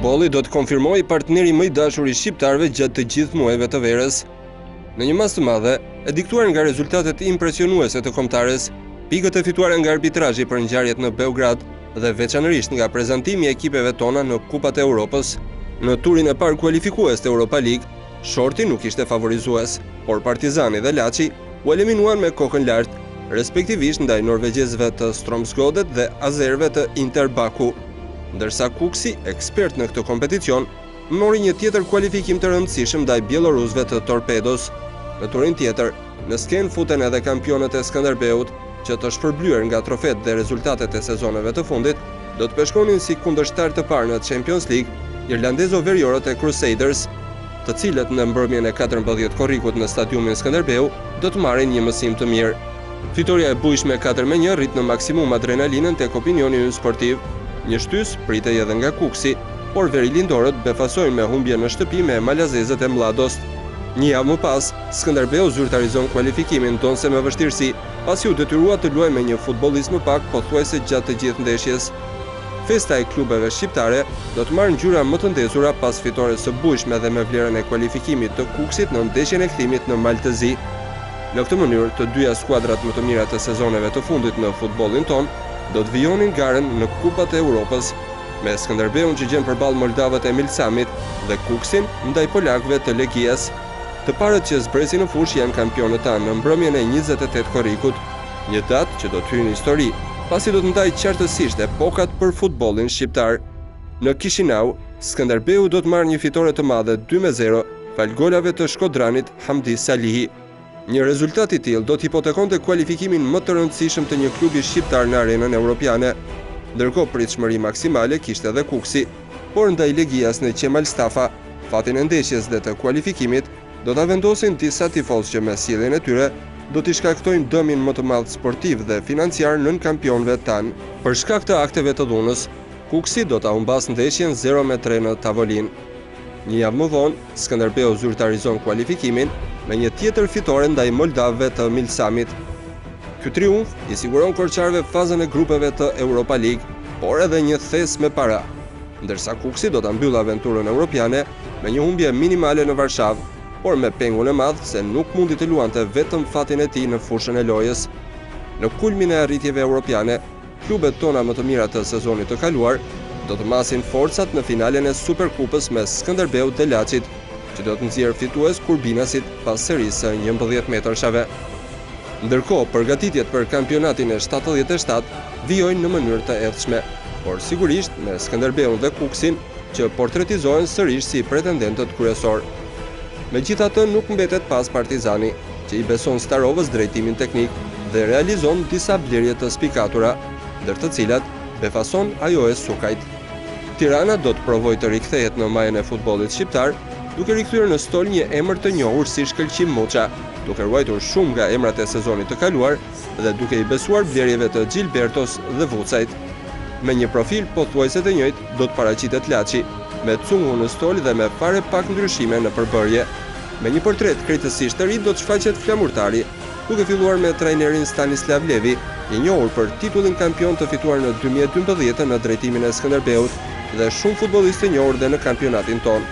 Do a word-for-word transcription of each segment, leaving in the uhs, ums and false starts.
Futbolli do të konfirmojë partneri më i dashur i shqiptarëve gjatë të gjithë muajve të verës. Në një masë të madhe, e diktuar nga rezultatet impresionuese të kombëtares, pikët e fituara nga arbitrazhi për ngjarjet në Beograd dhe veçanërisht nga prezantimi i ekipeve tona në Kupat e Europës, në turin e parë kualifikues të Europa League, shorti nuk ishte favorizues, por Partizani dhe Laçi u eliminuan me kokën lart, respektivisht ndaj norvegjezëve të Strømsgodset dhe azerëve të Inter Baku. Ndërsa Kuksi, ekspert në këtë kompeticion, mori një tjetër kualifikim të rëndësishëm ndaj bielorusëve të Torpedos. Në turin tjetër, në skenë futen edhe kampionët e Skënderbeut, që të shpërblyer nga trofet dhe rezultatet e sezoneve të fundit, do të peshkonin si kundërshtar të parë në Champions League irlandezo-veriorët e Crusaders, të cilët në mbrëmjen e katërmbëdhjetë korrikut në stadiumin Skënderbeu do të marrin një mësim të mirë. Fitoria e bujshme katër me një rrit në maksimum adrenalinën tek opinioni ynë sportiv. Një shtys pritej edhe nga Kuksi, por verilindorët befasojnë me humbje në shtëpi me malazezët e Mladost. Një javë më pas, Skënderbeu zyrtarizon kualifikimin donse me vështirësi, pasi u detyrua të luajë me një futbollist më pak pothuajse gjatë të gjithë ndeshjes. Festa e klubeve shqiptare do të marrë ngjyra më të ndezura pas fitores së bujshme dhe me vlerën e kualifikimit të Kuksit në ndeshjen e kthimit në Maltëzi. Në këtë mënyrë, të dyja skuadrat më të mira të sezoneve të fundit në futbollin ton do të vijonin garën në Kupat e Europës, me Skënderbeun që gjen përballë moldavët e Milsamit dhe Kuksin ndaj polakëve të Legias. Të parët që zbresin në fushë janë kampionët tanë në mbrëmjen e njëzet e tetë korrikut, një datë që do të hyjë në histori, pasi do të ndajë qartësisht epokat për futbollin shqiptar. Në Kishinau, Skënderbeu do të marrë një fitore të madhe dy me zero, fal golave të shkodranit Hamdi Salihi. Një rezultat i tillë do të hipotekonte kualifikimin më të rëndësishëm të një klubi shqiptar në arenën europiane. Ndërkohë pritshmëri maksimale kishte edhe Kuksi, por ndaj Legias në Qemal Stafa, fatin e ndeshjes dhe të kualifikimit do ta vendosin disa tifozë që me sjelljen e tyre do t'i shkaktojnë dëmin më të madh sportiv dhe financiar nën kampionëve tanë. Për shkak të akteve të dhunës, Kuksi do ta humbas ndeshjen zero me tre në tavolinë. Një javë më vonë, Skënderbeu zyrtarizon kualifikimin me një tjetër fitore ndaj moldavëve të Milsamit. Ky triumf i siguron korçarëve fazën e grupeve të Europa League, por edhe një thes me para, ndërsa Kuksi do ta mbyllë aventurën europiane me një humbje minimale në Varshavë, por me pengun e madh se nuk mundi të luante vetëm fatin e tij në fushën e lojës. Në kulmin e arritjeve europiane, klubet tona më të mira të sezonit të kaluar do të masin forcat në finalen e Superkupës mes Skënderbeut dhe Laçit, që do të nxjerrë fitues Kurbinasit pas serisë së njëmbëdhjetë metrëshave. Ndërkohë, përgatitjet për kampionatin e shtatëdhjetë e shtatë vijojnë në mënyrë të edhshme, por sigurisht me Skënderbeun dhe Kuksin që portretizohen sërish si pretendentët kryesor. Megjithatë, nuk mbetet pas Partizani, që i beson Starovës drejtimin teknik dhe realizon disa blerje të spikatura, ndër të cilat befason ajo e Sukajt. Tirana do të provojë të rikthehet në majën e futbollit shqiptar, duke rikthyer në stol një emër të njohur si Shkëlqim Muça, duke ruajtur shumë nga emrat e sezonit të kaluar dhe duke i besuar blerjeve të Gilbertos dhe Vucajt. Me një profil pothuajse të njëjtë do të paraqitet Laçi, me Cungu në stol dhe me fare pak ndryshime në përbërje. Me një portret krejtësisht të ri do të shfaqet flamurtari, duke filluar me trajnerin Stanislav Levi, i njohur për titullin kampion të fituar në dy mijë e dymbëdhjetë në drejtimin e Skënderbeut dhe shumë futbollistë të njohur dhe në kampionatin ton.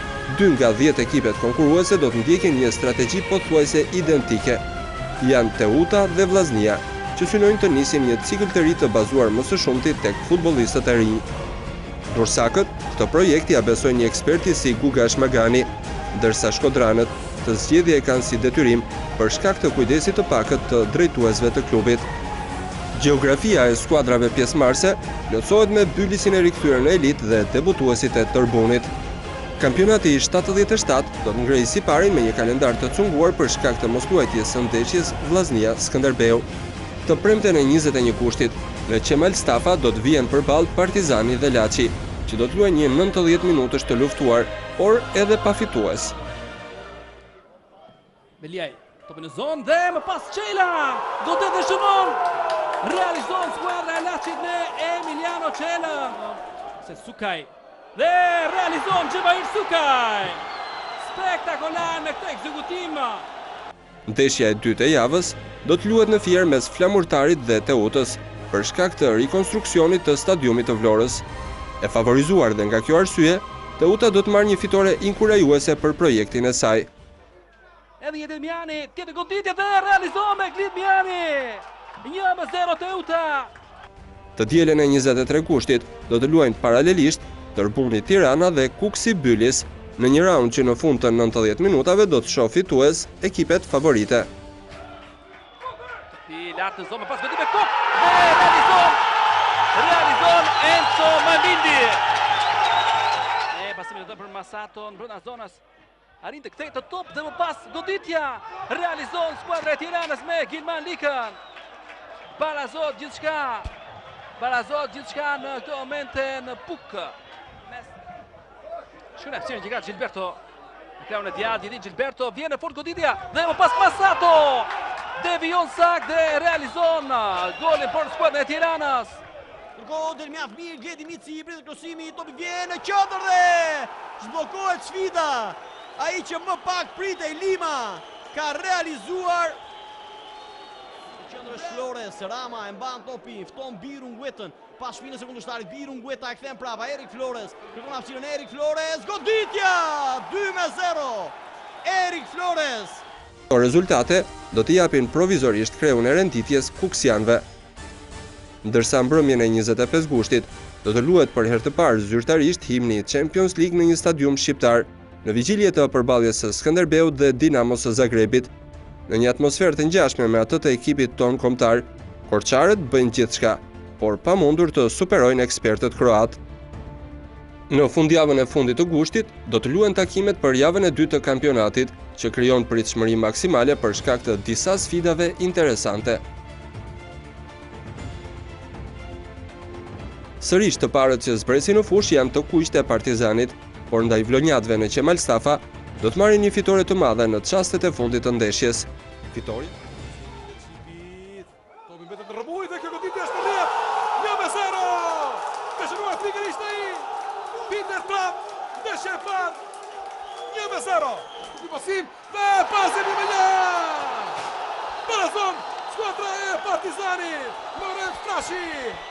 Dy nga dhjetë ekipet konkurruese do të ndjekin një strategji pothuajse identike. Janë Teuta dhe Vllaznia, që synojnë të nisin një cikël të ri të bazuar më së shumti tek futbollistët e rinj. Dursakët, këtë projekt ia besojnë një eksperti si Guga Shmagani, ndërsa shkodranët të zgjedhje e kanë si detyrim për shkak të kujdesit të pakët të drejtuesve të klubit. Gjeografia e skuadrave pjesëmarrëse plotësohet me Bylisin e rikthyer në elit dhe debutuesit e Tërbunit. Kampionati i shtatëdhjetë e shtatë do të ngrejë siparin me një kalendar të cunguar për shkak të mosluajtjes së ndeshjes Vllaznia-Skënderbeu. Të premten e njëzet e një kushtit, në Qemal Stafa do të vihen përballë Partizani dhe Laçi, që do të luajnë një nëntëdhjetë minutësh të luftuar, por edhe pa fitues. Beliaj, topi në zonë dhe më pas Qela, godet dhe shënon, realizon skuadra e Laçit me Emiliano Qela, se Sukaj, dhe realizon Gjevahir Sukaj, spektakolar me këtë ekzekutim. Ndeshja e dytë e javës do të luhet në Fier mes Flamurtarit dhe Teutës, për shkak të rikonstruksionit të stadiumit të Vlorës. E favorizuar dhe nga kjo arsye, Teuta do të marrë një fitore inkurajuese për projektin e saj. Edhe një Demiani, tjetë goditje dhe realizohet me Glidmiani. një me zero Teuta. Të dielën e njëzet e tre kushtit do të luajnë paralelisht Tërbuni Tirana dhe Kuksi Bylis në një raund që në fund të nëntëdhjetë minutave do të shoh fitues ekipet favorite. I lartë në zonë, pas goditje Kok dhe realizon, realizon Enzo Malindi. E pasimi të për Masato në brenda zonës. Arrin të kthejë të top dhe më pas goditja. Realizon skuadra e Tiranës me Gilman Likën. Barazot gjithçka. Barazot gjithçka në këtë momente në Puk. Shkon e pësirën që ka Gilberto. Në kreun e djatë, jeti Gilberto, vjen në fort goditja dhe më pas Masato. Devion sak dhe realizon golin për skuadrën e Tiranës. Kërkohet mjaft mirë, Gjedi Mici i pritet krosimi, topi vjen në qendër dhe zhbllokohet sfida. Ai që më pak pritej Lima ka realizuar. Qendrës Flores, Rama e mban topin, fton Biru Nguetën. Pas shpinës e kundërshtarit, Biru Ngueta e kthen prapa Erik Flores. Kërkon hapësirën Erik Flores, goditja dy me zero. Erik Flores. Këto rezultate do të japin provizorisht kreun e renditjes kuksianëve. Ndërsa mbrëmjen e njëzet e pesë gushtit do të luhet për herë të parë zyrtarisht himni i Champions League në një stadium shqiptar, në vigjilje të përballjes së Skënderbeut dhe Dinamos së Zagrebit. Në një atmosferë të ngjashme me atë të ekipit ton kombëtar, korçarët bëjnë gjithçka, por pamundur të superojnë ekspertët kroat. Në fundjavën e fundit të gushtit do të luhen takimet për javën e dytë të kampionatit, që krijon pritshmëri maksimale për shkak të disa sfidave interesante. Sërish të parët që zbresin në fush janë të kuqt e Partizanit, por ndaj vlonjatëve në Qemal Stafa do të marrin një fitore të madhe në çastet e fundit të ndeshjes. Fitori? Topi mbetet në rrëmuj dhe kjo goditje është në rrjet. një me zero. Të shënuar frikërisht ai. Peter Trump dhe Shefan. një me zero. Një pasim dhe pasim një me një. Barazon, skuadra e Partizanit. Lorenz Trashi.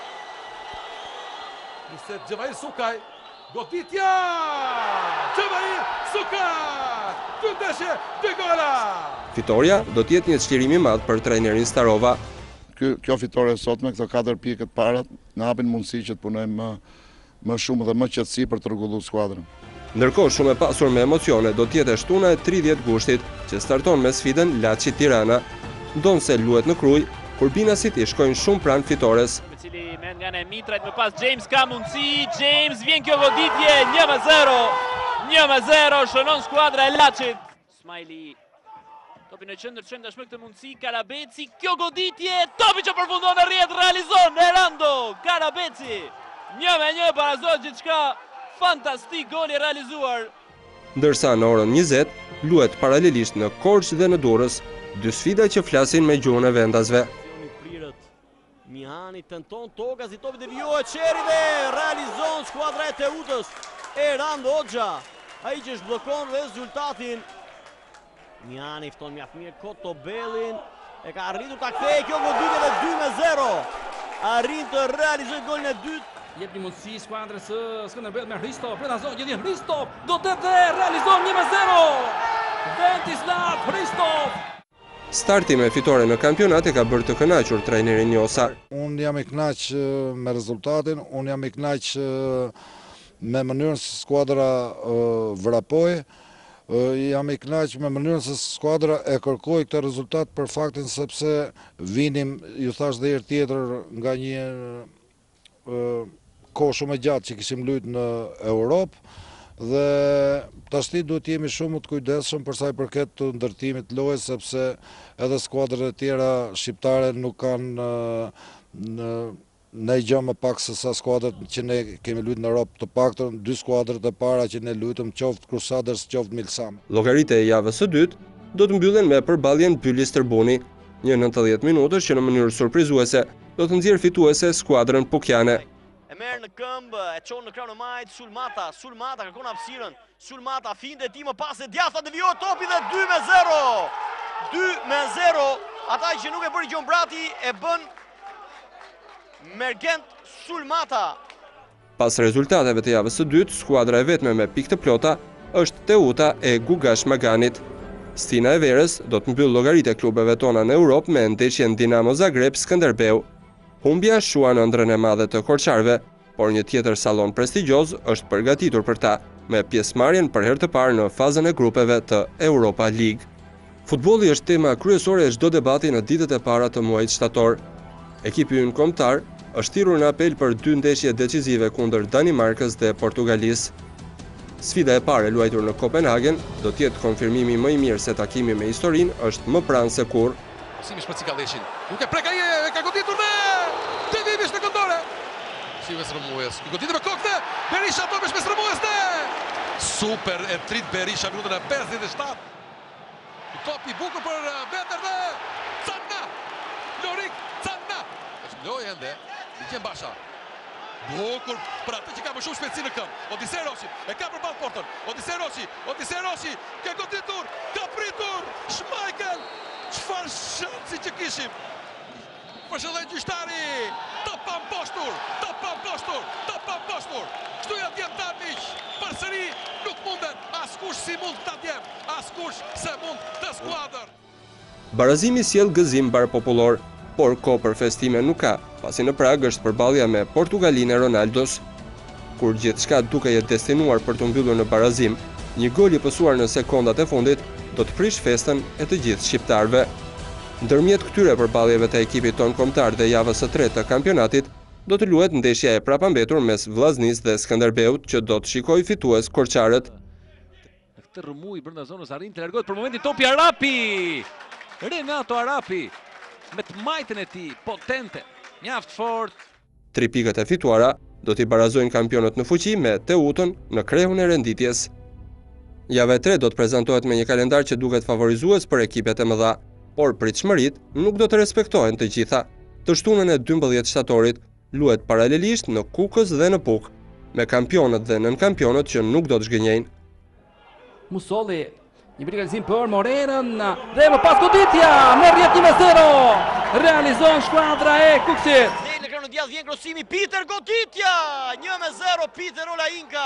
Niset Gjevahir Sukaj. Goditja! Gjevahir Sukaj! Dy ndeshje, dy gola! Fitoria do të jetë një çlirim i madh për trajnerin Starova. Kjo fitore sot me këto katër pikët parat na hapin mundësi që të punojmë më, më shumë dhe më qetësi për të rregulluar skuadrën. Ndërkohë shumë e pasur me emocione do të jetë shtuna e tridhjetë gushtit që starton me sfidën Laçi Tirana. Ndonse luhet në Kruj, kur binasit i shkojnë shumë pranë fitores. Nga në Mitrajt më pas James ka mundësi, James vjen kjo goditje, një me zero, një me zero, shënon skuadra e Laçit. Smajli, topi në qendër çon tashmë këtë mundësi, Karabeci, kjo goditje, topi që përfundon në rrjet, realizon Erando, Karabeci, një me një, barazohet gjithçka, fantastik goli realizuar. Ndërsa në orën njëzet, luhet paralelisht në Korçë dhe në Durrës, dy sfida që flasin me gjuhën e vendasve. Mihani tenton Togas, i topi devijohet Qeri dhe realizon skuadra e Teutës. Erando Hoxha, ai që zhbllokon rezultatin. Mihani fton mjaft mirë Kotobellin, e ka arritur ta kthejë kjo goditje dhe dy me zero. Arrin të realizojë golin e dytë. Jep një mundësi skuadrës së Skënderbeut me Hristov, brenda zonë gjithë Hristov, godet dhe realizon një me zero. Ventislav Hristov. Starti me fitore në kampionat e ka bërë të kënaqur trajnerin Njosa. Unë jam i kënaq me rezultatin, unë jam i kënaq me mënyrën se skuadra vrapoi, jam i kënaq me mënyrën se skuadra e kërkoi këtë rezultat për faktin sepse vinim, ju thash dhe herë tjetër, nga një kohë shumë e gjatë që kishim luajtur në Europë. Dhe tashti duhet jemi shumë të kujdesshëm për sa i përket të ndërtimit të lojës, sepse edhe skuadrat e tjera shqiptare nuk kanë në ne gjë më pak se sa skuadrat që ne kemi luajtur në Europë, të paktën dy skuadrat e para që ne luajtëm, qoftë Crusaders, qoftë Milsam. Llogaritë e javës së dytë do të mbyllen me përballjen Bylis Tërbuni, një nëntëdhjetë minutësh që në mënyrë surprizuese do të nxjerrë fituese skuadrën pukiane. E merë në këmbë, e qonë në kraun e majtë, Sulmata, Sulmata kërkon hapësirën, Sulmata finde ti më pas e djatha devijohet topi dhe dy me zero. dy me zero, ata që nuk e bëri Gjon Brati e bën Mergent Sulmata. Pas rezultateve të javës së dytë, skuadra e vetme me pikë të plota është Teuta e Gugash Maganit. Stina e Verës do të mbyll llogaritë e klubeve tona në Europë me ndeshjen Dinamo Zagreb Skënderbeu. Humbja shuan ëndrrën e madhe të korçarëve, por një tjetër sallon prestigjioz është përgatitur për ta, me pjesëmarrjen për herë të parë në fazën e grupeve të Europa League. Futbolli është tema kryesore e çdo debati në ditët e para të muajit shtator. Ekipi ynë kombëtar është thirrur në apel për dy ndeshje decisive kundër Danimarkës dhe Portugalisë. Sfida e parë luajtur në Kopenhagen do të jetë konfirmimi më i mirë se takimi me historinë është më pranë se kurrë. Si me shpërcikalleshin. Nuk e prek ai, e ka goditur dhe devimis në këndore. Si Vesrëmues. I goditur me kokë. Berisha topesh Vesrëmues dhe super e trit Berisha minutën e pesëdhjetë e shtatë. Top i bukur për Bender dhe Canna. Lorik Canna. Është lojë ende. Ligjen Basha. Bukur për atë që ka më shumë shpejtësi në këmbë. Odisej Roshi e ka përballë portën. Odisej Roshi, Odisej Roshi ka goditur, ka pritur. Schmeichel. Çfarë shansi që kishim. Përshëllej gjyqtari. Top pa mposhtur, top pa mposhtur, top pa mposhtur. Shtuja djem ta miq. Përsëri nuk munden. Askush si mund ta djem. Askush se mund të skuadër. Barazimi sjell gëzim bar popullor, por kohë për festime nuk ka, pasi në Prag është përballja me Portugalinë e Ronaldos. Kur gjithçka duke jetë destinuar për të mbyllur në barazim, një gol i pësuar në sekondat e fundit do të prish festën e të gjithë shqiptarëve. Ndërmjet këtyre përballjeve të ekipit ton kombëtar dhe javës së tretë të kampionatit, do të luhet ndeshja e prapambetur mes Vllaznisë dhe Skënderbeut, që do të shikojë fitues korçarët. Në këtë rrëmuj brenda zonës arrin të largohet për momentin topi Arapi. Renato Arapi me të majtën e tij potente, mjaft fort. Tri pikët e fituara do t'i barazojnë kampionët në fuqi me Teutën në krehun e renditjes. Java e tretë do të prezantohet me një kalendar që duket favorizues për ekipet e mëdha, por pritshmëritë nuk do të respektohen të gjitha. Të shtunën e dymbëdhjetë shtatorit luhet paralelisht në Kukës dhe në Puk, me kampionët dhe nënkampionët që nuk do të zhgënjejnë. Musolli, një brigalizim për Morerën dhe më pas goditja në rrjet një me zero. Realizon skuadra e Kukësit. Në ekranën e djathtë vjen krosimi Peter goditja. një me zero Peter Olainka.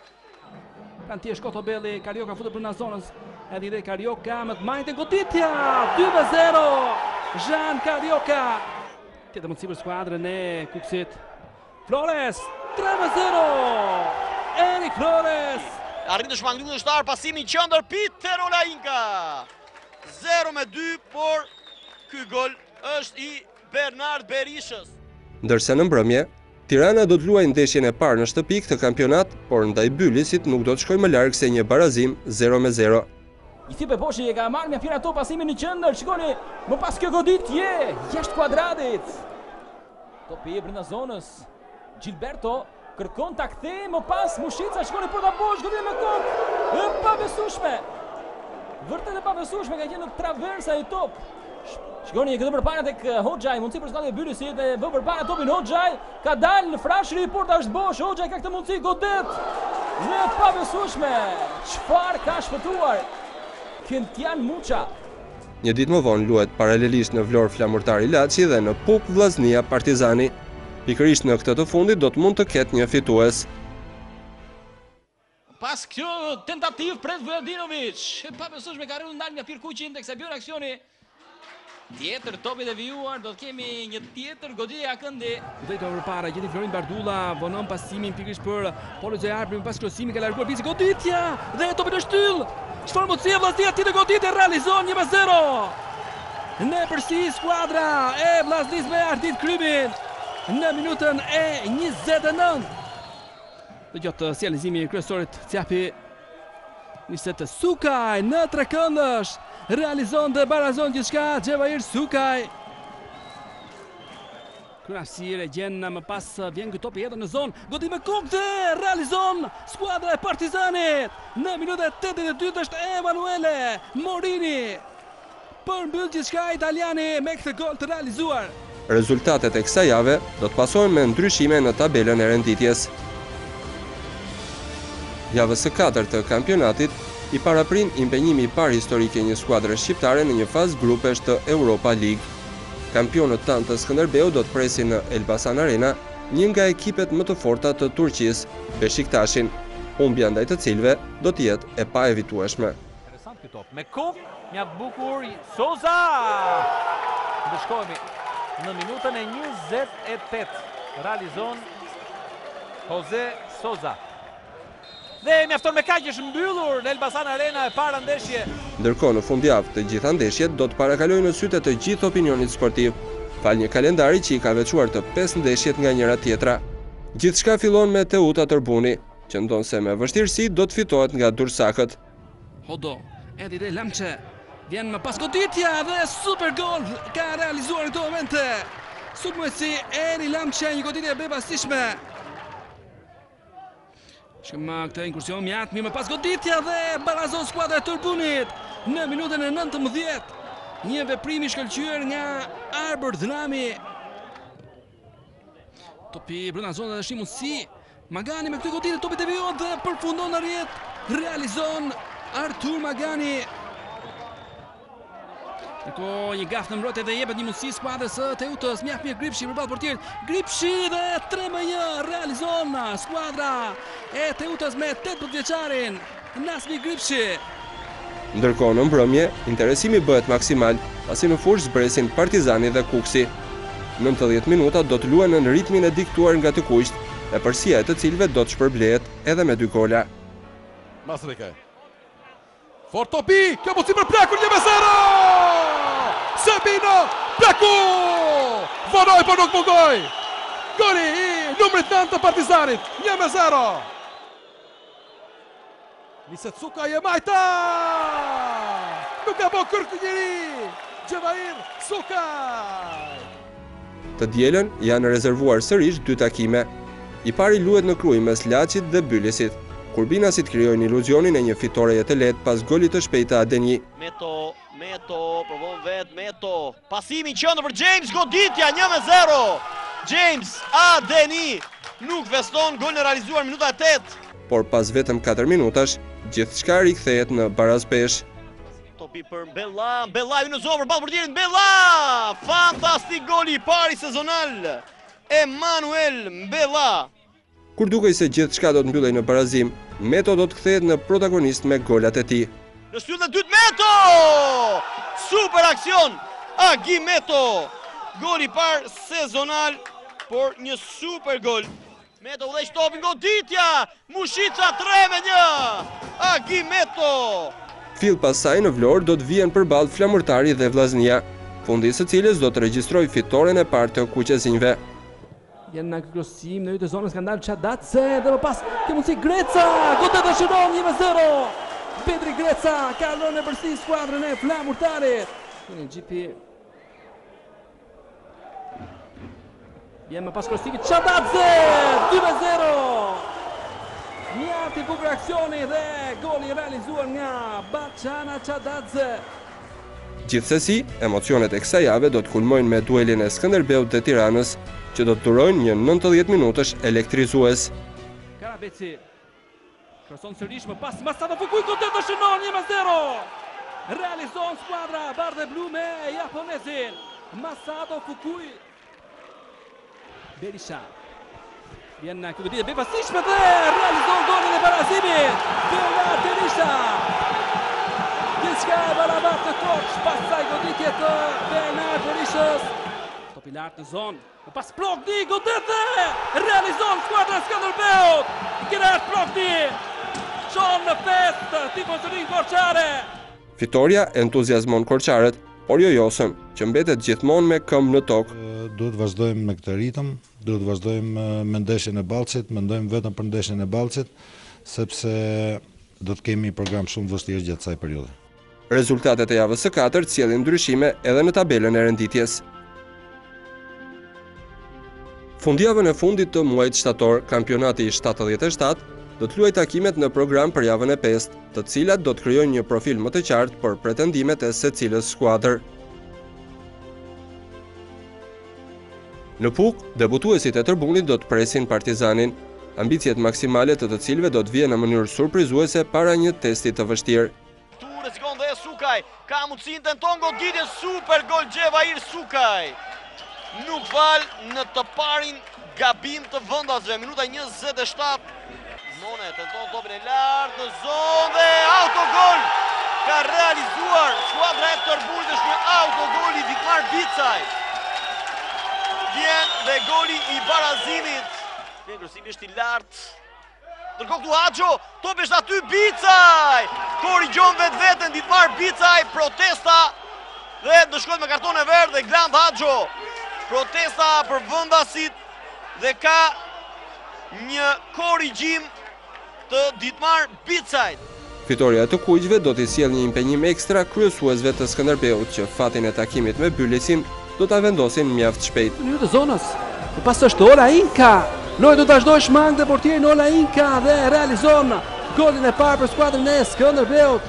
Kanë tje Shkoto Belli, Karioka futet brenda zonës. Edhe ide Karioka me të majtën goditja. dy me zero. Jean Karioka. Tjetër mundësi për skuadrën e Kukësit. Flores, tre me zero. Erik Flores. Arrin të shmangëllu në shtar pasimi qendër Peter Olainka. zero me dy, por ky gol është i Bernard Berishës. Ndërsa në mbrëmje, Tirana do të luajë ndeshjen e parë në shtëpi këtë kampionat, por ndaj Bylisit nuk do të shkojë më larg se një barazim zero me zero. I thipe Poshi e ka marrë me fjera to pasimin në qendër. Shikoni, më pas kjo goditje jashtë kuadratit. Topi e brenda zonës. Gilberto kërkon ta kthejë, më pas Mushica shkoni për ta bosh, goditje me kokë. E pabesueshme. Vërtet e pabesueshme, ka qenë në traversa i top. Shikoni, këtë përpara tek Hoxhaj, mundësi për skuadrën e Bylisit dhe bë përpara topin Hoxhaj, ka dalë në frashëri, porta është bosh, Hoxhaj ka këtë mundësi, godet. Në pabesueshme. Çfarë ka shpëtuar Kentian Muça. Një ditë më vonë luhet paralelisht në Vlorë Flamurtari Laçi dhe në Puk Vllaznia Partizani. Pikërisht në këtë të fundit do të mund të ketë një fitues. Pas kjo tentativë pret Vujadinovic, e pabesueshme ka rritur ndal nga Pirkuqi tek sa bën aksioni. Tjetër topi devijuar, do të kemi një tjetër goditje a këndi. Udhëto përpara, gjeti Florin Bardulla, vonon pasimin pikërisht për Polo Xhajarpi, pas krosimi ka larguar Bici goditja dhe topi në shtyll. Çfarë mundësi Vllaznia tjetër goditje realizon një me zero. Në përsi skuadra e Vllaznisë me ardit Krybin në minutën e njëzet e nëntë. Dhe gjatë sjellëzimi kryesorit Ciapi niset Sukaj në trekëndësh. Realizon dhe barazon gjithçka Xhevair Sukaj. Krasire gjen më pas vjen ky topi edhe në zonë. Godit me kokë dhe realizon skuadra e Partizanit. Në minutën e tetëdhjetë e dy është Emanuele Morini. Përmbyll gjithçka italiani me këtë gol të realizuar. Rezultatet e kësaj jave do të pasojnë me ndryshime në tabelën e renditjes. Javës së katërt të kampionatit i paraprin impenjimi i parë historik e një skuadre shqiptare në një fazë grupesh të Europa League. Kampionët tanë të Skënderbeu do të presin në Elbasan Arena një nga ekipet më të forta të Turqisë, Beşiktaşin, humbja ndaj të cilëve do të jetë e pa evitueshme. Interesant ky top. Me kuf, mjaft bukur Soza. Ndeshkohemi në minutën e njëzet e tetë. Realizon Jose Soza. Dhe mjafton me kaq është mbyllur në Elbasan Arena e para ndeshje. Ndërkohë në fundjavë të gjitha ndeshjet do të parakalojnë në sytë të gjithë opinionit sportiv, fal një kalendari që i ka veçuar të pesë ndeshjet nga njëra tjetra. Gjithçka fillon me Teuta Tërbuni, që ndonë se me vështirësi do të fitohet nga Dursakët. Hodo, Edi dhe Lamçe, vjen më pas goditja dhe super gol ka realizuar në këto momente. Sulmuesi Edi Lamçe, një goditje e befasishme. Shkëm këtë inkursion mjaft mirë më pas goditja dhe barazon skuadra e Tërbunit në minutën e nëntëmbëdhjetë. Një veprim i shkëlqyer nga Arbër Dhnami. Topi brenda zonës dhe shimun si Magani me këtë goditje topi devion dhe përfundon në rrjet, realizon Artur Magani. Ndërko një gaf në mbrojtje dhe jepet një mundësi skuadrës së Teutës, mjaft mirë Gripshi përballë portierit. Gripshi dhe tre me një realizon skuadra e Teutës me tetëmbëdhjetë vjeçarin Nasmi Gripshi. Ndërkohë në mbrëmje, interesimi bëhet maksimal, pasi në fushë zbresin Partizani dhe Kuksi. nëntëdhjetë minuta do të luajnë në ritmin e diktuar nga të kuqt, e përsia e të cilëve do të shpërblehet edhe me dy gola. Masrike. Fort topi, kjo mundësi për Plakun, një me zero! Sabino Plaku! Vonoj për nuk mungoj! Goli i numrit nëntë të Partizanit, një me zero! Niset Sukaj e majta! Nuk ka bo kërkë njëri! Gjevair Sukaj! Të dielën janë rezervuar sërish dy takime. I pari luhet në Krujë mes Laçit dhe Bylisit, kur binasit krijojnë iluzionin e një fitoreje të lehtë pas golit të shpejtë Adeni. Meto, Meto, provon vet Meto. Pasimi qëndër për James, goditja një me zero. James Adeni nuk feston, gol në realizuar minuta e tetë. Por pas vetëm katër minutash, gjithçka rikthehet në barazpesh. Topi për Bella, Bella ju në zonë për ballë portierit, Bella! Fantastik goli i pari sezonal. Emanuel Bella. Kur dukej se gjithçka do të mbyllej në barazim, Meto do të kthehet në protagonist me golat e tij. Në shtyllën e dytë Meto! Super aksion! Agi Meto! Gol i parë sezonal, por një super gol. Meto udhëheq topin, goditja! Mushica tre me një! Agi Meto! Fill pasaj në Vlorë do të vihen përballë Flamurtari dhe Vllaznia, fundi i së cilës do të regjistroj fitoren e parë të kuqezinjve. Jenë në krosim në ytë e zonës ka ndalë Çadadze dhe më pas ke mundësi Greca, godet dhe shëron një me zero. Petri Greca ka lënë në përsi skuadrën e Flamurtarit. Në gjipi. Jenë më pas krosimi Çadadze, dy me zero. Mjaft i bukur aksioni dhe goli realizuar nga Baçana Çadadze. Gjithsesi, emocionet e kësaj jave do të kulmojnë me duelin e Skënderbeut dhe Tiranës, që do të durojnë një nëntëdhjetë minutësh elektrizues. Karabeci kroson sërish më pas Masato Fukuj, godet dhe shënon një me zero. Realizon skuadra Bardhe Blu me japonezin Masato Fukuj. Berisha vjen në këtë goditje befasishme dhe realizon golin e barazimit. Bernard Berisha. Gjithçka e barabat të koç pas saj goditje të Bernard Berishës. Topi lart në zonë. Pas Plokni, godet dhe realizon skuadra Skënderbeut. Gerard Plokni çon në fest tifozërinë korçare. Fitoria entuziazmon korçarët, por jo Josën, që mbetet gjithmonë me këmbë në tokë. Duhet vazhdojmë me këtë ritëm, duhet vazhdojmë me ndeshjen e Ballçit, mendojmë vetëm për ndeshjen e Ballçit, sepse do të kemi program shumë të vështirë gjatë kësaj periudhe. Rezultatet e javës së katërt sjellin ndryshime edhe në tabelën e renditjes. Fundjavën e fundit të muajit shtator, kampionati i shtatëdhjetë e shtatë do të luajë takimet në program për javën e pestë, të cilat do të krijojnë një profil më të qartë për pretendimet e secilës skuadër. Në Puk, debutuesit e Tërbunit do të presin Partizanin, ambicjet maksimale të të cilëve do të vijnë në mënyrë surprizuese para një testi të vështirë. Këtu rrezikon dhe Sukaj, ka mundësinë tenton goditje, super gol Gjevair Sukaj. Nuk val në të parin gabim të vendasve, minuta njëzet e shtatë. Mone tenton topin e lartë në zonë dhe autogol ka realizuar skuadra e Tërbullit, është një autogol i Dietmar Bicaj. Vjen dhe goli i barazimit. Kryesim është i lartë. Ndërkohë këtu Haxho, topi është aty, Bicaj! Korrigjon vetveten Dietmar Bicaj, protesta dhe dëshkohet me karton e verdhë dhe Grand Haxho. Protesta për vendasit dhe ka një korrigjim të Dietmar Bicajt. Fitoria e të kuqve do t'i sjellë një impenjim ekstra kryesuesve të Skënderbeut që fatin e takimit me Bylesin do ta vendosin mjaft shpejt. Në të zonës, të pas është Ola Inka. Lojë do të ashdoj shmang dhe portierin Ola Inka dhe realizon golin e parë për skuadrën e Skënderbeut.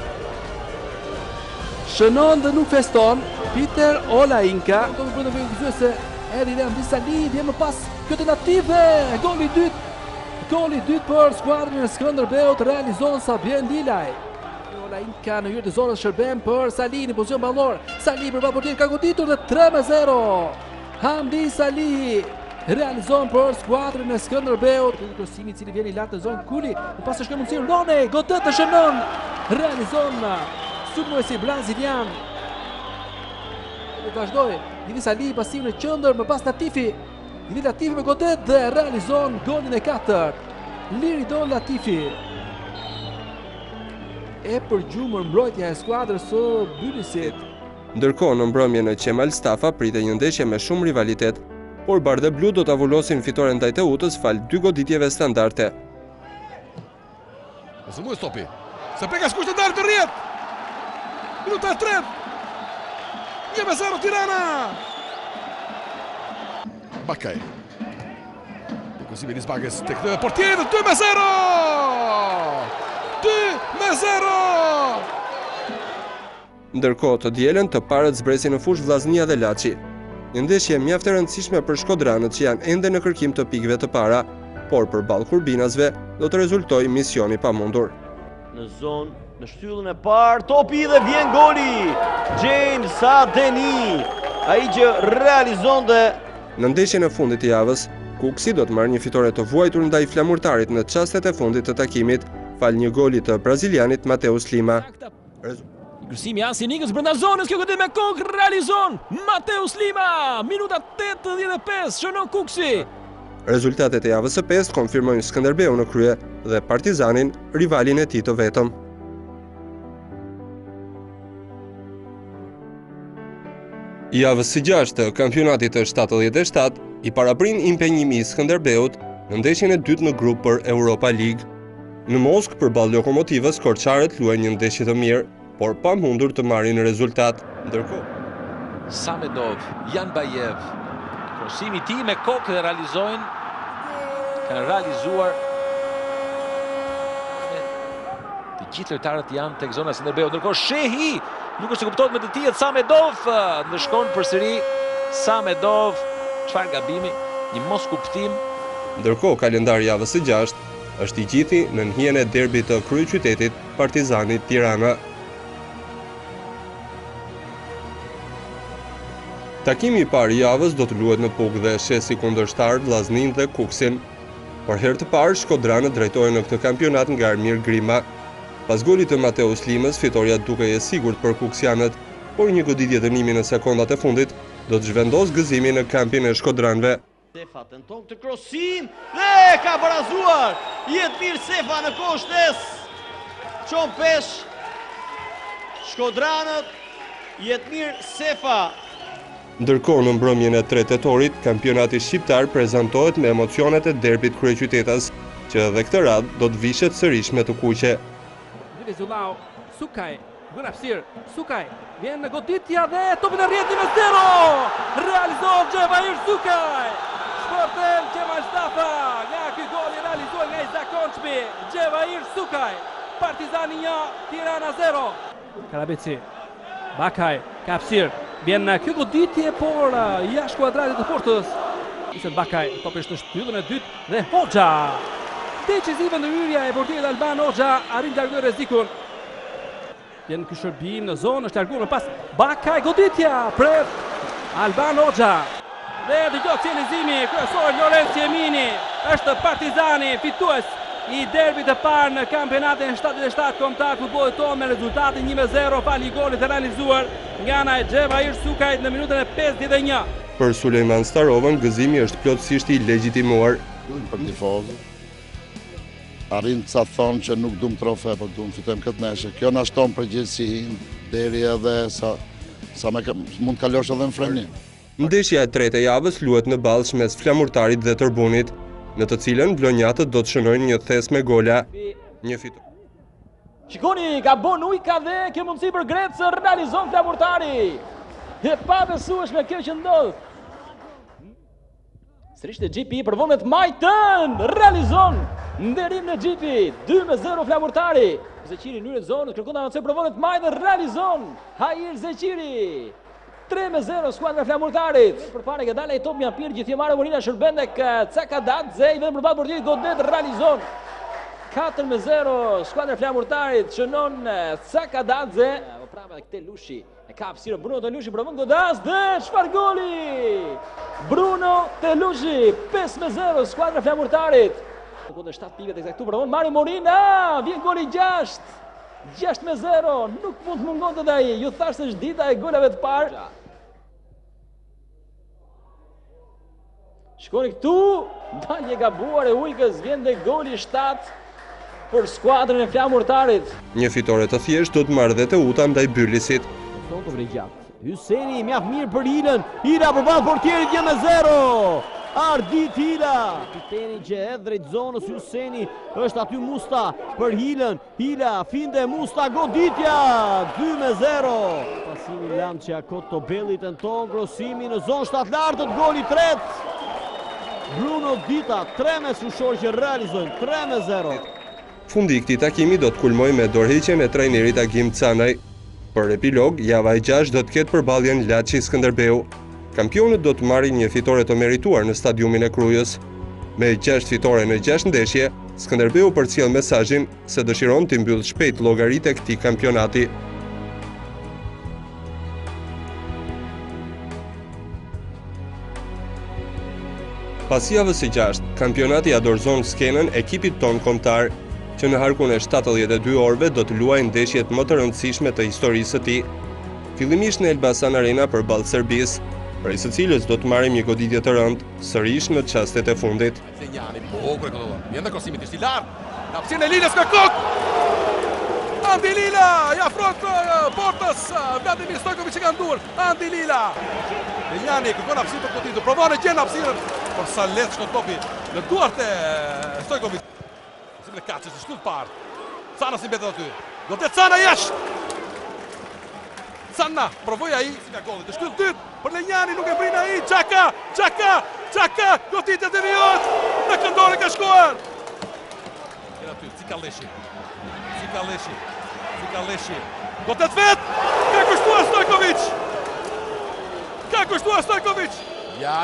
Shënon dhe nuk feston Peter Ola Inka. Do të brëndë vejnë gëzuese Edi dhe Amdi Sali, vjen më pas kjo tentative, goli dytë. Goli dytë për skuadrën e Skënderbeut realizon Sabien Dilaj. Ola Inka në hyrje të zonës shërben për Sali në pozicion ballor. Sali për portierin ka goditur dhe tre me zero. Hamdi Sali realizon për skuadrën e Skënderbeut. Në krosimi i cili vjen i lartë në zonë Kuli. Më pas është mundësi Rone, godet të shënon. Realizon sulmuesi brazilian. Dhe vazhdoi Idi Sali pasiv në qendër, më pas Latifi. Idi Latifi me godet dhe realizon golin e katërt. Liridon Latifi. E përgjumur mbrojtja e skuadrës së Bylesit. Ndërkohë në mbrëmje në Qemal Stafa pritet një ndeshje me shumë rivalitet, por Bardhe Blu do ta vullosin fitoren ndaj Teutës fal dy goditjeve standarte. Zëmues topi. Se peka skuq standard të rrjet. Minuta e tretë. një me zero Tirana. Bakaj. Così Denis Bages tek në portier dy me zero. dy me zero. Ndërkohë të dielën të parët zbresin në fush Vllaznia dhe Laçi. Një ndeshje mjaft e rëndësishme për shkodranët që janë ende në kërkim të pikëve të para, por përballë Kurbinasve do të rezultojë misioni pamundur. Në zonë, në shtyllën e parë, topi dhe vjen goli. James Adeni, ai që realizonte. Në ndeshjen e fundit të javës, Kuksi do të marrë një fitore të vuajtur ndaj flamurtarit në çastet e fundit të takimit, fal një goli të brazilianit Mateus Lima. Krysimi Asi Nikës brenda zonës, kjo godet me kokë realizon Mateus Lima, minuta tetëdhjetë e pesë, shënon Kuksi. Rezultatet e javës së pestë konfirmojnë Skënderbeu në krye dhe Partizanin rivalin e tij të vetëm. Javës së gjashtë të kampionatit të shtatëdhjetë e shtatë i paraprin impenjimi i Skënderbeut në ndeshjen e dytë në grup për Europa League. Në Moskë përballë Lokomotivës, korçarët luajnë një ndeshje të mirë, por pa mundur të marrin rezultat. Ndërkohë Samedov, Janbajev, krosimi i tij me kokë dhe realizojnë, kanë realizuar. Të gjithë lojtarët janë tek zona e Skënderbeut. Ndërkohë Shehi, nuk është e kuptohet me të tillë, Samedov ndëshkon përsëri. Samedov, çfarë gabimi, një mos kuptim. Ndërkohë kalendari javës së gjashtë është i gjithi në njën e derbit të kryeqytetit Partizanit Tirana. Takimi i parë i javës do të luhet në Puk dhe shesi kundërshtar Vllaznin dhe Kuksin. Por herë të parë shkodranët drejtohen në këtë kampionat nga Ermir Grima. Pas golit të Mateus Limës, fitoria dukej e sigurt për kuksianët, por një goditje dënimi në sekondat e fundit do të zhvendos gëzimin në kampin e shkodranëve. Sefa tenton këtë krosim dhe ka barazuar Jetmir Sefa në kohë shtesë. Çon pesh shkodranët, Jetmir Sefa. Ndërkohë në mbrëmjen e tretë tetorit, kampionati shqiptar prezantohet me emocionet e derbit kryeqytetës, që edhe këtë radhë do të vishet sërish me të kuqe. Zulao, Sukaj, bën hapësirë, Sukaj, vjen në goditja dhe topin e rrjedh një me zero. Realizon Xhevair Sukaj. Shpërthen Qemal Stafa, nga ky gol i realizuar nga Izak Konçmi. Xhevair Sukaj, Partizani një, Tirana zero. Karabeci, Bakaj, ka hapësirë, vjen në kjo goditje, por jashtë kuadratit të portës. Niset Bakaj, topi është në shtyllën e dytë dhe Hoxha. Decizive në hyrja e portierit Alban Hoxha arrin të largojë rrezikun. Vjen ky shërbim në zonë, është larguar më pas Bakaj, goditja pret Alban Hoxha. Dhe dëgjoj cielizimi, kryesor Lorenzo Jemini, është Partizani fitues i derbit të parë në kampionatin shtatëdhjetë e shtatë kombëtar futbollit tonë me rezultatin një me zero fali golit të realizuar nga ana e Xhevair Sukajt në minutën e pesëdhjetë e një. Për Sulejman Starovën, gëzimi është plotësisht i legjitimuar. Për tifozët, arrin ca thonë që nuk dum trofe, por dum fitojmë këtë nesër. Kjo na shton përgjegjësinë deri edhe sa sa me mund të kalosh edhe në freni. Ndeshja e tretë e javës luhet në ballsh mes Flamurtarit dhe Tërbunit, në të cilën vlonjatët do të shënojnë një thes me gola. Një fitore. Shikoni, ka bon ujka dhe kjo mundësi për Grecë, realizon Flamurtari. E pa besueshme kjo që ndodh. Sërish të Gjipi për vonet Majtën, realizon nderim në Gjipi, dy me zero Flamurtari. Zeqiri në në zonës, kërkon të avancoj për vonet Majtën, realizon Hajir Zeqiri. tre me zero skuadra Flamurtarit. Përpara që dalë ai top mjaft mirë gjithë marrë Morina Shërbendek Cakadadze i vetëm përballë portierit Godet realizon katër me zero skuadra Flamurtarit, shënon Cakadadze. Po prapa këte Lushi e ka hapësirë Bruno Telushi provon godas dhe çfarë goli! Bruno Telushi pesë me zero skuadra Flamurtarit. Sekondë shtatë piket eksaktu provon Mario Morina, vjen goli gjashtë. gjashtë me zero, nuk mund të mungonte dhe ai. Ju thash se është dita e golave të parë. Shkoni këtu, dalje gabuar e Ujkës, vjen dhe goli shtatë për skuadrën e Flamurtarit. Një fitore të thjesht do të marrë dhe të uta ndaj Byrlisit. Hyseni mjaft mirë për Hilën. Hila përballë portierit një me zero. Ardit Hila. Kapiteni që hedh drejt zonës Hyseni, është aty Musta për Hilën. Hila finde Musta goditja dy me zero. Pasimi Lamçia kot Tobelli tenton krosimi në zonë shtatlartët, goli tretë. Bruno Dita tre me sushor që realizojnë tre me zero. Fundi i këtij takimi do të kulmoj me dorëheqjen e trajnerit Agim Canaj. Për epilog, java e gjashtë do të ketë përballjen Laçi Skënderbeu. Kampionët do të marrin një fitore të merituar në stadiumin e Krujës. Me gjashtë fitore në gjashtë ndeshje, Skënderbeu përcjell mesazhin se dëshiron të mbyllë shpejt llogaritë e këtij kampionati. Pas javës së gjashtë, kampionati ja dorëzon skenën ekipit ton kombëtar, që në harkun e shtatëdhjetë e dy orëve do të luajë ndeshjet më të rëndësishme të historisë së tij. Fillimisht në Elbasan Arena përballë Serbisë, prej së cilës do të marrim një goditje të rëndë, sërish në çastet e fundit. Segnali, bukur këtu. Vjen dhe krosimi ishte i lartë. Në hapësinë e Lilës me kokë. Andi Lila, ja afron portës, Vladimir Stojkovic që ka ndur. Andi Lila. Deljani kërkon hapësirë për goditje. Provon e gjen hapësirën, por sa lehtë shkon topi në duart e Stojkovic. Në kaçës të shtyllë parë. Cana si mbetet aty. Godet Cana jashtë. Cana provoi ai si nga golli të shtyllë dytë për Lenjani, nuk e brin ai. Xhaka, Xhaka, Xhaka, goditja devijohet. Në këndore ka shkuar. Era aty Cikaleshi. Cikaleshi. Cikaleshi. Godet vet. Ka kushtuar Stojkovic. Ka kushtuar Stojkovic. Ja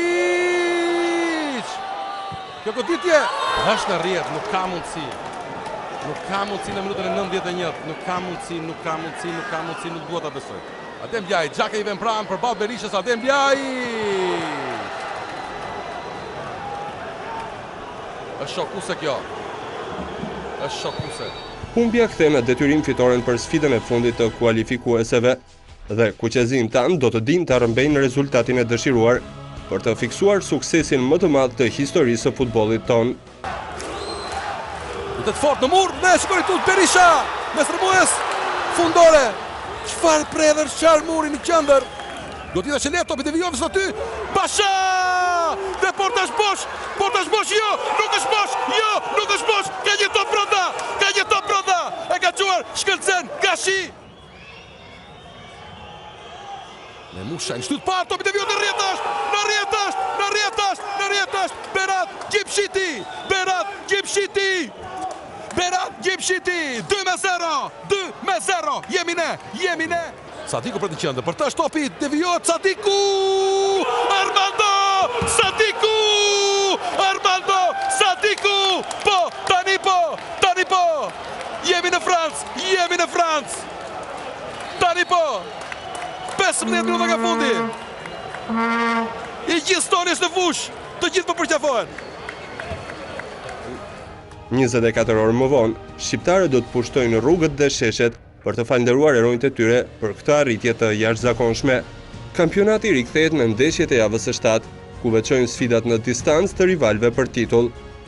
iç. Kjo goditje është në rrjet, nuk ka mundësi. Nuk ka mundësi në minutën e nëntëdhjetë e një. Nuk ka mundësi, nuk ka mundësi, nuk ka mundësi, nuk duhet ta besoj. Adem Bjaj, Xhaka i vjen pranë përballë Berishës, Adem Bjaj. Është shokuese kjo. Është shokuese. Humbja kthen në detyrim fitoren për sfidën e fundit të kualifikueseve dhe kuqezin tanë do të dinë të rrëmbejnë rezultatin e dëshiruar për të fiksuar suksesin më të madh të historisë së futbollit ton. Të fort në mur, dhe shikoni tut Berisha, me stërmues fundore. Çfarë predher çfarë muri në qendër. Godita që lehtë topi devijohet aty. Basha! Dhe portash bosh, portash bosh jo, nuk është bosh, jo, nuk është bosh. Ka një top brenda, ka një top brenda. E ka çuar Shkëlcen Gashi. Me Musha, në shtyt parë, topi devijohet në rrjetash, në rrjetash, në rrjetash, në rrjetash. Berat Gjipshiti, Berat Gjipshiti. Berat Gjipshiti, dy me zero, dy me zero, jemi ne, jemi ne. Sadiku për të qendër, për tash topi devijohet Sadiku! Armando! Sadiku! Armando! Sadiku! Po, tani po, tani po! Jemi në Francë, jemi në Francë! Tani po! pesëmbëdhjetë minuta nga fundi! I gjithë stoni është në fush, të gjithë po përqafohen. njëzet e katër orë më vonë, shqiptarët do të pushtojnë rrugët dhe sheshet për të falënderuar heronjtë e tyre për këtë arritje të jashtëzakonshme. Kampionati rikthehet në ndeshjet e javës së shtatë, ku veçojnë sfidat në distancë të rivalëve për titull.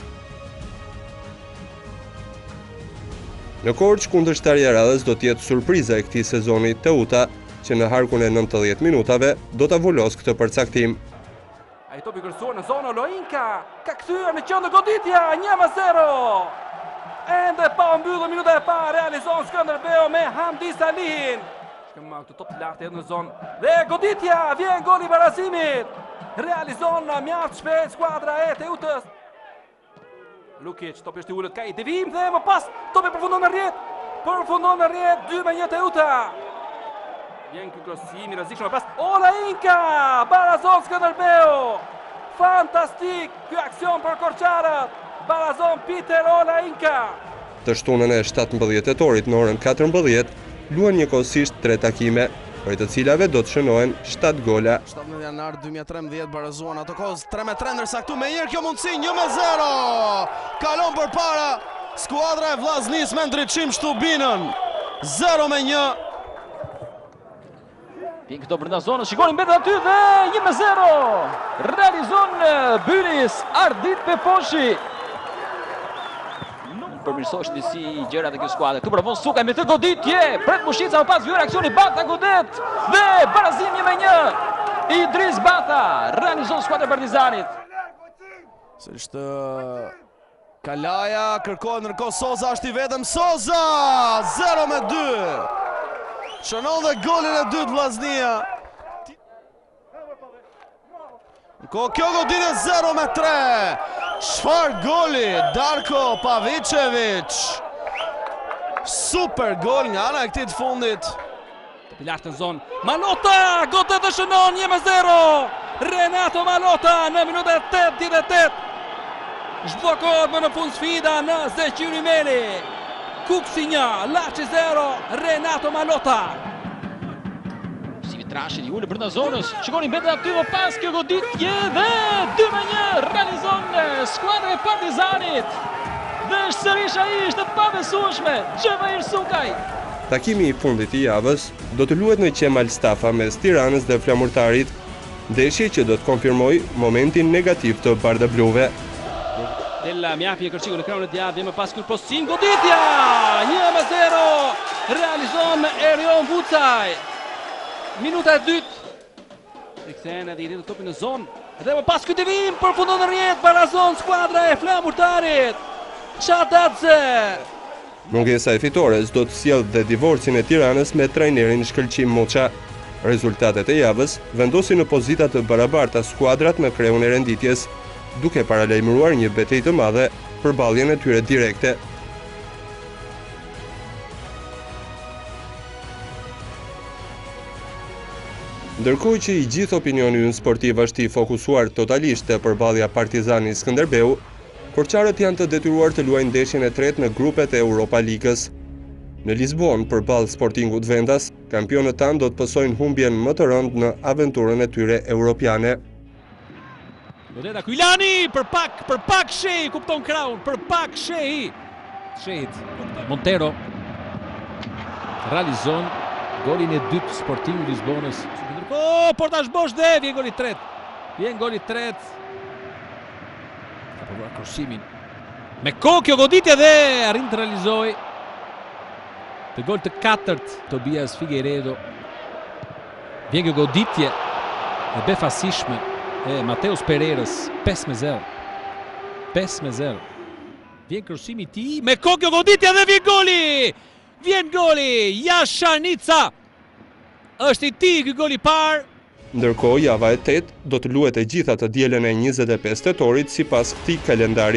Në Korçë, kundërshtarja e radhës do të jetë surpriza e këtij sezoni Teuta, që në harkun e nëntëdhjetë minutave do ta volos këtë përcaktim. Ai topi kërsuar në zonë Loinka, ka kthyer në qendër goditja, një me zero. Ende pa mbyllur minuta e parë, realizon Skënderbeu me Hamdi Salihin. Shkëmbë këtë top të lartë edhe në zonë. Dhe goditja, vjen goli i barazimit. Realizon mjaft shpejt skuadra e Teutës. Lukic, topi është i ulët, ka i devijim dhe më pas topi përfundon në rrjet. Përfundon në rrjet, dy me një Teuta. Vjen ky krosimi i rrezikshëm pas Ola Inka, barazon Skënderbeu. Fantastik ky aksion për korçarët. Barazon Peter Ola Inka. Të shtunën e shtatëmbëdhjetë tetorit në orën katërmbëdhjetë, luan njëkohësisht tre takime, për të cilave do të shënohen shtatë gola. shtatëmbëdhjetë janar dy mijë e trembëdhjetë barazuan ato kohës tre me tre, ndërsa këtu me njërë kjo mundësi një me zero. Kalon për para skuadra e Vllaznis me ndriçim Shtubinën. zero me një. Vjen këto brenda zonës, shikoni mbetet aty dhe një me zero. Realizon Byris Ardit Peposhi. Nuk përmirësohesh disi gjëra të kjo skuadre. Këtu provon Sukaj me të goditje, pret Mushica më pas vjen aksioni Bata Godet dhe barazim një me një. Idris Bata realizon skuadra e Partizanit. Sërish të Kalaja, kërkohet ndërkohë Soza është i vetëm, Soza zero me dy. Shënon dhe golin e dytë Vllaznia. Ko kjo goditje zero me tre. Çfarë goli Darko Pavicevic. Super gol nga ana e këtij të fundit. Të lartë në zonë. Malota, godet dhe shënon një me zero. Renato Malota në minutën e tetëdhjetë e tetë. Zhblokohet më në fund sfida në Zeqiri Meli. Kuksi një, Laçi zero, Renato Malota. Si vitrashit i ulë brenda zonës, shikoni mbetet aty më pas kjo goditje dhe dy me një realizon skuadra e Partizanit. Dhe sërish ai ishte pabesueshme, Xhevair Sukaj. Takimi i fundit i javës do të luhet në Qemal Stafa mes Tiranës dhe Flamurtarit, ndeshje që do të konfirmoj momentin negativ të bardhabluve. Della Mjafi e kërciku në krahun e djathtë, vjen më pas ky postim, goditja, një me zero, realizon Erion Vucaj. Minuta e dytë. Rikthehen edhe i rritë topin në zonë, dhe më pas ky devijim përfundon në rrjet, barazon skuadra e Flamurtarit. Çadadze. Mungesa e fitores do të sjellë dhe divorcin e Tiranës me trajnerin Shkëlqim Moça. Rezultatet e javës vendosin në pozita të barabarta skuadrat në krehun e renditjes, duke paralajmëruar një betejë të madhe për balljen e tyre direkte. Ndërkohë që i gjithë opinioni ynë sportiv është i fokusuar totalisht te përballja Partizani Skënderbeu, korçarët janë të detyruar të luajnë ndeshjen e tretë në grupet e Europa Ligës. Në Lisbon, përballë Sportingut Vendas, kampionët tanë do të pësojnë humbjen më të rëndë në aventurën e tyre europiane. Godeta Kuilani, për pak, për pak Shehi kupton krahun, për pak Shehi. Shehit, Montero realizon golin e dytë Sportingu Lisbonës. Oh, portazh bosh dhe vjen goli i tretë. Vjen goli i tretë. Ka provuar krosimin. Me kokë kjo goditje dhe arrin të realizoj. Të gol të katërt Tobias Figueiredo. Vjen kjo goditje e befasishme e Mateus Pererës, pesë me zero. pesë me zero. Vjen krosimi i tij, me kokë kjo goditje dhe vjen goli. Vjen goli, Jashanica. Është i tij ky gol i parë. Ndërkohë, java e tetë do të luhet e gjitha të dielën e njëzet e pesë tetorit sipas këtij kalendari.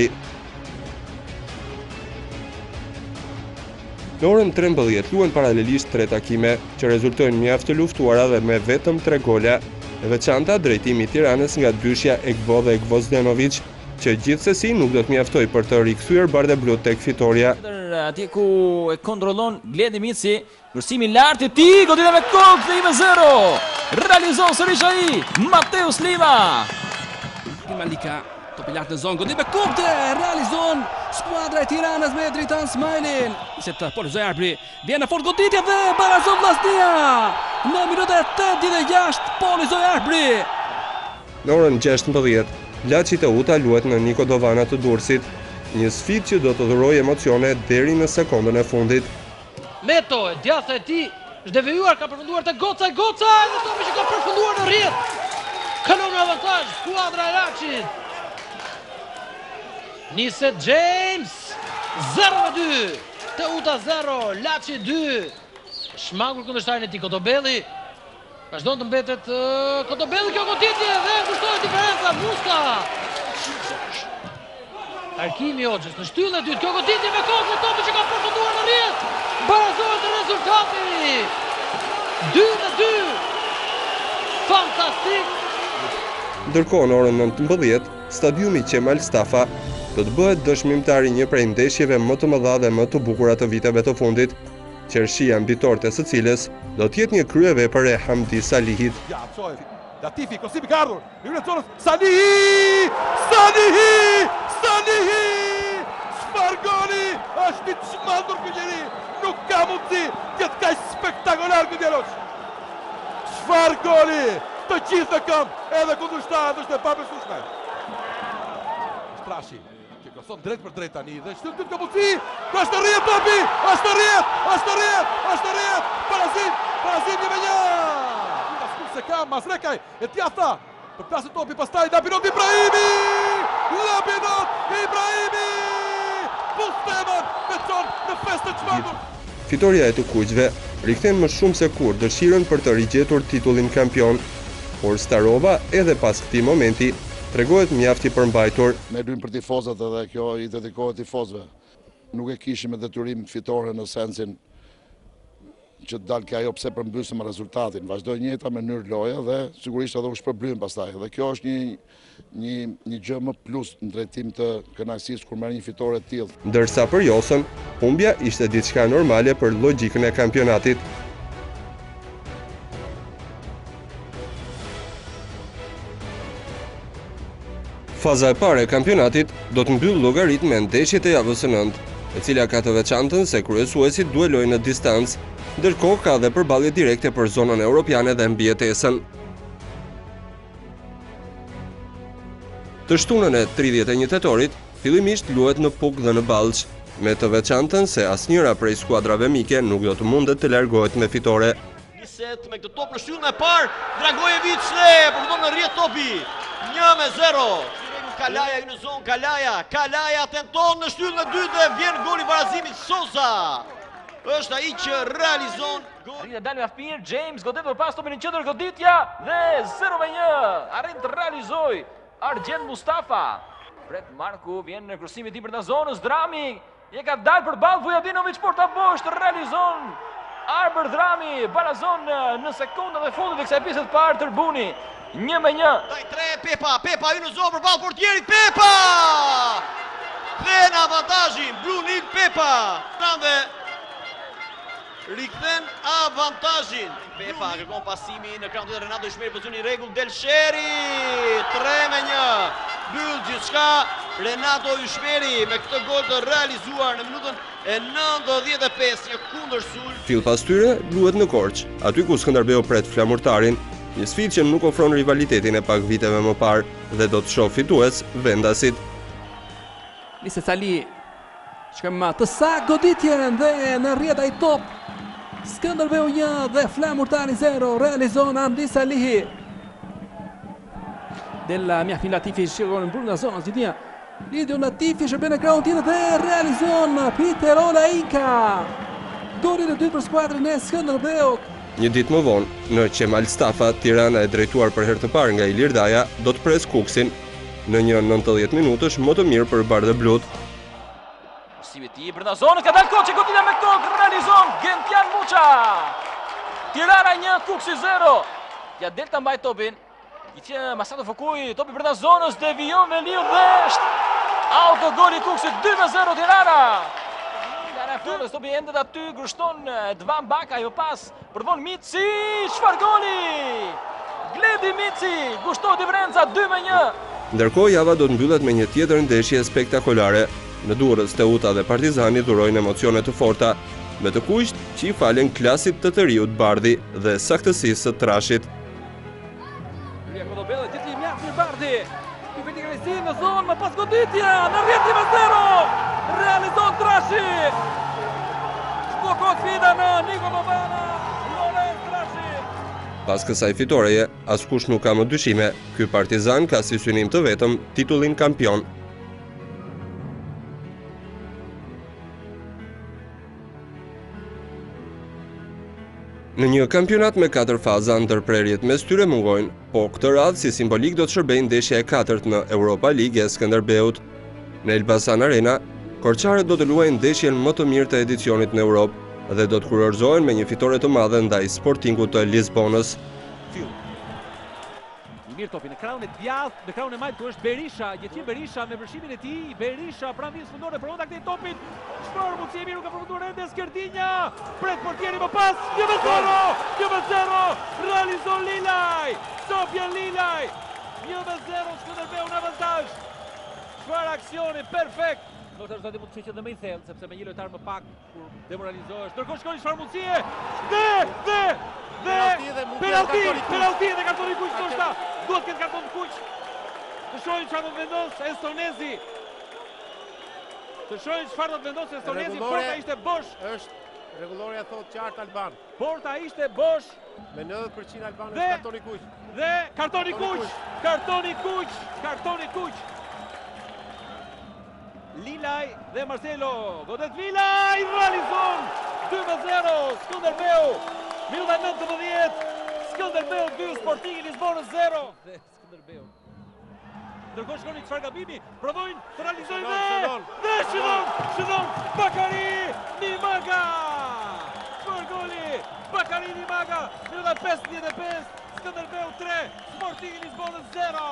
Në orën trembëdhjetë luhen paralelisht tre takime që rezultojnë mjaft të luftuara dhe me vetëm tre gola. E veçanta drejtimi i Tiranës nga dyshja Ekbo dhe Gvozdenovic, që gjithsesi nuk do të mjaftoj për të rikthyer bardhablut tek fitoria. atje ku e kontrollon Gledi Mici. Vërsimin lart i tij, goditja me kokë dhe një zero. Realizon sërish ai Mateus Lima. Malika, topi lart në zonë, goditje me kokë, realizon skuadra e Tiranës me Dritan Smajlin. Se të polizoj arbri, vjen në fort goditja dhe barazon Vllaznia. Në minutën e tetëdhjetë e gjashtë polizoj arbri. Në orën gjashtëmbëdhjetë, Laçi Teuta luhet në Niko Dovana të Durrësit, një sfidë që do të dhurojë emocione deri në sekondën e fundit. Meto, djatha e tij është devijuar, ka përfunduar te Goca, Goca, dhe topi që ka përfunduar në rrjet. Kalon në avantazh skuadra e Laçit. Niset James, zero me dy. Teuta zero, Laçi dy. Shmangur kundërshtarin e tij Kotobelli. Vazhdon të mbetet uh, Kotobelli, kjo goditje dhe kushtohet diferenca. Muska. Arkimi Hoxhës në shtyllën e dytë, kjo goditje me kokë dhe topi që ka përfunduar në rrjet. Barazohet rezultati. dy me dy. Fantastik. Ndërkohë në orën nëntëmbëdhjetë, stadiumi Qemal Stafa do të bëhet dëshmimtar i një prej ndeshjeve më të mëdha dhe më të bukura të viteve të fundit, qershia mbitorte së cilës do të jetë një kryevepër e Hamdi Salihit. Ja, çoj. Latifi, Kosimi ka ardhur. Hyrën zonës. Salihi! Salihi! Salihi! Çfarë goli? Është i çmendur ky njeri. Nuk ka mundësi të jetë kaq spektakolar ky djalosh. Çfarë goli? Të gjithë në këmbë, edhe kundërshtarët është e pabesueshme. Strashi, që koson drejt për drejt tani dhe shtyll dytë ka mundësi. Është në rrjet topi! Është në rrjet! Është në rrjet! Është në rrjet! Parazim! Parazim një me një! Se ka Masrekaj e tjatha për plasë topi, pastaj Labinot Ibrahimi! Labinot Ibrahimi! Pustemën me qonë në festë të çmendur. Fitoria e të kuqve rikthen më shumë se kur dëshirën për të rigjetur titullin kampion, por Starova edhe pas këtij momenti tregohet mjaft i përmbajtur. Ne luajmë për tifozët edhe kjo i dedikohet tifozëve. Nuk e kishim me detyrim fitore në sensin që të dalë ka ajo pse përmbysëm rezultatin. Vazhdoj njëta me mënyrë loja dhe sigurisht edhe u shpërblym pastaj. Dhe kjo është një një një gjë më plus në drejtim të kënaqësisë kur merr një fitore të tillë. Ndërsa për Josën, humbja ishte diçka normale për logjikën e kampionatit. Faza e parë e kampionatit do të mbyll llogarit me ndeshjet e javës së nëntë, e cila ka të veçantën se kryesuesit duelojnë në distancë, ndërkohë ka dhe përballje direkte për zonën europiane dhe mbijetesën. Të shtunën e tridhjetë e një tetorit, fillimisht luhet në Puk dhe në Ballç, me të veçantën se asnjëra prej skuadrave mike nuk do të mundet të largohet me fitore. Niset me këtë top në shtyllën e parë, Dragojevic dhe përfundon në rrjet topi. një me zero. Kalaja i në zonë, Kalaja, Kalaja tenton në shtyllën e dytë dhe vjen goli barazimit Sosa. Është ai që realizon gol. Arrin të dalë mjaft mirë, James godet për pas topin në qendër goditja dhe zero me një. Arrin të realizoj Argjend Mustafa. Fred Marku vjen në kryesim i tij për në zonës, Drami je ka dalë për ballë Vujadinovic, por ta bosh realizon Arber Drami, barazon në sekondën e fundit të kësaj pjese të parë Tërbuni. një me një. Daj tre, Pepa, Pepa i në zonë për balë portierit, Pepa! Dhe në avantazhin, Brunil Pepa. Dhe rikëthen avantazhin. Pepa kërkon pasimi në krahun tjetër, Renato Ishmeri pozicioni rregull, Delsheri, tre me një. Byll gjithçka Renato Ishmeri me këtë gol të realizuar në minutën e nëntëdhjetë e pesë, një kundërsul. Fill pas tyre luhet në Korç, aty ku Skënderbeu pret flamurtarin. Një sfidë që nuk ofron rivalitetin e pak viteve më parë dhe do të shoh fitues vendasit. Niset Sali, shkëm të sa goditjen dhe në rrjet ai top. Skënderbeu një dhe flamurtari zero, realizon Hamdi Salihi. Della Mjafin Latifi shikon në brenda zonës gjithnia. Lidio Latifi shërben në krahun tjetër dhe realizon Peter Olaika. Golin e dytë për skuadrën e Skënderbeut. Një ditë më vonë, në Qemal Stafa, Tirana e drejtuar për herë të parë nga Ilir Daja, do të pres Kuksin në një nëntëdhjetë minutësh më të mirë për Bardhë Blut. Simi ti brenda zonës, ka dalë Koçi, goditja me kokë, realizon Gentian Muça. Tirana një, Kuksi zero. Ja del ta mbaj topin. I që Masato Fokuj, topi brenda zonës, devijon me liu dhe është autogoli Kuksit, dy me zero Tirana. Tirana Flores topi endet aty, grushton Dvan Baka, jo pas përvon Mici, çfarë goli! Gledi Mici, kushton diferenca dy me një. Ndërkohë java do të mbyllet me një tjetër ndeshje spektakolare. Në Durrës, Teuta dhe Partizani dhurojnë emocione të forta, me të kuqt që i falen klasit të të riut Bardhi dhe saktësisë së trashit. Ria Kodobelle, gjithë i mjaft në Bardhi. I bëni krejësi në zonë, më pas goditja, në rrjeti me zero. Realizon trashi. Shblokon sfida në Niko Bobana. Lorenz Trashi. Pas kësaj fitoreje, askush nuk ka më dyshime, ky Partizan ka si synim të vetëm titullin kampion. Në një kampionat me katër faza, ndërprerjet mes tyre mungojnë, po këtë radhë si simbolik do të shërbejnë ndeshja e katërt në Europa League e Skënderbeut. Në Elbasan Arena, korçarët do të luajnë ndeshjen më të mirë të edicionit në Europë dhe do të kurorzohen me një fitore të madhe ndaj Sportingut të Lisbonës. Mirë topi në krahun e djathtë, në krahun e majtë ku është Berisha, Gjeçi Berisha me vërshimin e tij, Berisha pranë vijës fundore provon ta kthejë topin. Çfarë mundësi e mirë ka përfunduar ende Skerdinja. Pret portieri më pas, një me zero, një me zero, realizon Lilaj. Sofjan Lilaj. një me zero Skënderbeu në avantazh. Çfarë aksioni perfekt. Do të vazhdojë mund të shiqet edhe më i thellë, sepse me një lojtar më pak kur demoralizohesh. Ndërkohë shkoi çfarë mundësie. Dhe, dhe, dhe penalti, penalti dhe kartoni kuq ndoshta. Duhet këtë karton të kuq. Të shohim çfarë do të vendos Estonezi. Të shohim çfarë do të vendos Estonezi. Porta ishte bosh. Është rregulloria thotë qartë Alban. Porta ishte bosh. Me nëntëdhjetë përqind Alban është kartoni kuq. Dhe kartoni kuq. Kartoni kuq. Kartoni kuq. Lilaj dhe Marcelo, godet Lilaj, realizon dy me zero, Skënderbeu, minuta nëntëdhjetë, Skënderbeu dy, Sportingi Lisbonës zero. Dhe Skënderbeu. Ndërkohë shkoni çfarë gabimi, provojnë të realizojnë dhe, dhe shidon, shidon, Bakari Nimaga. Çfarë goli, Bakari Nimaga, minuta pesëdhjetë e pesë, Skënderbeu tre, Sportingi Lisbonës zero.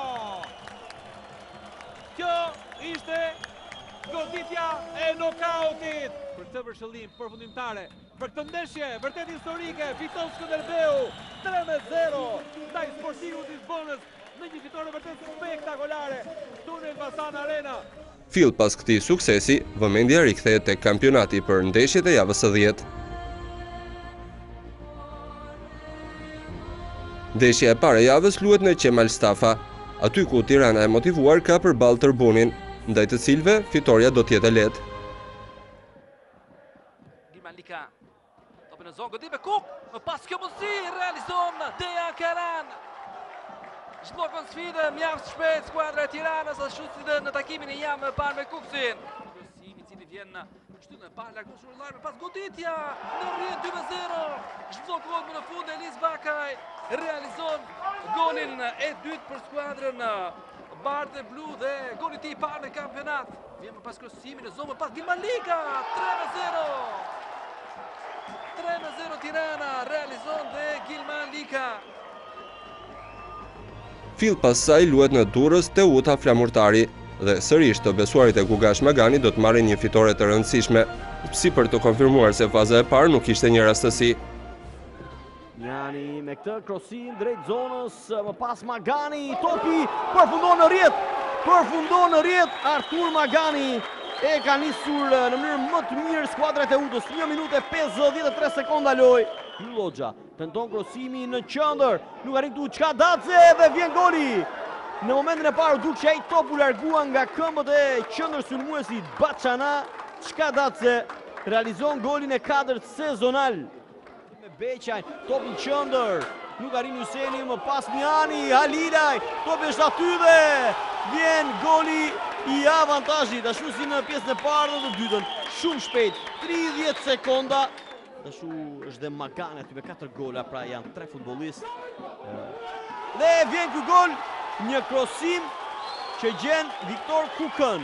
Kjo ishte goditja e nokautit për këtë vërshëllim përfundimtare. Për këtë ndeshje vërtet historike, fiton Skënderbeu tre me zero ndaj Sportingut Lisbonës në një fitore vërtet spektakolare këtu në Elbasan Arena. Fill pas këtij suksesi, vëmendja rikthehet tek kampionati për ndeshjet e javës së dhjetë. Ndeshja e parë e javës luhet në Qemal Stafa, aty ku Tirana e motivuar ka përballë Tërbunin, ndaj të cilve fitoria do t'jetë lehtë. Gilman Lika, topi në zonë, godit me kup, më pas kjo mundësi, realizon Dejan Karan. Zhblokon sfidë, mjaft shpejt skuadra e Tiranës, ashtu si dhe në takimin e jam parë me Kuksin. Krosimi i cili vjen shtyllën e parë larg shurullar, me pas goditja në rrjen dy me zero. Zhblokon më në fund Elis Bakaj, realizon golin e dytë për skuadrën Bardhë Blu dhe goli i parë në kampionat. Vjen më pas krosimi në zonë, më pas Gilman Lika, tre me zero. tre me zero Tirana, realizon dhe Gilman Lika. Fill pas saj luhet në Durrës Teuta Flamurtari dhe sërish të besuarit e Gugash Magani do të marrin një fitore të rëndësishme, si për të konfirmuar se faza e parë nuk ishte një rastësi. Njani me këtë krosim drejt zonës, më pas Magani, topi përfundon në rjet, përfundon në rjet, Artur Magani e ka nisur në mënyrë më të mirë skuadra e Teutës, një minutë e pesëdhjetë e tre sekonda loj. Logja tenton krosimi në qendër, nuk arrin këtu Çkadadze dhe vjen goli. Në momentin e parë duk që ai topu larguan nga këmbët e qendër sulmuesit Baçana, Çkadadze realizon golin e katërt sezonal. Beqaj, top në qëndër, nuk arrin Hyseni, më pas Miani, Halilaj, top është aty dhe vjen goli i avantazhit, ashtu si në pjesën e parë dhe të dytën, shumë shpejt, tridhjetë sekonda, ashtu është dhe Magani aty me katër gola, pra janë tre futbollistë. Dhe vjen ky gol, një krosim që gjen Viktor Kukën.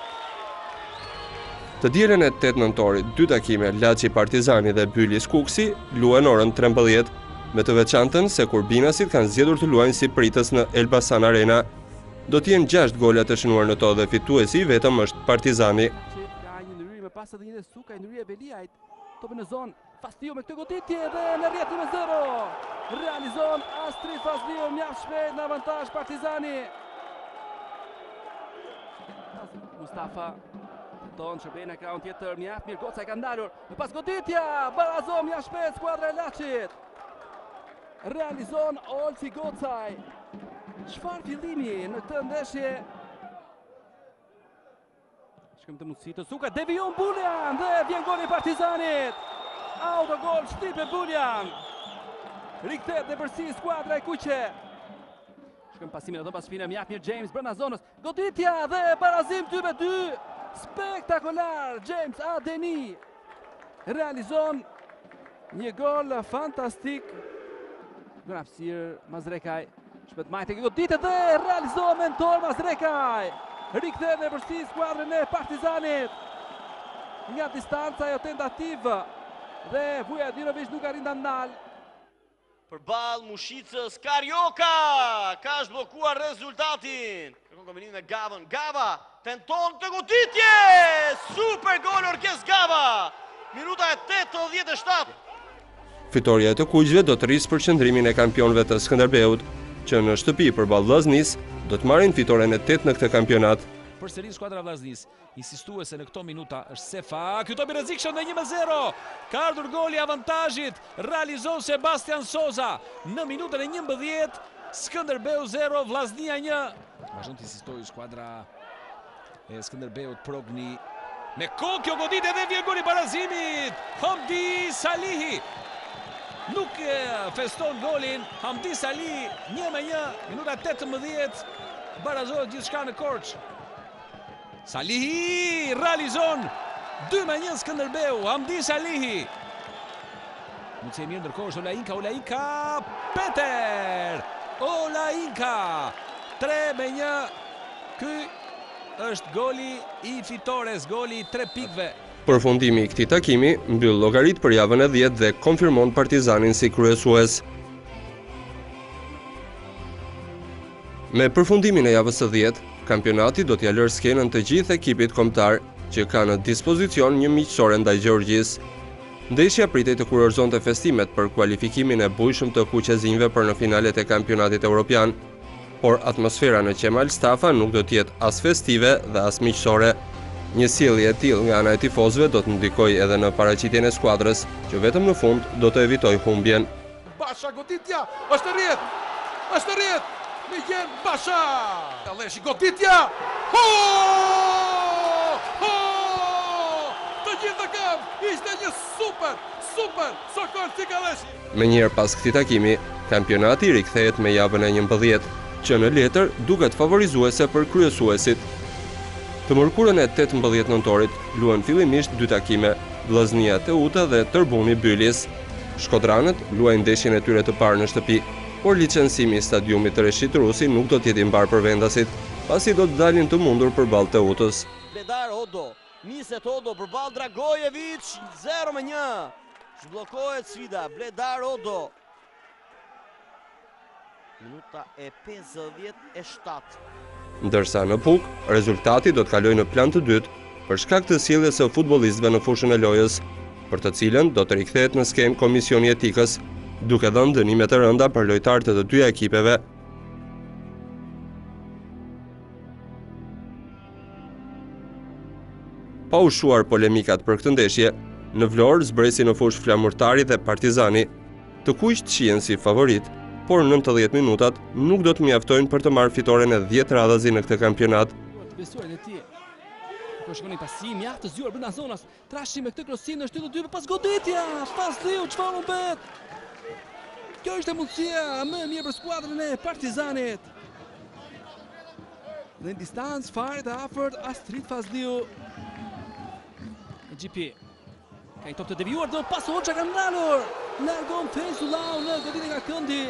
Të dielën e tetë nëntorit, dy takime Laçi Partizani dhe Bylis Kuksi luajnë orën trembëdhjetë, me të veçantën se kur binasit kanë zgjedhur të luajnë si pritës në Elbasan Arena. Do të jenë gjashtë gola të shënuar në to dhe fituesi vetëm është Partizani. Ka një ndryrim e pas edhe një dhe Suka, Indrija Beliajt, topi në zonë, Fazliu me këtë goditje dhe në rrjet një me zero. Realizon Astrid Fazliu, mjaft shpejt në avantazh Partizani. Mustafa ton shërbej në ekran tjetër, mjaft mirë, goca e ka ndalur. Në pas goditja, barazon mjaft shpejt skuadra e Laçit. Realizon Olsi Gocaj. Çfarë fillimi në këtë ndeshje? Shkëm të mundësi të Suka, devion Buljan dhe vjen goli i Partizanit. Autogol shtype Buljan. Rikthehet në përsi skuadra e kuqe. Shkëm pasimin ato pas shpinë mjaft mirë James brenda zonës. Goditja dhe barazim dy me dy. Spektakolar James Adeni. Realizon një gol fantastik. Në hapësirë Mazrekaj. Shpet majtë e goditje dhe realizon mentor Mazrekaj. Rikthehet në përsi skuadrën e Partizanit. Nga distanca jo tentativë. Dhe Vuja Dirovic nuk arrin ta ndal. Përballë Mushicës, Karjoka ka zhbllokuar rezultatin. Kërkon kombinim me Gavën. Gava tenton të goditje. Super gol Orkes Gava. Minuta e tetëdhjetë e shtatë. Fitoria e të kuqve do të rrisë përqendrimin e kampionëve të Skënderbeut, që në shtëpi përballë Vllaznis do të marrin fitoren e tetë në këtë kampionat. Përsëri skuadra Vllaznis, insistuese në këto minuta është Sefa, ky topi rrezikshëm dhe një me zero. Ka ardhur goli i avantazhit, realizon Sebastian Soza në minutën e njëmbëdhjetë, Skënderbeu zero, Vllaznia një. Vazhdon të insistojë skuadra e Skënderbeut, Progni me kokë, kjo goditje dhe vjen goli i barazimit. Hamdi Salihi nuk feston golin. Hamdi Salihi një me një, minuta tetëmbëdhjetë, barazohet gjithçka në Korç. Salihi realizon dy me një Skënderbeu, Hamdi Salihi. Mundësi e mirë ndërkohë është Olainka, Olainka, Peter! Olainka, tre me një. Ky është goli i fitores, goli i tre pikëve. Përfundimi i këtij takimi mbyll llogarit për javën e dhjetë dhe konfirmon Partizanin si kryesues. Me përfundimin e javës së dhjetë, kampionati do t'ja lërë skenën të gjithë ekipit kombëtar që ka në dispozicion një miqësore ndaj Gjeorgjisë. Ndeshja pritej të kurorëzonte festimet për kualifikimin e bujshëm të kuqezinjve për në finalet e kampionatit evropian, por atmosfera në Qemal Stafa nuk do t'jetë as festive dhe as miqësore. Një sjellje e tillë nga ana e tifozëve do të ndikojë edhe në paraqitjen e skuadrës, që vetëm në fund do të evitojë humbjen. Basha goditja, është rrjet, është rrjet. Miguel Basha! Kaleshi goditja! Ho! Ho! Të gjithë në kam, ishte një super, super sokol si Kaleshi. Me njëherë pas këtij takimi, kampionati rikthehet me javën e njëmbëdhjetë, që në letër duket favorizuese për kryesuesit. Të mërkurën e tetëmbëdhjetë nëntorit luan fillimisht dy takime, Vllaznia Teuta dhe Tërbuni Bylis. Shkodranët luajnë ndeshjen e tyre të parë në shtëpi, por licencimi i stadiumit të Reshit Rusi nuk do t'jetë i mbar për vendasit, pasi do të dalin të mundur përballë Teutës. Bledar Odo, niset Odo përballë Dragojevic, zero me një. Zhbllokohet sfida, Bledar Odo. Minuta e pesëdhjetë e shtatë. Ndërsa në Puk, rezultati do të kalojë në plan të dytë për shkak të sjelljes së futbollistëve në fushën e lojës, për të cilën do të rikthehet në skemë komisioni etikës, duke dhënë dënime të rënda për lojtarët e të dyja ekipeve. Pa ushuar polemikat për këtë ndeshje, në Vlorë zbresi në fushë Flamurtari dhe Partizani, të kuqt shihen si favorit, por nëntëdhjetë minutat nuk do të mjaftojnë për të marrë fitoren e dhjetë radhazi në këtë kampionat. Besuarin e tij. Po shkon një pasim mjaft të zgjuar brenda zonës. Trashi me këtë krosim në shtyllë dy pas goditja. Fazliu çfarë u bët? Kjo është mundësia më e mirë për skuadrën e Partizanit. Në distancë fare të afërt Astrid Fazliu. G P. Ka një top të devijuar dhe pas Hoxha ka ndalur. Largon Fezullau në goditje nga këndi.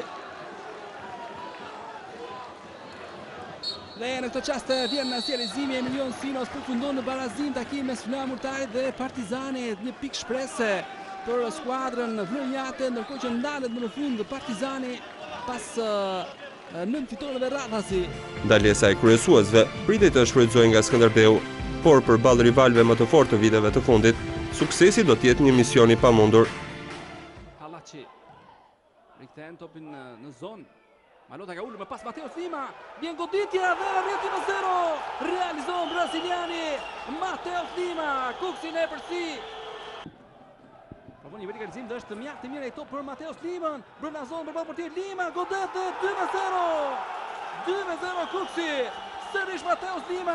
Dhe në këtë qast vjen në sjellëzimi Emilion Sinos përfundon në barazim takim mes Flamurtarit dhe Partizanit, një pikë shprese për skuadrën vlorënjate, ndërkohë që ndalet më në fund Partizani pas nën fitoreve radhazi. Ndalesa e kryesuesve pritej të shfrytëzojë nga Skënderbeu, por përballë rivalëve më të fortë të viteve të fundit, suksesi do të jetë një mision i pamundur. Hallaçi rikthehen topin në zonë. Malota ka ullur me pas Mateus Lima, vjen goditja dhe rrjeti në zero, realizon braziliani Mateus Lima, Kuksi në përsi. Provon një vertikalizim dhe është mjaft e mirë e këto për Mateus Limën, brenda zonë përballë portier Lima, godet dhe dy me zero. dy me zero Kuksi, sërish Mateus Lima.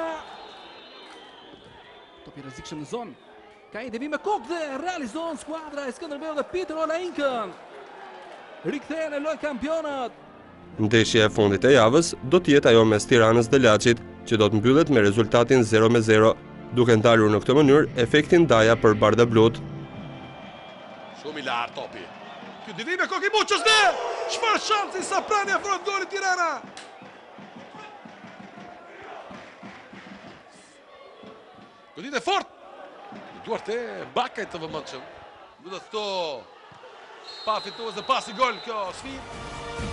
Topi rrezikshëm në zonë. Ka një devim me kokë dhe realizon skuadra e Skënderbeu dhe Peter Olainkën. Rikthehen e lojë kampionat. Ndeshja e fundit e javës do të jetë ajo mes Tiranës dhe Laçit, që do të mbyllet me rezultatin zero me zero, duke ndalur në këtë mënyrë efektin ndaja për Bardablut. Shumë i lartë topi. Ky devim me kokë i Muçës dhe çfarë shansi sa prani afrohet golit Tirana. Goditje fort. Duart e Bakaj të vëmendshëm. Do të thto pa fitues dhe pasi gol kjo sfidë.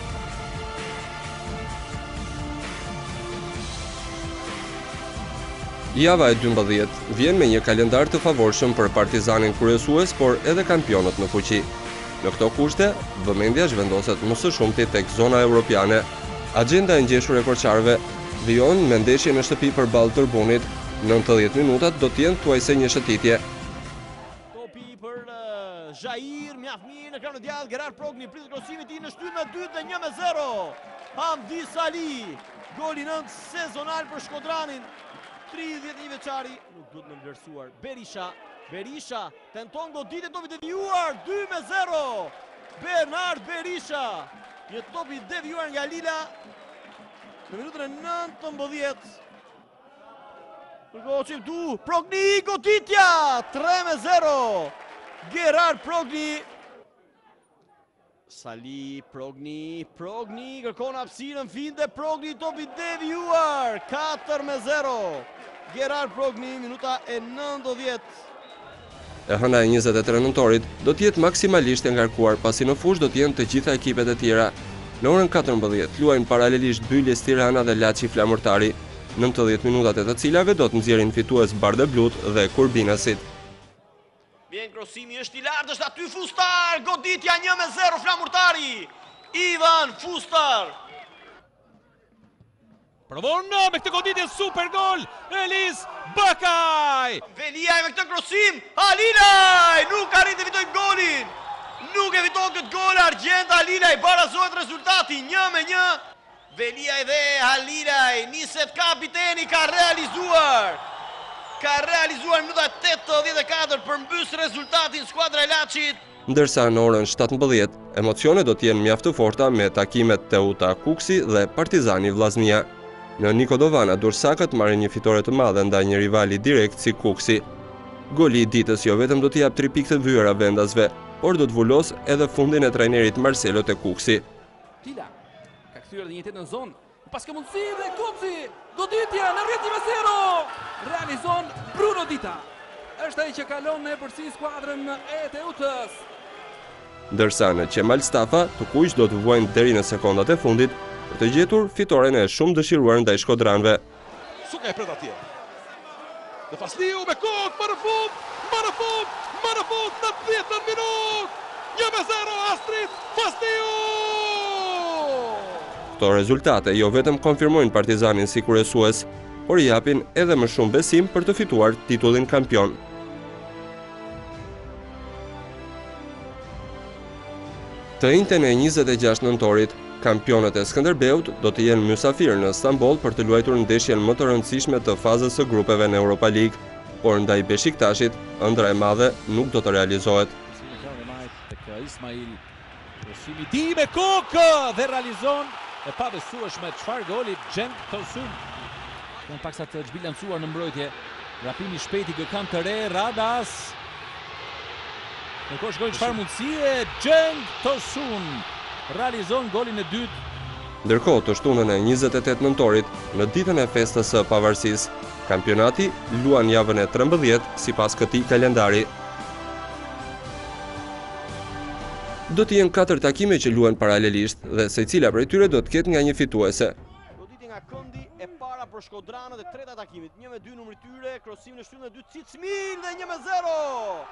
Java e dymbëdhjetë vjen me një kalendar të favorshëm për Partizanin kryesues, por edhe kampionët në fuqi. Në këto kushte, vëmendja zhvendoset më së shumti tek zona europiane. Agjenda e ngjeshur e korçarëve vijon me ndeshje në shtëpi përballë Tërbunit. nëntëdhjetë minutat do të jenë thuajse një shëtitje. Topi për uh, Jair, mjaft mirë në ekranin e djallë, Gerard Progni prit krosimin e tij në shtypën e dytë dhe një me zero. Hamdi Sali, goli nënt sezonal për Shkodranin. tridhjetë e një vjeçari, nuk duhet më vlerësuar. Berisha, Berisha tenton goditje, topi devijuar, dy me zero. Bernard Berisha, një top i devijuar nga Lila në minutën e nëntëmbëdhjetë. Përgoqim du, Progni, goditja, tre me zero. Gerard Progni. Sali, Progni, Progni, kërkon hapësirën finde, Progni, topi devijuar, katër me zero. Gerard Progni, minuta e nëntëdhjetë. E hëna e njëzet e tre nëntorit do të jetë maksimalisht e ngarkuar, pasi në fushë do të jenë të gjitha ekipet e tjera. Në orën katërmbëdhjetë luajnë paralelisht Byljes Tirana dhe Laçi Flamurtari, nëntëdhjetë minutat e të cilave do të nxjerrin fitues Bardablut dhe Kurbinasit. Vjen krosimi, është i lartë, është aty Fustar, goditja një me zero Flamurtari. Ivan Fustar. Provon me këtë goditje super gol, Elis Bakaj. Veliaj me këtë krosim, Halilaj, nuk arrit të fitojë golin. Nuk e fiton këtë gol, Argjenda Halilaj, barazohet rezultati, një me një. Veliaj dhe Halilaj, niset kapiteni, ka realizuar. Ka realizuar minuta tetëdhjetë e katër për mbys rezultatin skuadra e Laçit. Ndërsa në orën shtatëmbëdhjetë, emocionet do të jenë mjaft të forta me takimet Teuta Kuksi dhe Partizani Vllaznia. Në Nikodovana, Dursakët marrin një fitore të madhe ndaj një rivali direkt si Kuksi. Goli i ditës jo vetëm do t'i jap tri pikë të vëra vendasve, por do të vulos edhe fundin e trajnerit Marcelo te Kuksi. Tila ka kthyer edhe një tjetër në zonë. Pas ka mundësi dhe Kuksi, goditja në rrjet një me zero. Realizon Bruno Dita. Është ai që kalon në përsi skuadrën e Teutës. Ndërsa në Qemal Stafa, të kuq do të vuajnë deri në sekondat e fundit për të gjetur fitoren e shumë dëshiruar ndaj shkodranëve. Suka e pret atje. Dhe Fasliu me kokë, më në fund, më në fund, më në fund, në dhjetën minut. një me zero Astrid Fasliu! Këto rezultate jo vetëm konfirmojnë Partizanin si kryesues, por i japin edhe më shumë besim për të fituar titullin kampion. Të njëjtën e njëzet e gjashtë nëntorit, kampionët e Skënderbeut do të jenë mysafir në Stamboll për të luajtur ndeshjen më të rëndësishme të fazës së grupeve në Europa League, por ndaj Beshiktasit, ëndra e madhe nuk do të realizohet. Ismail, Roshimi di me kokë dhe realizon e pa besueshme çfarë goli Cenk Tosun. Në paksa të zhbilancuar në mbrojtje, rapimi shpejti Gökhan të re, Radas. Në kosh gol çfarë mundësie, Cenk Tosun realizon golin e dytë. Ndërkohë të shtunën e njëzet e tetë nëntorit, në ditën e festës së pavarësisë, kampionati luan javën e trembëdhjetë sipas këtij kalendari. Do të jenë katër takime që luan paralelisht dhe secila prej tyre do të ketë nga një fituese. Goditje nga këndi e para para për Shkodranët e treta takimit. një me dy numri tyre, krosimin e shtyllën e dy Cicmil dhe një me zero.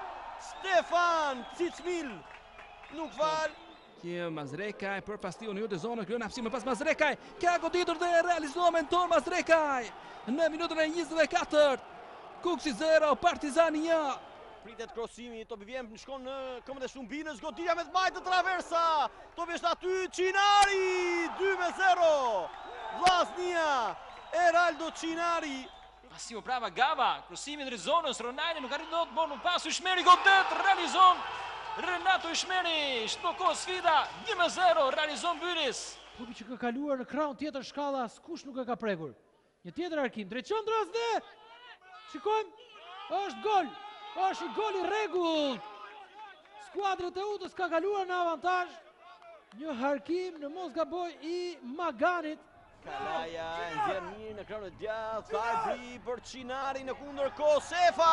Stefan Cicmil nuk fal. Kjo Mazrekaj për pastion në jote zonë, kryon hapësim pas Mazrekaj, ka goditur dhe realizuar mentor Mazrekaj në minutën e njëzet e katërt. Kuksi zero, Partizani një. Pritet krosimi, topi vjen shkon në këmbën e Shumbinës, goditja me të majtë të traversa. Topi është aty, Çinari, dy me zero. Vllaznia, Eraldo Çinari. Pasio prava Gava, krosimi drejt zonës, Ronaldo nuk arrin dot, bon në pasu Ishmeri godet, realizon Renato Ishmeri, shtoko sfida, një me zero, realizon Byris. Topi që ka kaluar në krahun tjetër shkalla, askush nuk e ka prekur. Një tjetër arkim, drejt qendrës dhe shikojmë, është gol. Është i gol i rregullt. Skuadrët e Utës ka kaluar në avantazh. Një harkim në mos gaboj i Maganit. Kalaja e nxjerr mirë në krahun e djathtë, Arbri për Çinari në kundërkohë Sefa.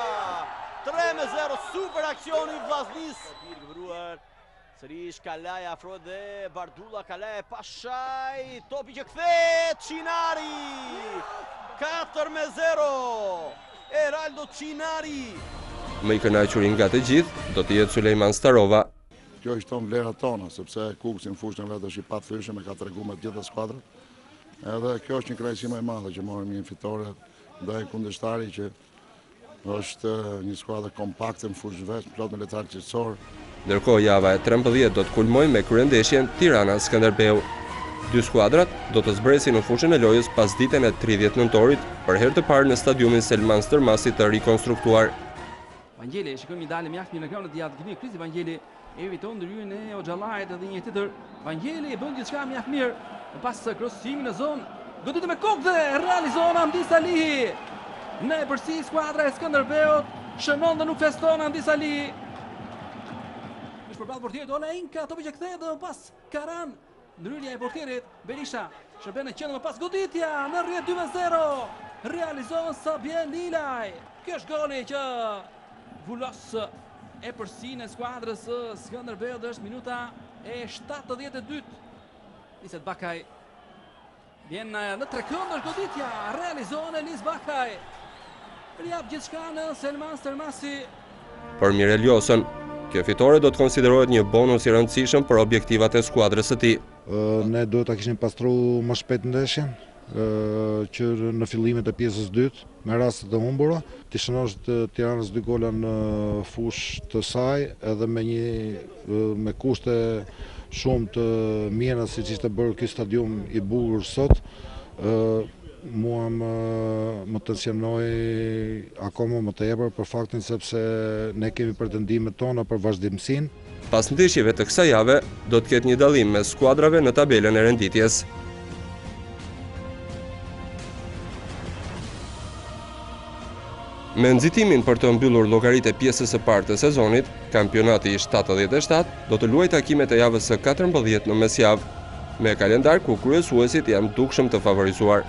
tre me zero, super aksioni i Vllaznisë. Pirë gëvruar. Sërish Kalaja afrohet dhe Bardulla, Kalaja e pashaj, topi që kthehet Çinari. katër me zero. Eraldo Çinari. Më i kënaqur nga të gjithë do të jetë Sulejman Starova. Kjo i shton vlerat tona, sepse Kuksi në fushën e vet është i pathyeshëm, e ka treguar me të gjitha skuadrat. Edhe kjo është një kënaqësi më e madhe që morëm një fitore ndaj kundërshtari që është një skuadër kompakte në fushë vet, plot me lojtar qetësor. Ndërkohë java e trembëdhjetë do të kulmojë me kryendeshjen Tirana-Skënderbeu. Dy skuadrat do të zbresin në fushën e lojës pas ditën e tridhjetë nëntorit, për herë të parë në stadiumin Selman Stërmasi të rikonstruktuar. Vangjeli, shikojmë një dalë mjaft mirë në krahun e djathtë. Kimi Kristi Vangjeli eviton ndryrën e Oxhallait edhe një tjetër. Vangjeli bën gjithçka mjaft mirë pas krosimin në zonë. Goditë me kokë dhe realizon Andi Salihi. Në përsi skuadra e Skënderbeut shënon dhe nuk feston Andi Salihi. Është përballë portierit Ola Inka, topi që kthehet dhe pas Karan. Ndryrja e portierit Berisha, shërben në qendër më pas goditja në rrjet dy me zero. Realizon Sabien Lilaj. Kjo është goli që vullos e përsinë e skuadrës së Skënderbeut, është minuta e shtatëdhjetë e dytë. Niset Bakaj. Vjen në trekëndër goditja, realizon Elis Bakaj. Rjap gjithçka në Selman Stërmasi. Për Mirel Josën, kjo fitore do të konsiderohet një bonus i rëndësishëm për objektivat e skuadrës së tij. Ne duhet ta kishim pastruar më shpejt ndeshjen, që në fillimet e pjesës dytë me rastet e humbura, ti shënosh Tiranës dy gola në fushë të saj edhe me një me kushte shumë të mira siç ishte bërë ky stadium i bukur sot. Mua më, më tensionoi akoma më tepër për faktin sepse ne kemi pretendimet tona për vazhdimsinë. Pas ndeshjeve të kësaj jave, do të ketë një dallim mes skuadrave në tabelën e renditjes. Me nxitimin për të mbyllur llogaritë e pjesës së parë të sezonit, kampionati i shtatëdhjetë e shtatë do të luajë takimet e javës së katërmbëdhjetë në mesjavë, me kalendar ku kryesuesit janë dukshëm të favorizuar.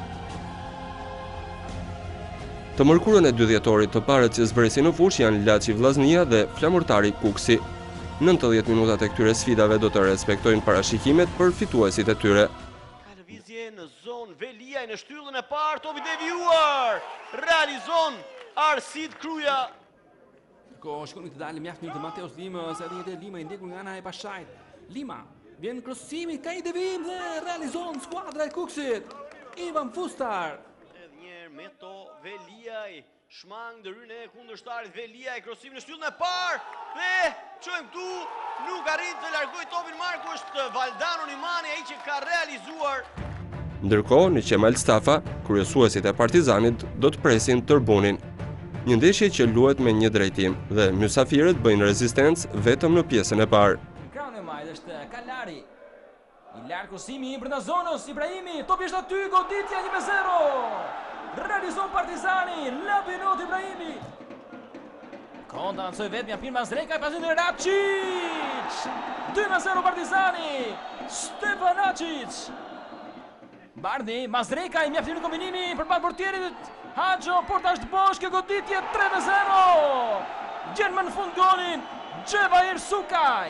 Të mërkurën e dy dhjetorit të parët që zbresin në fushë janë Laçi Vllaznia dhe Flamurtari Kuksi. nëntëdhjetë minutat e këtyre sfidave do të respektojnë parashikimet për fituesit e tyre. Ka lëvizje në zonë, Veliaj në shtyllën e parë, topi devijuar, realizon Arsid Kruja. Ko shkon të dalë mjaft mirë të Mateus Limës, edhe një Lima i ndjekur nga ana e Pashajt. Lima vjen krosimi, ka i devijim dhe realizon skuadra e Kuksit. Ivan Fustar. Edhe një Meto Veliaj, shmang ndërhyrjen e kundërshtarit Veliaj, krosimin në shtyllën e parë dhe çojmë këtu, nuk arrit të largoj topin Marku, është Valdano Nimani ai që ka realizuar. Ndërkohë, në Qemal Stafa, kryesuesit e Partizanit do të presin Tërbunin. Një ndeshje që luhet me një drejtim dhe mysafirët bëjnë rezistencë vetëm në pjesën e parë. Krahun e majtë është Kalari. I larg krosimi i brenda zonës, Ibrahimi, topi është aty, goditja një me zero. Realizon Partizani, Labinot Ibrahimi. Konta ancoj vetë mja pirë Mazreka, pasin në Racic. dy me zero Partizani, Stefan Racic. Bardi, Mazreka i mjaftin në kombinimi për balë portierit. Haxho, porta është bosh, kjo goditje tre me zero. Gjenë më në fund golin, Xhevair Sukaj.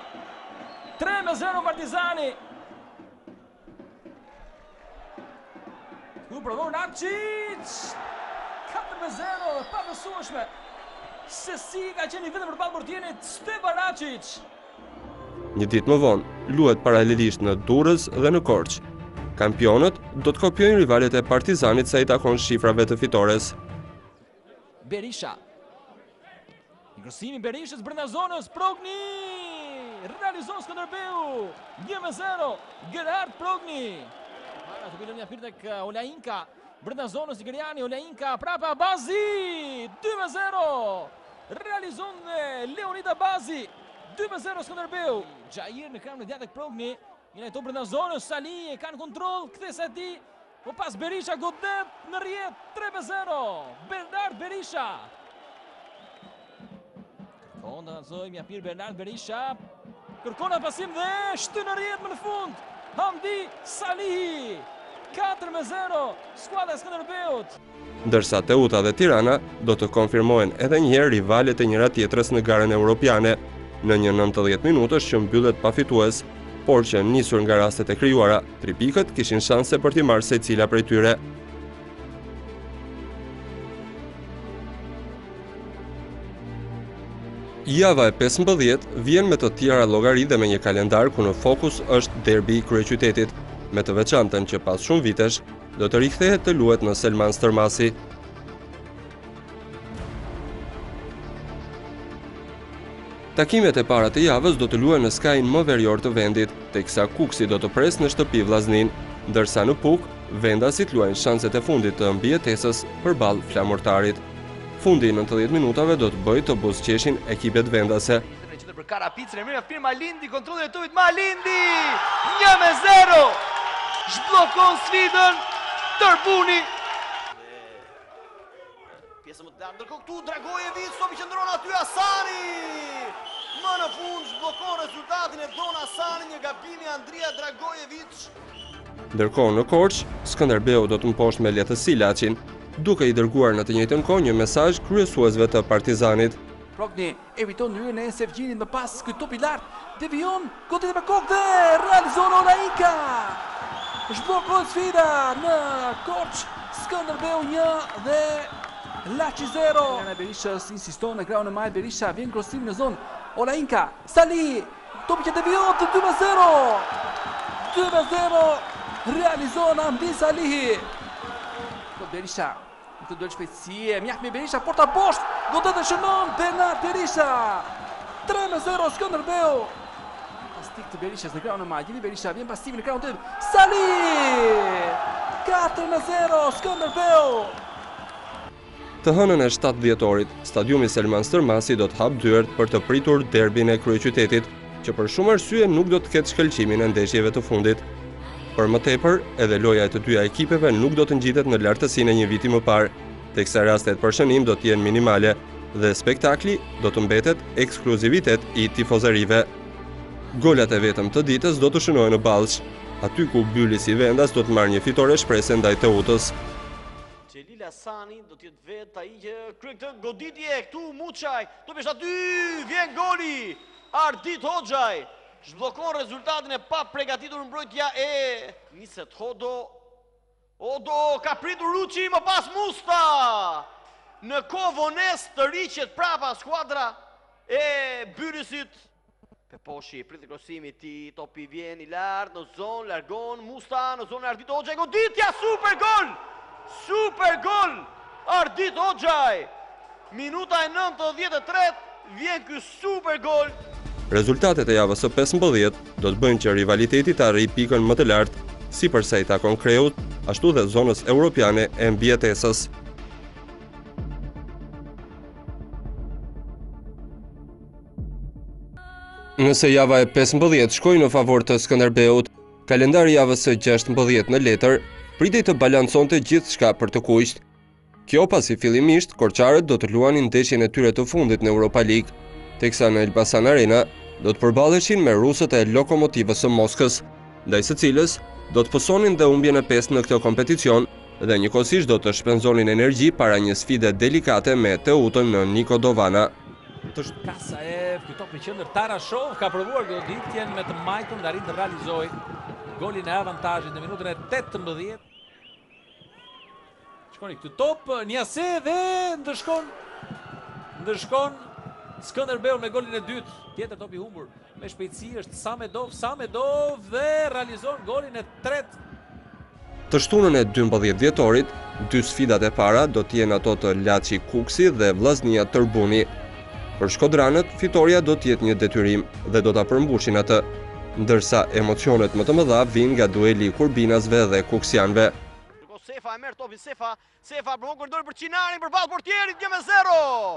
tre me zero Partizani. këtu provon Arqic. katër me zero, pa besueshme. Se si ka qenë i vetëm përballë portierit Stevan Arqic. Një ditë më vonë, luhet paralelisht në Durrës dhe në Korçë. Kampionët do të kopjojnë rivalet e Partizanit sa i takon shifrave të fitores. Berisha. Ingrosimi Berishës brenda zonës, Progni realizon Skënderbeu. një me zero, Gerard Progni. Para të bilën një firë tek Olainka, brenda zonës Nigeriani, Olainka, prapa Bazi, dy me zero. Realizon dhe Leonida Bazi, dy me zero Skënderbeu. Xhair në krahun e djathtë tek Progni, një lajto brenda zonës, Sali e kanë kontroll, kthesa e tij. Po pas Berisha godet në rrjet, tre me zero. Bernard Berisha. Kërkon të avanzoj mjaftir Bernard Berisha. Kërkon atë pasim dhe shty në rrjet më në fund. Hamdi Salihi. katër me zero. Skuadra e Skënderbeut. Ndërsa Teuta dhe Tirana do të konfirmohen edhe një herë rivalet e njëra tjetrës në garën europiane në një nëntëdhjetë minutësh që mbyllet pa fitues, por që nisur nga rastet e krijuara, tri pikët kishin shanse për t'i marrë secila prej tyre. Java e pesëmbëdhjetë vjen me të tjera llogari dhe me një kalendar ku në fokus është derbi i kryeqytetit, me të veçantën që pas shumë vitesh do të rikthehet të luhet në Selman Stërmasi. Takimet e para të javës do të luhen në skajin më verior të vendit, teksa Kuksi do të pres në shtëpi Vllaznin, ndërsa në Puk vendasit luajnë shanset e fundit të mbijetesës përballë Flamurtarit. Fundi i nëntëdhjetë minutave do të bëjë të buzëqeshin ekipet vendase. Në qendër për Karapicën, e mirë firma Malindi, kontrolli i tujt Malindi, një me zero. Zhbllokon sfidën Tërbuni. Pjesë më të lartë, ndërkohë këtu Dragojevic, topi qëndron aty Hasani. Më në fund zhbllokon rezultatin e Don Hasani, një gabim i Andria Dragojevic. Ndërkohë në Korçë, Skënderbeu do të mposht me lehtësi Laçin, duke i dërguar në të njëjtën kohë një mesazh kryesuesve të Partizanit. Progni eviton hyrjen e Sevgjinit më pas ky top i lartë, devion, goditë me kokë dhe realizon Olainka. Zhbllokon sfida në Korçë, Skënderbeu një dhe Laçi zero. Ana Berishës insiston në krahun e majt, Berisha vjen krosim në zonë. Olainka, Sali, topi që devion të dy me zero. dy me zero realizon Hamdi Salihi. Berisha, në të duel shpejtësie, mjaft me Berisha, porta poshtë, godet e shënon Bernard Berisha. tre me zero Skënderbeu. Pastik të Berishas në krahun e majt, Jimi Berisha vjen pasiv në krahun të Sali. katër me zero Skënderbeu. Të hënën e shtatë dhjetorit, stadiumi Selman Stërmasi do të hap dyert për të pritur derbin e kryeqytetit, që për shumë arsye nuk do të ketë shkëlqimin e ndeshjeve të fundit. Për më tepër, edhe loja e të dyja ekipeve nuk do të ngjitet në lartësinë e një viti më parë, teksa rastet për shënim do të jenë minimale dhe spektakli do të mbetet ekskluzivitet i tifozërive. Golat e vetëm të ditës do të shënohen në Ballsh, aty ku Byli si vendas do të marrë një fitore shprese ndaj Teutës. Xhelil Hasani do të jetë vetë ai që krye këtë goditje këtu Muçaj. Do bësh aty, vjen goli. Ardit Hoxhaj zhbllokon rezultatin e pa përgatitur mbrojtja e Niset Hodo. Hodo ka pritur Ruçi, më pas Musta. Në kohë vonesë të riqet prapa skuadra e Bylisit. Peposhi pritet krosimi i tij, topi vjen i lartë në zonë, largon Musta në zonën e Ardit Hoxhaj, goditja, super gol! Super gol! Ardit Hoxhaj. Minuta e nëntëdhjetë e tretë vjen ky super gol. Rezultatet e javës së pesëmbëdhjetë do të bëjnë që rivaliteti të arrijë pikën më të lartë, si përsa i takon Kreut, ashtu dhe zonës europiane e mbijetesës. Nëse java e pesëmbëdhjetë shkoi në favor të Skënderbeut, kalendari javës së gjashtëmbëdhjetë në letër pritej të balanconte gjithçka për të kuqt. Kjo pasi fillimisht korçarët do të luanin ndeshjen e tyre të fundit në Europa League, teksa në Elbasan Arena do të përballeshin me rusët e Lokomotivës së Moskës, ndaj së cilës do të pësonin dhe humbjen e pestë në këtë kompeticion dhe njëkohësisht do të shpenzonin energji para një sfide delikate me Teutën në Nikodovana. Kasaev, ky top në qendër, Tarashov ka provuar goditjen me të majtën dhe arrin të realizojë golin e avantazhit në minutën e tetëmbëdhjetë. shkoni këtë top, Niase dhe ndëshkon, ndëshkon Skënderbeu me golin e dytë, tjetër top i humbur. Me shpejtësi është Samedov, Samedov dhe realizon golin e tretë. Të shtunën e dymbëdhjetë dhjetorit, dy sfidat e para do t'jenë ato të Laçi Kuksi dhe Vllaznia Tërbuni. Për shkodranët, fitoria do t'jetë një detyrim dhe do t'a përmbushin atë, ndërsa emocionet më të mëdha vinë nga dueli kurbinasve dhe kuksianve. Sefa e merr topin Sefa, Sefa provon korridor për Çinarin përballë portierit, një me zero.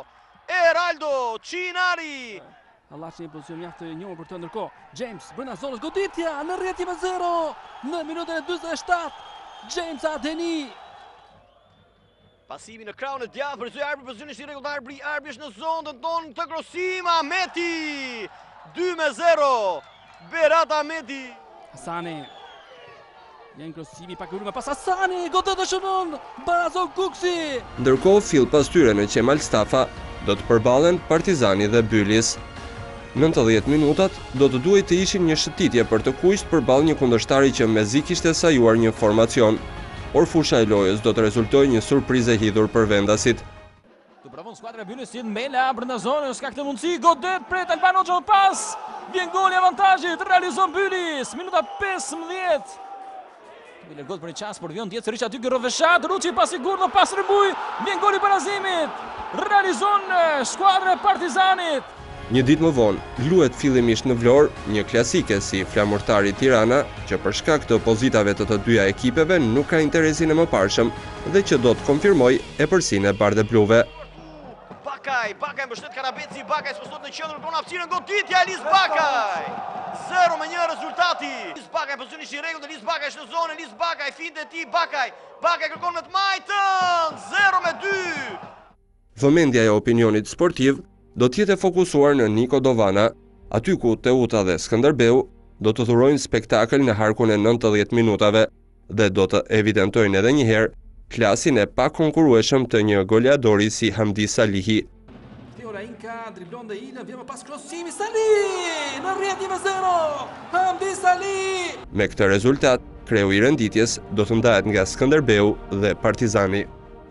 Eraldo Çinari. Allaçi në pozicion mjaft të njohur për të ndërkohë. James brenda zonës, goditja në rrjet një me zero. Në minutën e dyzet e shtatë, James Adeni. Pasimi në krahun e djathtë për zyar për pozicionin e rregullar bri arbish në zonën tonë të krosim Ahmeti. dy me zero. Berat Ahmeti. Hasani. Një krosimi pak urime pas Hasani, godet dhe shënon Barazon Kuksi. Ndërkohë fill pas tyre në Qemal Stafa do të përballen Partizani dhe Bylis. nëntëdhjetë minutat do të duhet të ishin një shëtitje për të kuqt përballë një kundërshtari që mezi kishte sajuar një formacion, por fusha e lojës do të rezultojë një surprizë e hidhur për vendasit. Tu provon skuadra e Bylisit, Mela brenda zonës, ka këtë mundësi, godet pret Alban Hoxha pas. Vjen goli avantazhit, realizon Bylis, minuta pesëmbëdhjetë. Bile gol për një qas, por vion tjetë sërish aty Groveshat, Ruçi pasi gurdo pas rëbuj, vjen goli barazimit, realizon skuadra e Partizanit. Një ditë më vonë, luhet fillimisht në Vlorë një klasike si Flamurtari Tirana, që për shkak të opozitave të të dyja ekipeve nuk ka interesin e mëparshëm dhe që do të konfirmoj e përsinë e bardhë bluve. Bakaj, Bakaj mbështet Karabeci, Bakaj spostot në qendër ton hapësirën goditja Elis Bakaj. zero me një rezultati. Elis Bakaj pozicioni i rregullt, Elis Bakaj në zonë, Elis Bakaj finte e tij Bakaj. Bakaj kërkon me të majtën, zero me dy. Vëmendja e opinionit sportiv do t'jetë e fokusuar në Niko Dovana, aty ku Teuta dhe Skënderbeu do të dhurojnë spektakël në harkun e nëntëdhjetë minutave dhe do të evidentojnë edhe një herë klasin e pa konkurueshëm të një goleadori si Hamdi Salihi. Teora Inka driblon dhe ilën, vjen më pas krosimi Sali në rrjet një me zero. Hamdi Sali. Me këtë rezultat, kreu i renditjes do të ndahet nga Skënderbeu dhe Partizani.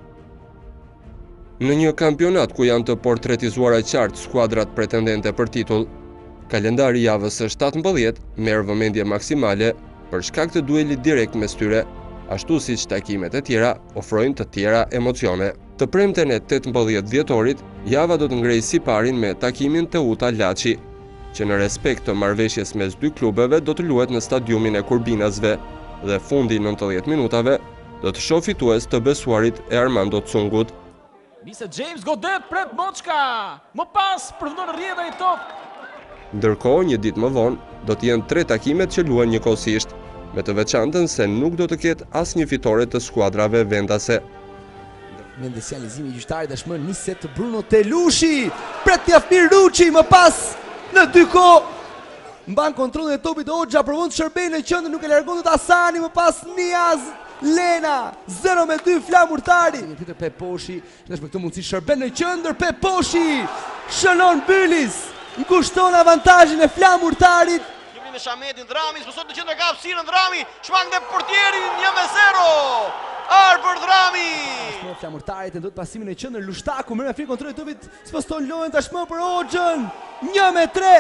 Në një kampionat ku janë të portretizuara qartë skuadrat pretendente për titull, kalendari i javës së shtatëmbëdhjetë merr vëmendje maksimale për shkak të duelit direkt mes tyre, ashtu siç takimet e tjera ofrojnë të tjera emocione. Të premten e tetëmbëdhjetë dhjetorit, java do të ngrejë siparin me takimin Teuta Laçi, që në respekt të marrëveshjes mes dy klubeve do të luhet në stadiumin e Kurbinasve dhe fundi nëntëdhjetë minutave do të shohë fitues të besuarit e Armando Cungut. Nise James, godet pret Moçka, më pas përfundon rrjeta i top. Ndërkohë, një ditë më vonë, do të jenë tre takimet që luhen njëkohësisht, me të veçantën se nuk do të ketë asnjë fitore të skuadrave vendase. Mendesializimi i gjyqtarit dashmën niset të Bruno Telushi, pret Tjafmir Ruçi, më pas në dy kohë mban kontrollin e topit Hoxha, provon të shërbejë në qendër, nuk e largon dot Hasani, më pas Niaz Lena, zero me dy Flamurtari. Një tjetër Peposhi, tash me këtë mundësi shërben në qendër Peposhi. Shënon Bylis, ngushton avantazhin e Flamurtarit. Jemi me Shametin Drami, spostot në qendër ka hapësirën Drami, shmang dhe portierin një me zero. Arbër Drami. Tashmë Flamurtari tenton pasimin në qendër, Lushtaku merr me frikë kontrolli topit, sposton lojën tashmë për Hoxhën. një me tre.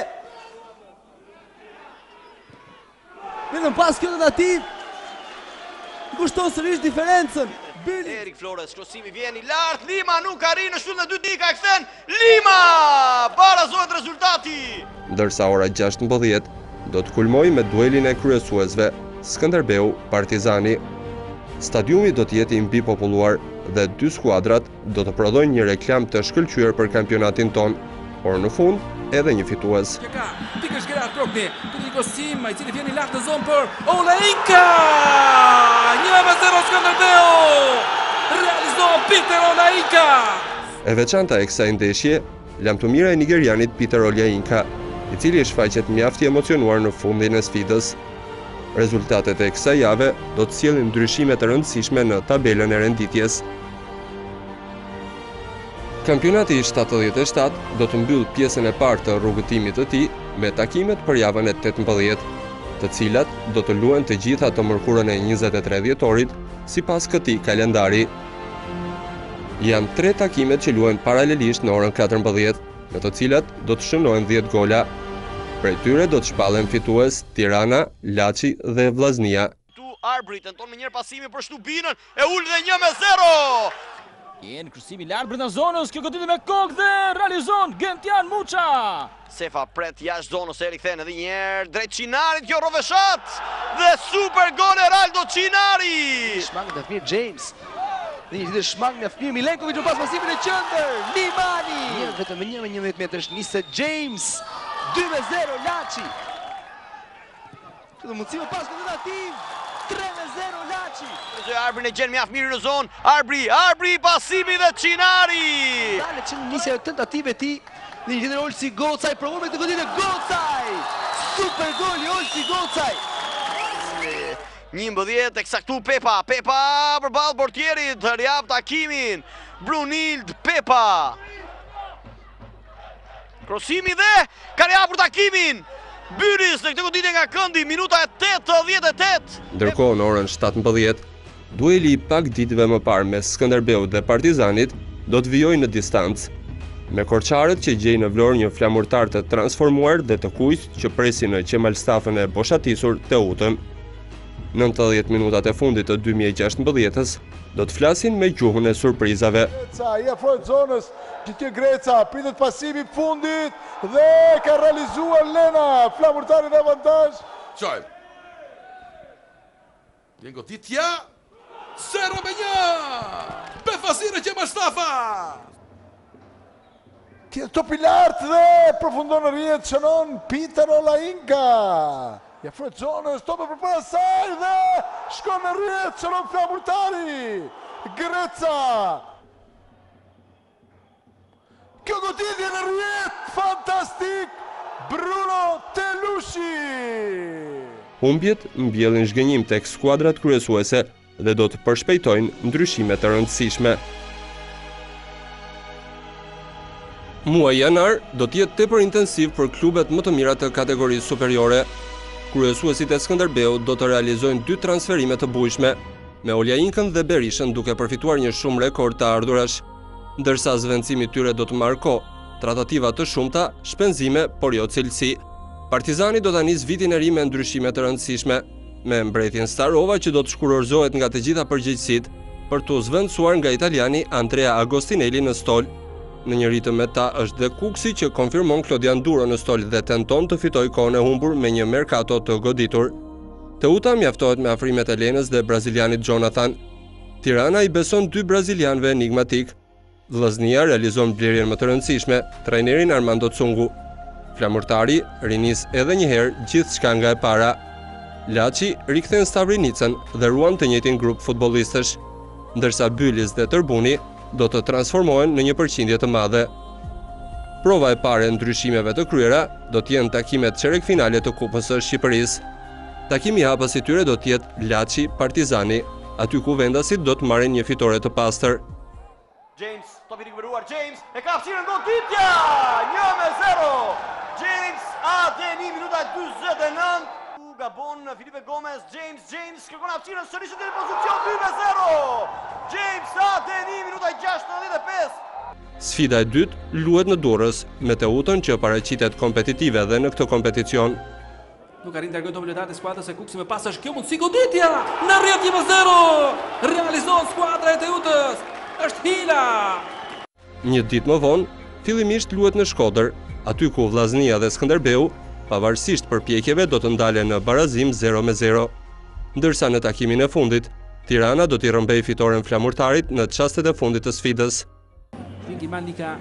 Vetëm pas kjo tentativë ngushton sërish diferencën. Erik Flores, krosimi vjen i lartë, Lima nuk arrin në shtullën e dy dika e kthen. Lima! Barazohet rezultati. Ndërsa ora gjashtëmbëdhjetë do të kulmoj me duelin e kryesuesve Skënderbeu Partizani. Stadiumi do të jetë i mbi populluar dhe dy skuadrat do të prodhojnë një reklam të shkëlqyer për kampionatin ton, por në fund edhe një fitues. Ka pikësh Gerard Krokni, të një krosim, i cili vjen i lartë në zonë për Ola Inka! një me zero Skënderbeu! Realizon Peter Ola Inka! E veçanta e kësaj ndeshje, lamtumira e nigerianit Peter Ola Inka, i cili shfaqet mjaft i emocionuar në fundin e sfidës. Rezultatet e kësaj jave do të sjellin ndryshime të rëndësishme në tabelën e renditjes. Kampionati i shtatëdhjetë e shtatë do të mbyll pjesën e parë të rrugëtimit të tij me takimet për javën e tetëmbëdhjetë, të cilat do të luhen të gjitha të mërkurën e njëzet e tre dhjetorit sipas këtij kalendari. Janë tre takimet që luajnë paralelisht në orën katërmbëdhjetë, në të cilat do të shënojnë dhjetë gola. Prej tyre do të shpallen fitues Tirana, Laçi dhe Vllaznia. Tu Arbri tenton me njërë pasimi për Shtubinën, e ullë dhe një me zero! Jenë kryqësimi lartë brenda zonës, kjo goditje me kokë dhe realizon Gentian Muça. Sefa pret jashtë zonës, e rikthen edhe njerë drejt Çinarit, kjo roveshat dhe super gol e Raldo Çinari! Shmang dhe fmirë James. Dhe një gjithë shmang nga fmirë Milenkovic në pas pasimin e qëndër. Limani! Një vetëm me një me njëmbëdhjetë metrësh, nise James. dy me zero Laçi. Këtë mundësi me pas tentativ. tre me zero Laçi. Arbri në gjenë mjaft mirë në zonë. Arbri, Arbri, pasimi dhe Çinari! Dale që në nisja tentative ti. Dhe një gjithë Olsi Gocaj, provon me këtë goditje Gocaj! Super gol i Olsi Gocaj! njëmbëdhjetë eksaktu Pepa, Pepa përballë portierit, rjap takimin, Brunild Pepa. Krosimi dhe ka rjapur takimin, Byris në këtë goditje nga këndi, minuta e tetëdhjetë e tetë. Ndërkohë në orën shtatëmbëdhjetë, dueli i pak ditëve më parë mes Skënderbeut dhe Partizanit do të vijojë në distancë. Me korçarët që gjejnë në Vlorë një flamurtar të transformuar dhe të kuq që presin në Qemalstafën e boshatisur të utën. nëntëdhjetë minutat e fundit të dy mijë e gjashtëmbëdhjetës do të flasin me gjuhën e surprizave. Greca, i afrohet zonës, gjithë Greca, pritet pasimi fundit dhe ka realizuar Lena, flamurtarin e avantazh. Qojmë. Një goditja, zero me një, befasire Qemalstafa. Tjetë topi lartë dhe përfundon në rjetë shënon Peter Olainka. Ja afrohet zonës, tope për para saj dhe shkon në rjetë shënon flamurtari. Greca. Kjo goditje në rjetë, fantastik, Bruno Telushi. Humbjet mbjellin zhgënjim tek skuadrat kryesuese dhe do të përshpejtojnë ndryshime të rëndësishme. Muaj janar do të jetë tepër intensiv për klubet më të mira të kategorisë superiore. Kryesuesit e Skënderbeut do të realizojnë dy transferime të bujshme, me Oljainkën dhe Berishën duke përfituar një shumë rekord të ardhurash, ndërsa zvendësimi tyre do të marrë kohë, tratativa të shumta, shpenzime, por jo cilësi. Partizani do ta nisë vitin e ri me ndryshime të rëndësishme, me mbretjen Starova që do të shkurorzohet nga të gjitha përgjegjësitë për të zvendësuar nga italiani Andrea Agostinelli në stol. Në një ritëm me ta është dhe Kuksi që konfirmon Klodian Duro në stol dhe tenton të fitoj kohën e humbur me një merkato të goditur. Teuta mjaftohet me afrimet e Lenës dhe brazilianit Jonathan. Tirana i beson dy brazilianëve enigmatik. Vllaznia realizon blerjen më të rëndësishme, trajnerin Armando Cungu. Flamurtari rinis edhe një herë gjithçka nga e para. Laçi rikthen Stavrinicën dhe ruan të njëjtin grup futbollistësh, ndërsa Bylis dhe Tërbuni do të transformohen në një përqindje të madhe. Prova e pare ndryshimeve të kryera do të jenë takimet çerek finale të Kupës së Shqipërisë. Takimi i hapës i tyre do të jetë Laçi Partizani, aty ku vendasit do të marrin një fitore të pastër. James, topi rikëveruar, James, e ka fshirën goditja, një me zero. James, Adeni, minuta dyzet e nëntë. Gabon Filipe Gomez, James, James, kërkon hapësirën sërish në pozicion dy me zero. James Adeni, minuta gjashtëdhjetë e pesë. Sfida e dytë luhet në Durrës, me Teutën që paraqitet kompetitive dhe në këtë kompeticion. Nuk arrin të largojë dobën lojtarët e skuadrës së Kuksi me pas është kjo mundësi goditja. Në rrjet një me zero. Realizon skuadra e Teutës. Është hila. Një ditë më vonë, fillimisht luhet në Shkodër, aty ku Vllaznia dhe Skënderbeu pavarësisht përpjekjeve do të ndalen në barazim zero me zero. Ndërsa në takimin e fundit, Tirana do t'i rrëmbej fitoren flamurtarit në çastet e fundit të sfidës. Vinki Mandika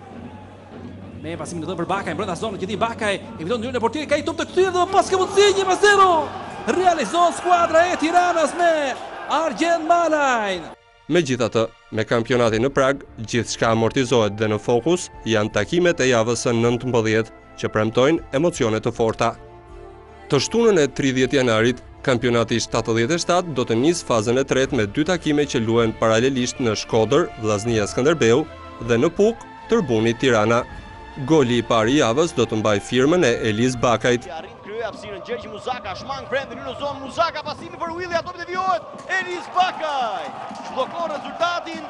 me pasimin e dhënë për Bakaj, brenda zonës që di Bakaj, eviton ndyrën e portierit, ka i top të kthyer dhe pas ka mundësi një me zero. Realizon skuadra e Tiranës me Argjend Malajn. Megjithatë, me kampionatin në Prag, gjithçka amortizohet dhe në fokus janë takimet e javës së nëntëmbëdhjetë që premtojnë emocione të forta. Të shtunën e tridhjetë janarit, kampionati shtatëdhjetë e shtatë do të nisë fazën e tretë me dy takime që luhen paralelisht në Shkodër, Vllaznia Skënderbeu dhe në Puk, Tërbuni Tirana. Goli i parë i javës do të mbaj firmën e Eliz Bakajt. Arrin krye hapësirën Gjergj Muzaka, shmang brenda në zonë Muzaka, pasimi për Willi, ato devijohet Eliz Bakaj. Zhbllokon rezultatin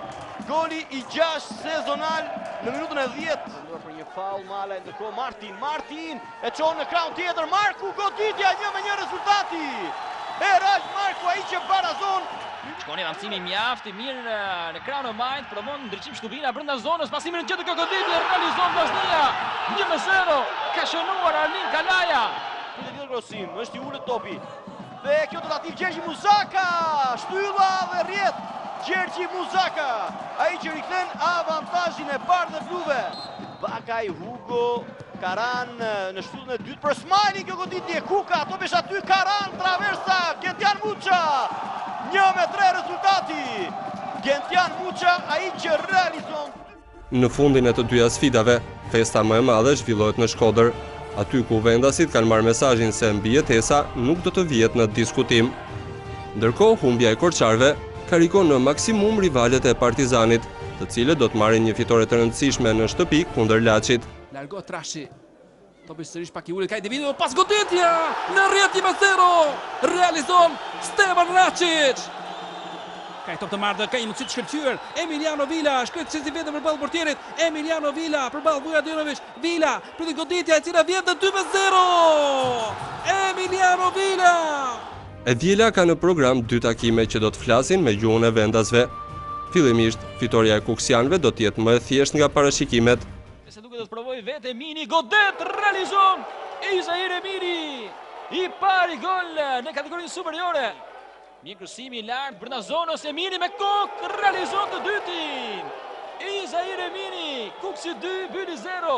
goli i gjashtë sezonal në minutën e dhjetë. Ndor për një faul male, ndërkohë Martin, Martin e çon në krahun tjetër, Marku goditja një me një rezultati. Eraj Marku ai që barazon. Shkoni avancimi mjaft i mirë në, në krahun e majt, provon ndriçim Shtubina brenda zonës, pasimin e gjetë kjo goditje, realizon Vllaznia. një me zero, ka shënuar Arlin Kalaja. Këtë vjetër Grosim, është i ulët topi. Dhe kjo tentativë Gjergji Muzaka, shtylla dhe rrjet. Gjergji Muzaka, ai që rikthen avantazhin e parë dhe bluve. Bakaj, Hugo, Karan në shtyllën e dytë për Smajlin, kjo goditje, Kuka, topesh aty, Karan, traversa, Gentian Muça. një me tre rezultati. Gentian Muça, ai që realizon. Në fundin e të dyja sfidave, festa më e madhe zhvillohet në Shkodër, aty ku vendasit kanë marrë mesazhin se mbijetesa nuk do të vihet në diskutim. Ndërkohë, humbja e Korçarëve karikon në maksimum rivalet e Partizanit, të cilët do të marrin një fitore të rëndësishme në shtëpi kundër Laçit. Largohet Trashi. Topi sërish pak i ulët, ka i dividu, pas goditja në rrjet një me zero. Realizon Stevan Račić. Ka i top të marrë, ka i mundësi të shkëlqyer. Emiliano Vila, shkret që si vetëm për balë portierit. Emiliano Vila, për balë Vujadinović. Vila, për të goditja e cila vjen në dy me zero. Emiliano Vila. E Vjela ka në program dy takime që do të flasin me gjuhën e vendasve. Fillimisht, fitoria e Kuksianëve do të jetë më e thjeshtë nga parashikimet. Se duke do të provoj vetë Emini, godet realizon Izair Emini. I pari gol në kategorinë superiore. Mirë kryesimi i lartë brenda zonës, Emini me kokë realizon të dytin. Izair Emini, Kuksi dy, Byli zero.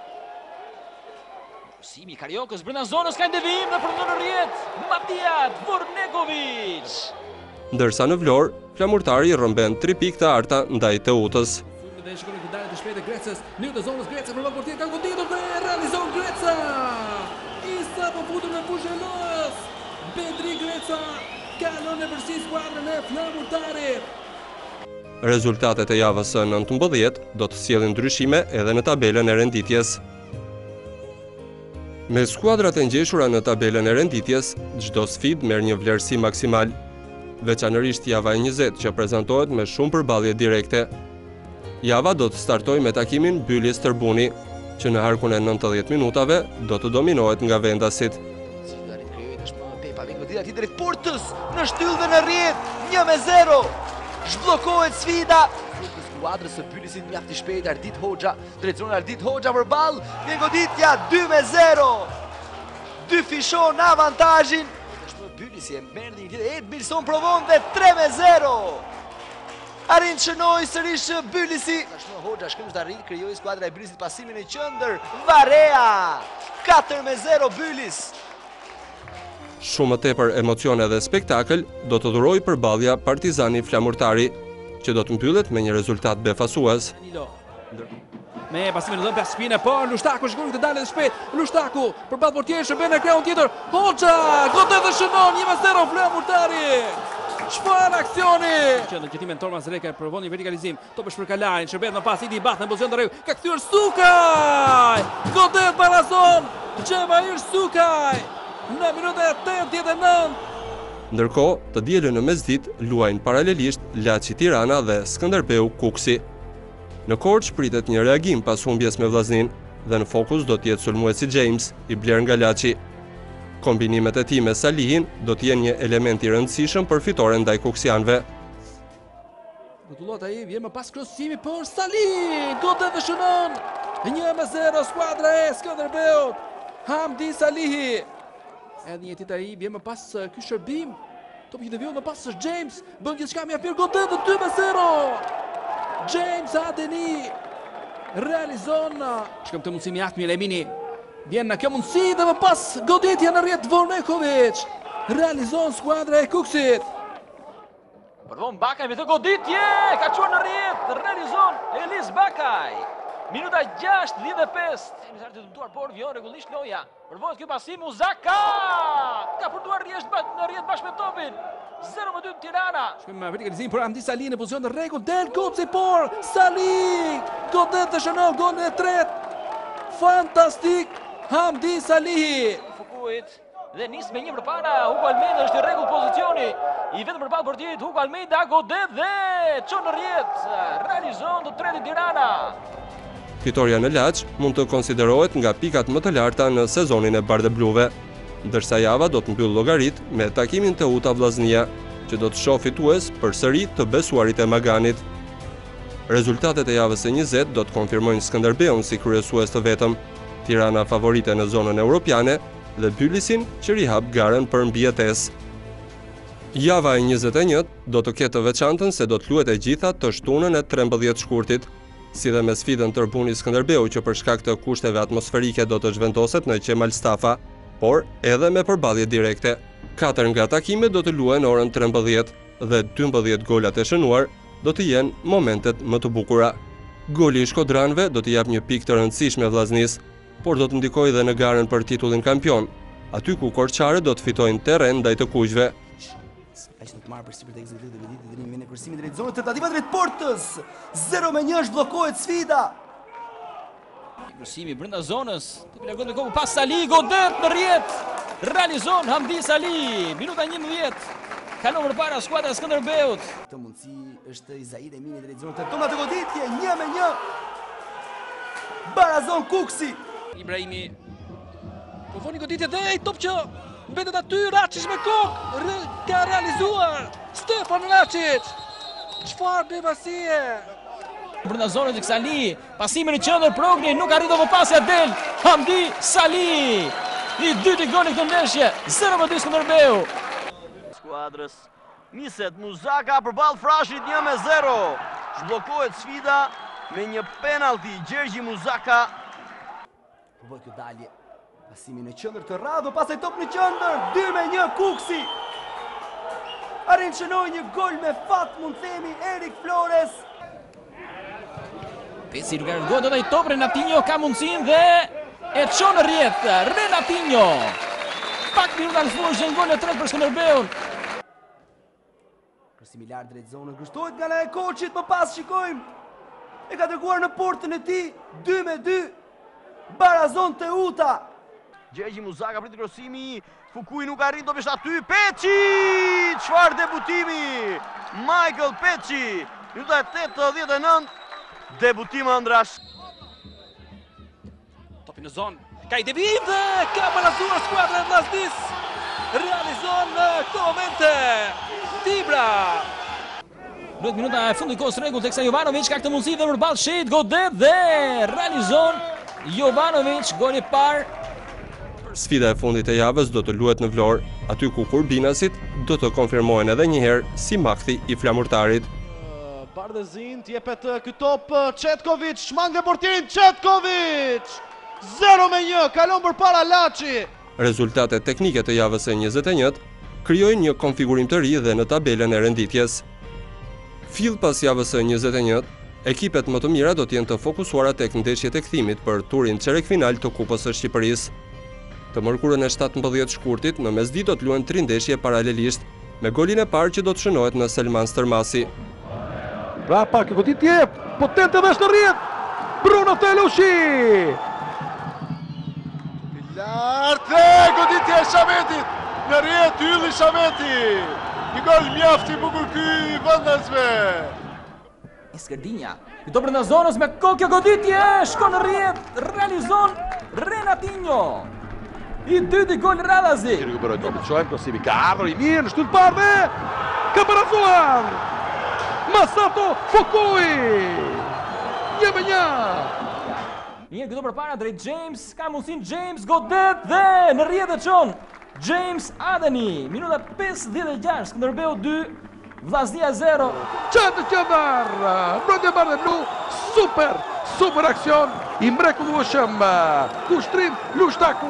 Kryesimi i Kariokës brenda zonës, ka ndevim në përndon në rrjet. Matija Dvorneković. Ndërsa në Vlorë, flamurtari rrëmben tri pikë të arta ndaj Teutës. Dhe shikoni këtë dalje të shpejtë e Grecës, në të zonës Greca për balë portier, ka goditur dhe realizon Greca. Isa po futur në fushën e lojës. Bedri Greca kalon në përsi skuadrën e flamurtarit. Rezultatet e javës së nëntëmbëdhjetë do të sjellin ndryshime edhe në tabelën e renditjes. Me skuadrat e ngjeshura në tabelën e renditjes, çdo sfidë merr një vlerësim maksimal, veçanërisht java e njëzet që prezantohet me shumë përballje direkte. Java do të startoj me takimin Byli Stërbuni, që në harkun e nëntëdhjetë minutave do të dominohet nga vendasit. Drejt portës në shtyllë dhe në rrjet, një me zero. Zhbllokohet sfida. Skuadrës së Bylisit mjaft i shpejtë, Ardit Hoxha, drejt zonës Ardit Hoxha për ball, vjen goditja dy me zero. Dy fishon avantazhin. Bylisi e merr një tjetër, Ed Bilson provon dhe tre me zero. Arrin shënoi sërish Bylisi. Tashmë Hoxha shkrim të arrit krijoi skuadra e Bylisit pasimin e qendër. Varea. katër me zero Bylis. Shumë më tepër emocione dhe spektakël do të dhurojë përballja Partizani Flamurtari, që do të mbyllet me një rezultat befasues. Me pasimin e dhënë pas shpinë, por Lushtaku shkon këtë dalje të shpejtë. Lushtaku për ballë portierit shërben në krahun tjetër. Hoxha godet dhe shënon një me zero Flamurtari. Çfarë aksioni! Që në gjetimin Tormas Reka provon një vertikalizim. Topi për Kalarin, shërbet në pas Idi Bath në pozicion të rregullt. Ka kthyer Sukaj! Godet barazon Xhevair Sukaj në minutën e tetëdhjetë e nëntë. Ndërkohë, të dielën në mesditë luajnë paralelisht Laçi Tirana dhe Skënderbeu Kuksi. Në Korçë pritet një reagim pas humbjes me Vllaznin dhe në fokus do të jetë sulmuesi James i bler nga Laçi. Kombinimet e tij me Salihin do të jenë një element i rëndësishëm për fitoren ndaj Kuksianëve. Rrotullot ai vjen më pas krosimi për Salih, godet dhe shënon një me zero skuadra e Skënderbeut. Hamdi Salihi. Edhe një tjetër ai vjen më pas ky shërbim. Topi që deviohet më pas është James, bën gjithçka mjaft mirë, godet dhe dy me zero. James Adeni realizon shkëm të mundësi mjaft mirë Emini. Vjen në kjo mundësi dhe më pas goditja në rrjet Dvorneković. Realizon skuadra e Kuksit. Provon Bakaj me të goditje, ka çuar në rrjet, realizon Elis Bakaj. Minuta gjashtëdhjetë e pesë. Emizar të dëmtuar, por vjon rregullisht loja. Përvohet ky pasim Muzaka. Ka përduar rresht në rrjet bashkë me topin. zero me dy Tirana. Shkojmë me vertikalizim për Hamdi Salih në pozicion të rregullt. Del Goci por Salih godet të shënon golin e tretë. Fantastik Hamdi Salihi. Fukuit dhe nis me një përpara. Hugo Almeida është i rregull pozicioni. I vetëm përballë portierit Hugo Almeida, godet dhe çon në rrjet. Realizon të tretin Tirana. Fitoria në Laç mund të konsiderohet nga pikat më të larta në sezonin e bardhëbluve, ndërsa java do të mbyll llogarit me takimin Teuta Vllaznia, që do të shohë fitues përsëri të besuarit e Maganit. Rezultatet e javës së njëzet do të konfirmojnë Skënderbeun si kryesues të vetëm, Tirana favorite në zonën europiane dhe Bylisin që rihap garen për mbijetesë. Java e njëzet e njët do të ketë të veçantën se do të luhet e gjitha të shtunën e trembëdhjetë shkurtit, si dhe me sfidën Tërbuni Skënderbeu që për shkak të kushteve atmosferike do të zhvendoset në Qemal Stafa, por edhe me përballje direkte. Katër nga takimet do të luhen orën trembëdhjetë dhe dymbëdhjetë golat e shënuar do të jenë momentet më të bukura. Goli i shkodranëve do të jap një pikë të rëndësishme Vllaznis, por do të ndikojë edhe në garën për titullin kampion, aty ku korçarët do të fitojnë terren ndaj të kuqve. Aq në të marrë për sipër të ekzekutivit dhe vetit dhe një në kërësimin drejt zonës, tentativa drejt portës. zero me një është bllokohet sfida. Kërësimi brenda zonës, të largon me kohë pas Sali, godet në rrjet. Realizon Hamdi Sali, minuta njëmbëdhjetë. Kalon përpara skuadra e Skënderbeut. Këtë mundësi është Izaid Emini drejt zonës, tenton atë goditje, një me një. Barazon Kuksi. Ibrahimi provoni goditje dhe ai top që mbetet aty, Račić me kokë, ka realizuar Stefan Račić. Çfarë bevasie! Brenda zonës tek Sali, pasimi në qendër Progni, nuk arritë më pas ja del Hamdi Sali. I dyti goli këtë ndeshje, zero me dy Skënderbeu. Skuadrës niset Muzaka përballë Frashit një me zero. Zhbllokohet sfida me një penalti Gjergji Muzaka. Provoj kjo dalje. Pasimi në qendër të Rado, pastaj top në qendër, dy me një Kuksi. Arrin shënoi një gol me fat, mund themi, Erik Flores. Pesi nuk erë godot ai top, Renatinho ka mundësin dhe e çon në rrjet. Renatinho. Pak minuta në fund është gol e tretë për Skënderbeun. Kërësimi lart drejt zonës, ngushtohet nga e Koçit, më pas shikojmë. E ka dërguar në portën e tij, dy me dy. Barazon Teuta. Gjergji Muzaka prit krosimi, Fukui nuk arrin do vesh aty, Peçi! Çfarë debutimi! Michael Peçi, minuta e tetëdhjetë e nëntë, debutim ëndrash. Topi në zonë, ka i devijim dhe ka balazuar skuadra e Vllaznis. Realizon në këto momente Dibra. Duhet minuta e fundit kohës rregull teksa Jovanović ka këtë mundësi dhe përballë shit, godet dhe realizon Jovanović goli i parë. Sfida e fundit e javës do të luhet në Vlorë, aty ku kurbinasit do të konfirmohen edhe një herë si makthi i flamurtarit. Bardezin t'jepet ky top Çetković, shmang dhe portierin Çetković. zero me një, kalon përpara Laçi. Rezultatet teknike të javës së njëzet e njët krijojnë një konfigurim të ri dhe në tabelën e renditjes. Fill pas javës së njëzet e njët, ekipet më të mira do të jenë të fokusuara tek ndeshjet e kthimit për turin çerek final të Kupës së Shqipërisë. Të mërkurën e shtatëmbëdhjetë shkurtit, në mesditë do të luhen tri ndeshje paralelisht, me golin e parë që do të shënohet në Selman Stërmasi. Rapa, kjo goditje, potente dhe është në rrjet, Bruno Telushi! Lart dhe goditje e Shametit, në rrjet ylli Shameti, një gol mjafti bukur ky i vëndësve. Skërdinja, këto brenda zonës me kokë kjo goditje, shkon në rrjet, realizon Renatinho. I dyti gol Radazi. Rikuperoj topin, shohem krosimi, ka ardhur i mirë në shtyllë parë dhe ka barazuar Masato Fukui. Një me një. Mirë këto përpara drejt James, ka mundësin James, godet dhe në rrjet e çon James Adeni, minuta pesëdhjetë e gjashtë, Skënderbeu dy, Vllaznia zero. Qëtë qëndar, brëndje bardhe blu, super, super aksion, i mrekullueshëm, kushtrim Lushtaku.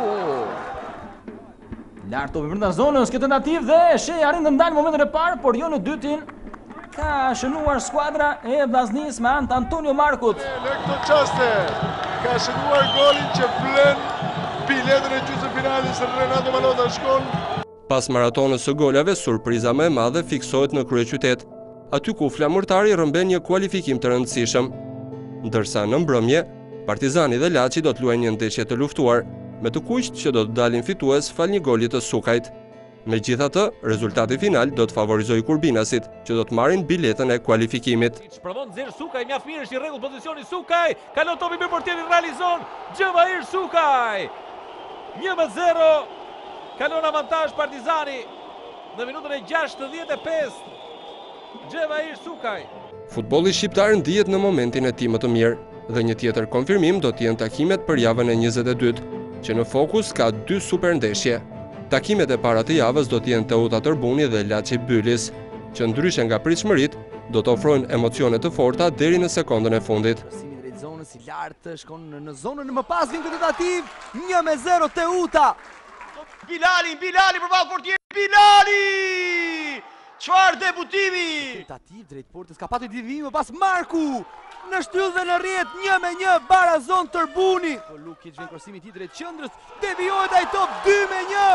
Lart topi brenda zonës, këtë tentativë dhe Shej arrin të ndalë momentin e parë, por jo në dytin. Ka shënuar skuadra e Vllaznis me anë të Antonio Markut. Në këto qaste, ka shënuar golin që flen biletën e gjysmëfinalit së Renato Malota shkon. Pas maratonës së golave, surpriza më e madhe fiksohet në kryeqytet, aty ku flamurtari rrëmben një kualifikim të rëndësishëm. Ndërsa në mbrëmje, Partizani dhe Laçi do të luajnë një ndeshje të luftuar, me të kuqt që do të dalin fitues fal një goli të Sukajt. Megjithatë, rezultati final do të favorizojë Kurbinasit, që do të marrin biletën e kualifikimit. Provon Zer Sukaj, mjaft mirë, është i rregull pozicioni Sukaj, kalon topi me portierin, realizon Xhevair Sukaj. një me zero, kalon avantazh Partizani në minutën e gjashtëdhjetë e pesë. Xhevair Sukaj. Futbolli shqiptar ndihet në momentin e tij më të mirë dhe një tjetër konfirmim do të jenë takimet për javën e njëzet e dytë, që në fokus ka dy super ndeshje. Takimet e para të javës do të jenë Teuta Tërbuni dhe Laçi Bylis, që ndryshe nga pritshmëritë do të ofrojnë emocione të forta deri në sekondën e fundit. Përsimi drejt zonës i lartë, shkon në zonën më pas, vjen këtë tentativë, një me zero Teuta. Bilali, Bilali përballë portierit, Bilali! Çfarë debutimi! Tentativë drejt portës, ka patur devijim më pas Marku. Në shtyllë dhe në rrjet, një me një, Barazon Tërbuni. Lukic vjen krosimi i tij drejt qendrës, devijohet ai top dy me një.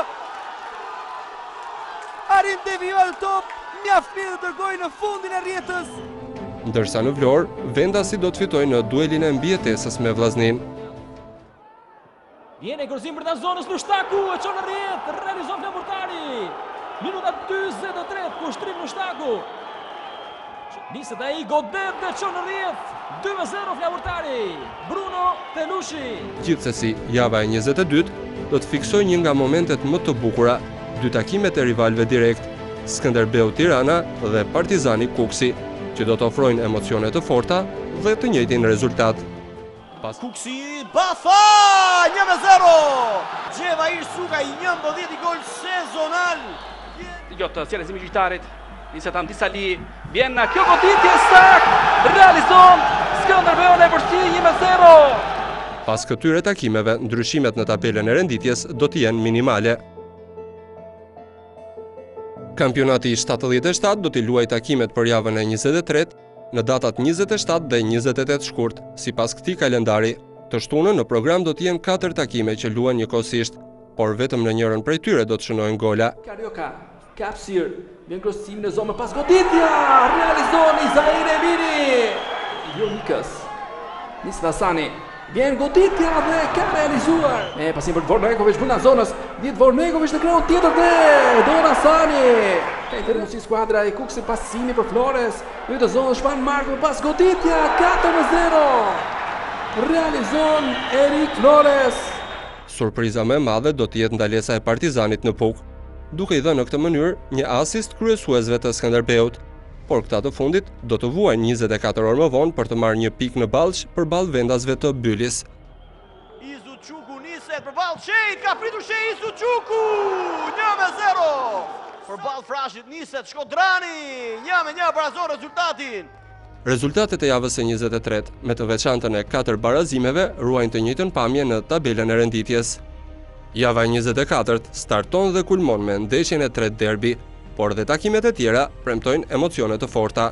Arrin devijohet top, mjaft mirë të dërgojë në fundin e rrjetës. Ndërsa në Vlorë, Vendasi do të fitojë në duelin e mbijetesës me Vllaznin. Vjen e gërzim për ta zonës Lushtaku, e çon në rrjet, realizon flamurtari. Minuta dyzet e tre, kushtrim Lushtaku. Niset ai godet dhe çon në rrjet, dy me zero flamurtari. Bruno Telushi. Gjithsesi, java e njëzet e dytë do të fiksojë një nga momentet më të bukura, dy takimet e rivalëve direkt, Skënderbeu Tirana dhe Partizani Kuksi, që do të ofrojnë emocione të forta dhe të njëjtin rezultat. Pas Kuksi, Bafa, një me zero. Xhevair Sukaj, njëmbëdhjetë gol sezonal. Dëgjot sjellëzimi i gjyqtarit. Niset Hamdi Sali, vjen në kjo goditje sak, realizon Skënderbeu në përfshi një me zero. Pas këtyre takimeve, ndryshimet në tabelën e renditjes do të jenë minimale. Kampionati i shtatëdhjetë e shtatë do t'i luajë takimet për javën e njëzet e tretë në datat njëzet e shtatë dhe njëzet e tetë shkurt, sipas këtij kalendari. Të shtunën në program do të jenë katër takime që luhen njëkohësisht, por vetëm në njërin prej tyre do të shënojnë gola. Karioka, Kapsir, vjen krosimin e zonë pas goditja, realizon Izair Emiri. Jo Nikës, Nis Hasani, vjen goditja dhe ka realizuar. E pasim për Dvorneković brenda zonës, vjen Dvorneković në krahun tjetër dhe Don Hasani. Ka intervenci skuadra e Kuksit, pasimi për Flores, në të zonës shpan Marko pas goditja, katër me zero. Realizon Erik Flores. Surpriza më e madhe do të jetë ndalesa e Partizanit në Puk, duke i dhënë në këtë mënyrë një asist kryesuesve të Skënderbeut, por këta të fundit do të vuajnë njëzet e katër orë më vonë për të marrë një pikë në Ballç përballë vendasve të Bylis. Izu Çuku niset përballë Shejt, ka pritur Shej Izu Çuku, një me zero. Përballë Frashit niset Shkodrani, një me një barazon rezultatin. Rezultatet e javës e njëzet e tretë, me të veçantën e katër barazimeve, ruajnë të njëjtën pamje në tabelën e renditjes. Java e njëzet e katërt starton dhe kulmon me ndeshjen e tretë derbi, por dhe takimet e tjera premtojnë emocione të forta.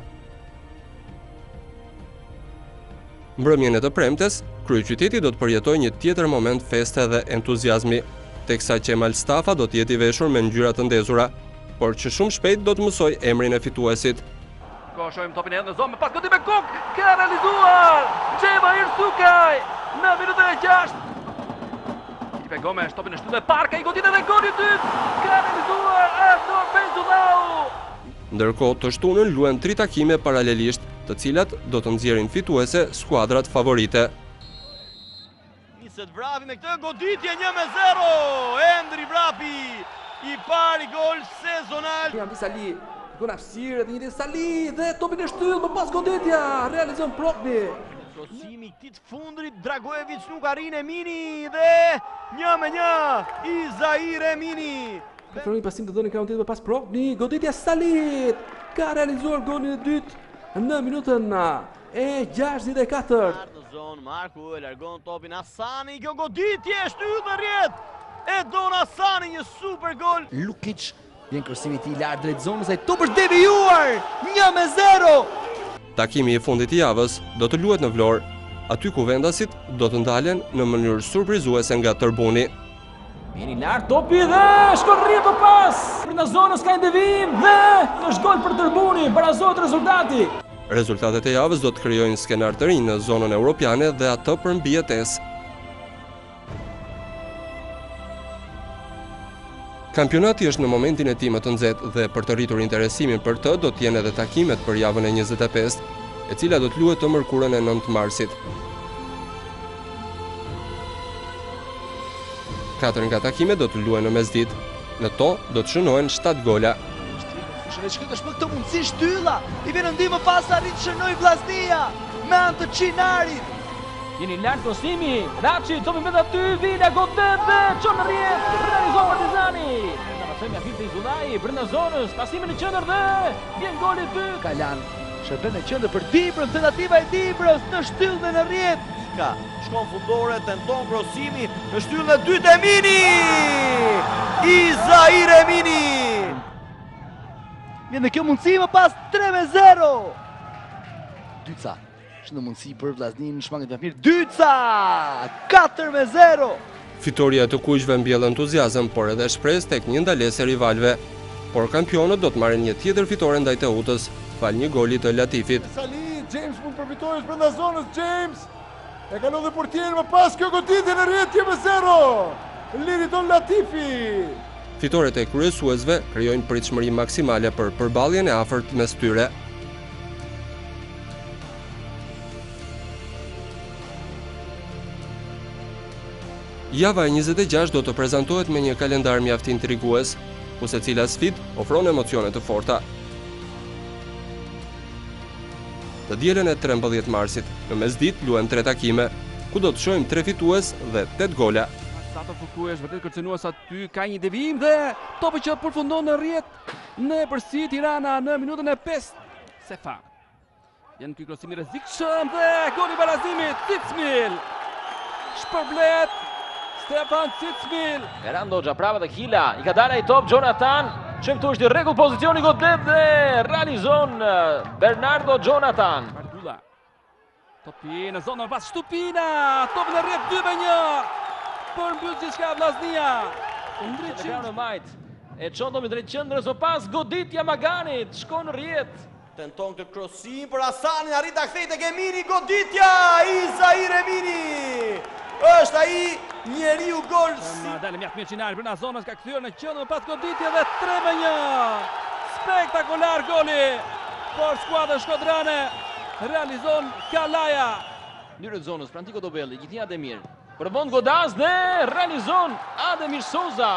Mbrëmjen e të premtes, kryeqyteti do të përjetojë një tjetër moment feste dhe entuziazmi, teksa Qemal Stafa do të jetë i veshur me ngjyra të ndezura, por që shumë shpejt do të mësoj emrin e fituesit. Ko shohim topin e në zonë, me pas goditje me Kuk, ka realizuar Xhevair Sukaj në minutën e gjashtë. Ekipe Gomes, topin e shtyllë e Parka, i goditje dhe goli i dytë, ka realizuar Artur Benzullau. Ndërkohë të shtunën luhen tri takime paralelisht, të cilat do të nxjerrin fituese skuadrat favorite. Niset Vrapi me këtë goditje një me zero. Endri Vrapi, i pari gol sezonal. Hamdi Sali, gol hapësirë dhe një Sali dhe topin e shtyllë më pas goditja, realizon Prokni. Krosimi këtij të fundit, Dragojevic nuk arrin Emini dhe një me një, Izair Emini. Preferoi pasim të dhënë krahun tjetër pas Prokni, goditja Salit, ka realizuar golin e dytë në minutën e gjashtëdhjetë e katërt. Në zonë Marku e largon topin Hasani, kjo goditje shtyllë në rrjet e Don Hasani, një super gol. Lukic, vjen krosimi i tij lart drejt zonës, ai top është devijuar, një me zero. Takimi i fundit i javës do të luhet në Vlorë, aty ku vendasit do të ndalen në mënyrë surprizuese nga Tërbuni. Vjen i lart topi dhe shkon rrjet më pas. Brenda zonës ka një devijim dhe është gol për Tërbuni, barazohet rezultati. Rezultatet e javës do të krijojnë skenar të rinj në zonën europiane dhe atë për mbijetesë. Kampionati është në momentin e tij më të nxehtë dhe për të rritur interesimin për të do të jenë edhe takimet për javën e njëzet e pesë, e cila do të luhet të mërkurën e nëntë marsit. Katër nga takimet do të luhen në mesditë. Në to do të shënohen shtatë gola. Shënë shkët është për këtë mundësi shtylla, i vjen ndihmë pas arrit të shënoj Vllaznia me anë të Çinarit. Jeni lartë Kosimi, Raçi, topi mbet aty, Vila godet dhe çon në rrjet, realizon Partizani. Na pasojmë ja filte Izullai, brenda zonës, pasimi në qendër dhe vjen goli i dytë. Kalan, shërben në qendër për Dibrën, tentativa e Dibrës në shtyllën dhe në rrjet. Ka, shkon fundore, tenton Krosimi, në shtyllën e dytë Emini! Izair Emini! Vjen në kjo mundësi më pas tre me zero. Dyca, është në mundësi për Vllaznin, shmanget më mirë. Dyca! katër me zero. Fitoria e të kuqve mbjell entuziazëm, por edhe shpresë tek një ndalesë e rivalëve. Por kampionët do të marrin një tjetër fitore ndaj Teutës, fal një goli të Latifit. Sali, James mund përfitojë brenda zonës, James. E kalon dhe portierin më pas kjo goditje në rrjet një me zero. Liriton Latifi. Fitoret e kryesuesve krijojnë pritshmëri maksimale për përballjen e afërt mes tyre. Java e njëzet e gjashtë do të prezantohet me një kalendar mjaft intrigues, ku secila sfidë ofron emocione të forta. Të dielën e trembëdhjetë marsit, në mesditë luhen tre takime, ku do të shohim tre fitues dhe tetë gola. Sato Fukuesh vërtet kërcënues aty, ka një devijim dhe topi që përfundon në rrjet në përsi Tirana në minutën e pesë. Sefa. Janë ky krosimi rrezikshëm dhe goli i barazimit, Cicmil. Shpërblet Stefan Cicmil. Erando Hoxha prava dhe Hila, i ka dalë ai top Jonathan. Që këtu është i rregull pozicioni godet dhe realizon Bernardo Jonathan. Bardula. Topi në zonën pas Shtupina, topi në rrjet dy me një. Për mbyll gjithçka Vllaznia. Ndriçim në majt. E çon domi drejt qendrës o pas goditja Maganit, shkon në rrjet. Tenton këtë krosim për Hasanin, arrit ta kthejë tek Emini, goditja Izair Emini. Është ai njeriu gol. Dalë mjaft mirë Çinari brenda zonës, ka kthyer në qendër pas goditje dhe tre me një. Spektakolar goli për skuadrën shkodrane. Realizon Kalaja. Ndyrët zonës, Frantiko Dobelli, gjithnjë Ademir. Përbën Godaz dhe realizon Ademir Souza.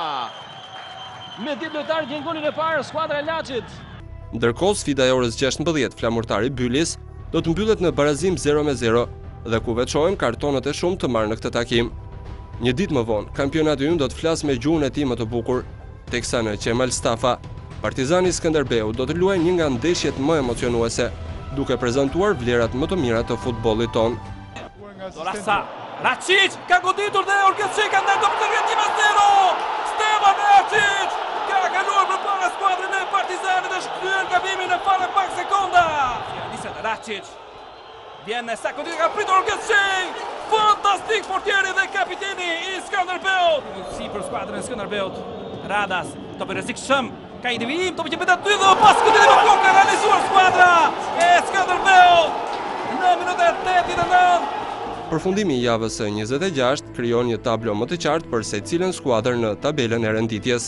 Me ditë lojtar gjen golin e parë skuadra e Laçit. Ndërkohë sfida e orës gjashtëmbëdhjetë flamurtari Bylis do të mbyllet në barazim zero me zero dhe ku veçohen kartonët e shumë të marrë në këtë takim. Një ditë më vonë, kampionati ynë do të flasë me gjuhën e tij më të bukur, teksa në Qemal Stafa, Partizani Skënderbeu do të luajë një nga ndeshjet më emocionuese, duke prezantuar vlerat më të mira të futbollit ton. Dorasa, Račić ka goditur dhe Orkeci ka ndërto për të rrjet një me zero. Stevan Račić ka kaluar përpara skuadrën e Partizanit dhe shkryer gabimin në fare pak sekonda. Niset Račić. Vjen në sekondë ka pritur Orkeci. Fantastik portieri dhe kapiteni i Skënderbeut. Si për skuadrën e Skënderbeut. Radas, topi rrezikshëm. Ka një devijim, topi që bëhet aty dhe pas këtë me kokë ka realizuar skuadra e Skënderbeut në minutën e tetëdhjetë e nëntë. Përfundimi i javës së njëzet e gjashtë krijon një tablo më të qartë për secilën skuadër në tabelën e renditjes.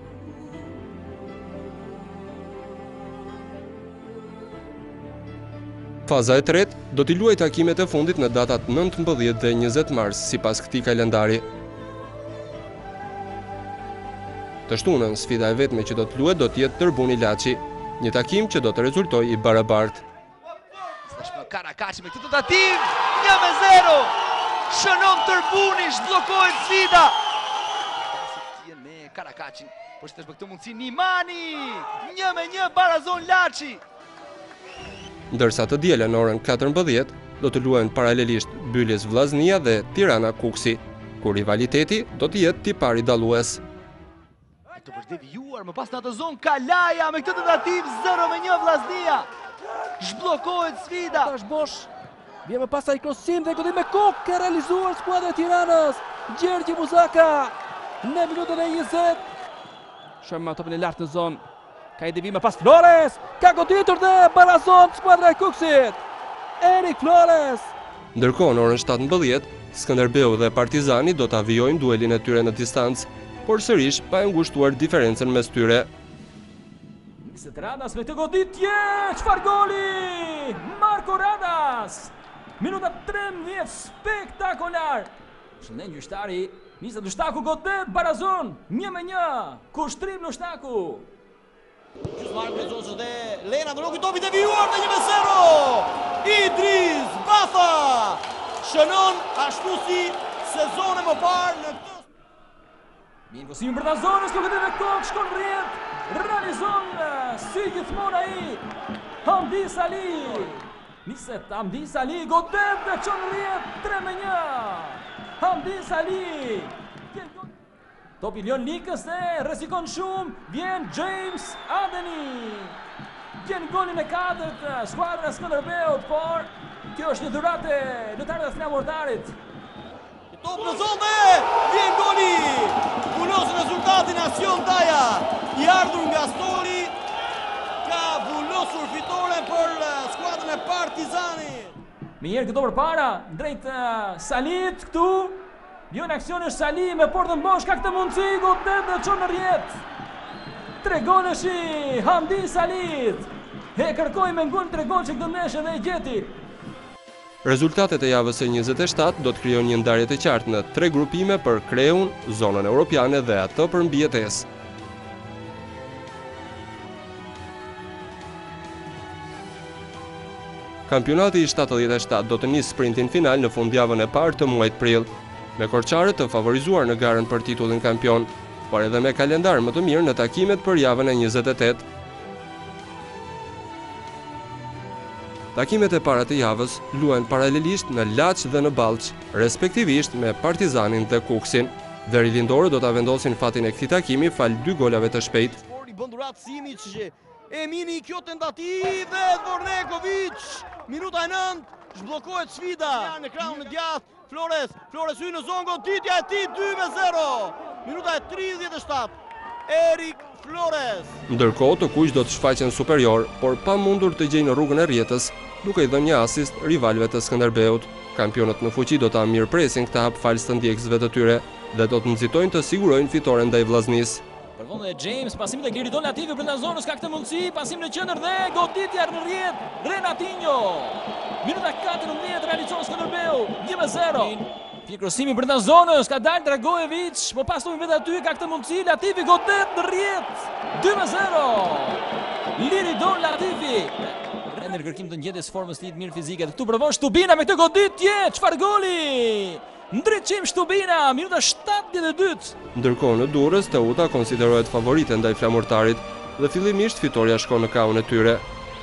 Faza e tretë do t'i luajë takimet e fundit në datat nëntëmbëdhjetë dhe njëzet mars sipas këtij kalendari. Të shtunën, sfida e vetme që do të luhet do të jetë Tërbuni Laçi, një takim që do të rezultojë i barabartë. Karakaçi me këtë tentativë, një me zero. Shënon Tërbuni, zhbllokohet sfida. Tien me Karakaçin, por shtesh për këtë mundësi Nimani. një me një barazon Laçi. Ndërsa të dielën në orën katërmbëdhjetë do të luajnë paralelisht Bylis Vllaznia dhe Tirana Kuksi, ku rivaliteti do të jetë tipari dallues. Të përdevijuar më pas në atë zonë Kalaja me këtë tentativë zero me një Vllaznia. Zhbllokohet sfida. Tash bosh. Vjen më pas ai krosim dhe godim me kokë ka realizuar skuadra e Tiranës. Gjergji Muzaka në minutën e njëzet. Shohim topin e lartë në zonë. Ka i devijim pas Flores. Ka goditur dhe barazon skuadra e Kuksit. Erik Flores. Ndërkohë në orën shtatëmbëdhjetë, Skënderbeu dhe Partizani do të avijojnë duelin e tyre në distancë. por sërish pa e ngushtuar diferencën mes tyre. Niset Radas me këtë goditje, çfarë goli? Marko Radas! Minuta tremdhjetë, spektakolar! Shëndet gjyqtari, nisët Lushtaku godet, Barazon, një me një, kushtrim Lushtaku. Gjusë Marko Lezosës dhe Lena Ndroku, topi devijuar dhe një me zero! Idris Bafa shënon ashtu si sezone më parë në këtë... Mirë kosimin për Dazonës, kjo këtë dhe kokë, shkon rrjet, realizon si gjithmon ai, Hamdi Sali. Niset Hamdi Sali, godet dhe qon rrjet, tre me një. Hamdi Sali. Topi Lion Likës dhe rrezikon shumë, vjen James Adeni. Vjen golin e katërt, skuadra e Skënderbeut, por kjo është një dhuratë lojtarëve të flamurtarit. Top në zonë dhe vjen goli! Vulos rezultatin Asion Daja, i ardhur nga Stoli, ka vullosur fitoren për skuadrën e Partizanit. Mirë këto për para, drejt uh, Salit këtu, vjen aksion është Sali me portën bosh, ka këtë mundësi, godet dhe qonë në rjetë. Tregon është i Hamdi Salit, e kërkoj me ngull tregon që këtë ndeshje dhe e gjeti. Rezultatet e javës së njëzet e shtatë do të krijojnë një ndarje të qartë në tre grupime për Kreun, zonën europiane dhe atë për mbijetesë. Kampionati i shtatëdhjetë e shtatë do të nisë sprintin final në fundjavën e parë të muajit prill, me korçarët të favorizuar në garën për titullin kampion, por edhe me kalendar më të mirë në takimet për javën e njëzet e tetë. Takimet e para të javës luhen paralelisht në Laç dhe në Ballç, respektivisht me Partizanin dhe Kuksin. Dhe rilindorët do ta vendosin fatin e këtij takimi fal dy golave të shpejtë. I bën durat Simić, e mini kjo tentativë dhe Dvorneković, minuta e nëntë, zhbllokohet sfida. Në krahun e djathtë, Flores, Flores hyj në zonë, goditja e tij dy me zero. Minuta e tridhjetë e shtatë. Erik Flores. Ndërkohë të kuq do të shfaqen superior, por pa mundur të gjejnë rrugën e rrjetës, duke i dhënë një asist rivalëve të Skënderbeut. Kampionët në fuqi do ta mirëpresin këtë hap falës të ndjekësve të tyre dhe do të nxitojnë të sigurojnë fitoren ndaj Vllaznisë. Përvon dhe James, pasim të Gliridon Latifi brenda zonës, ka këtë mundësi, pasim në qendër dhe goditja në rrjet, Renatinho. Minuta katërmbëdhjetë realizon Skënderbeu, një me zero. Pjekrosimi brenda zonës, ka dalë Dragojevic, po pas topi vetë aty, ka këtë mundësi, Latifi godet në rrjet, dy me zero. Gliridon Latifi. Në kërkim të ngjetjes formës të mirë fizike. Këtu provon Shtubina me këtë goditje, çfarë goli? Ndriçim Shtubina, minuta shtatëdhjetë e dytë. Ndërkohë në Durrës, Teuta konsiderohet favorite ndaj flamurtarit dhe fillimisht fitoria shkon në krahun e tyre.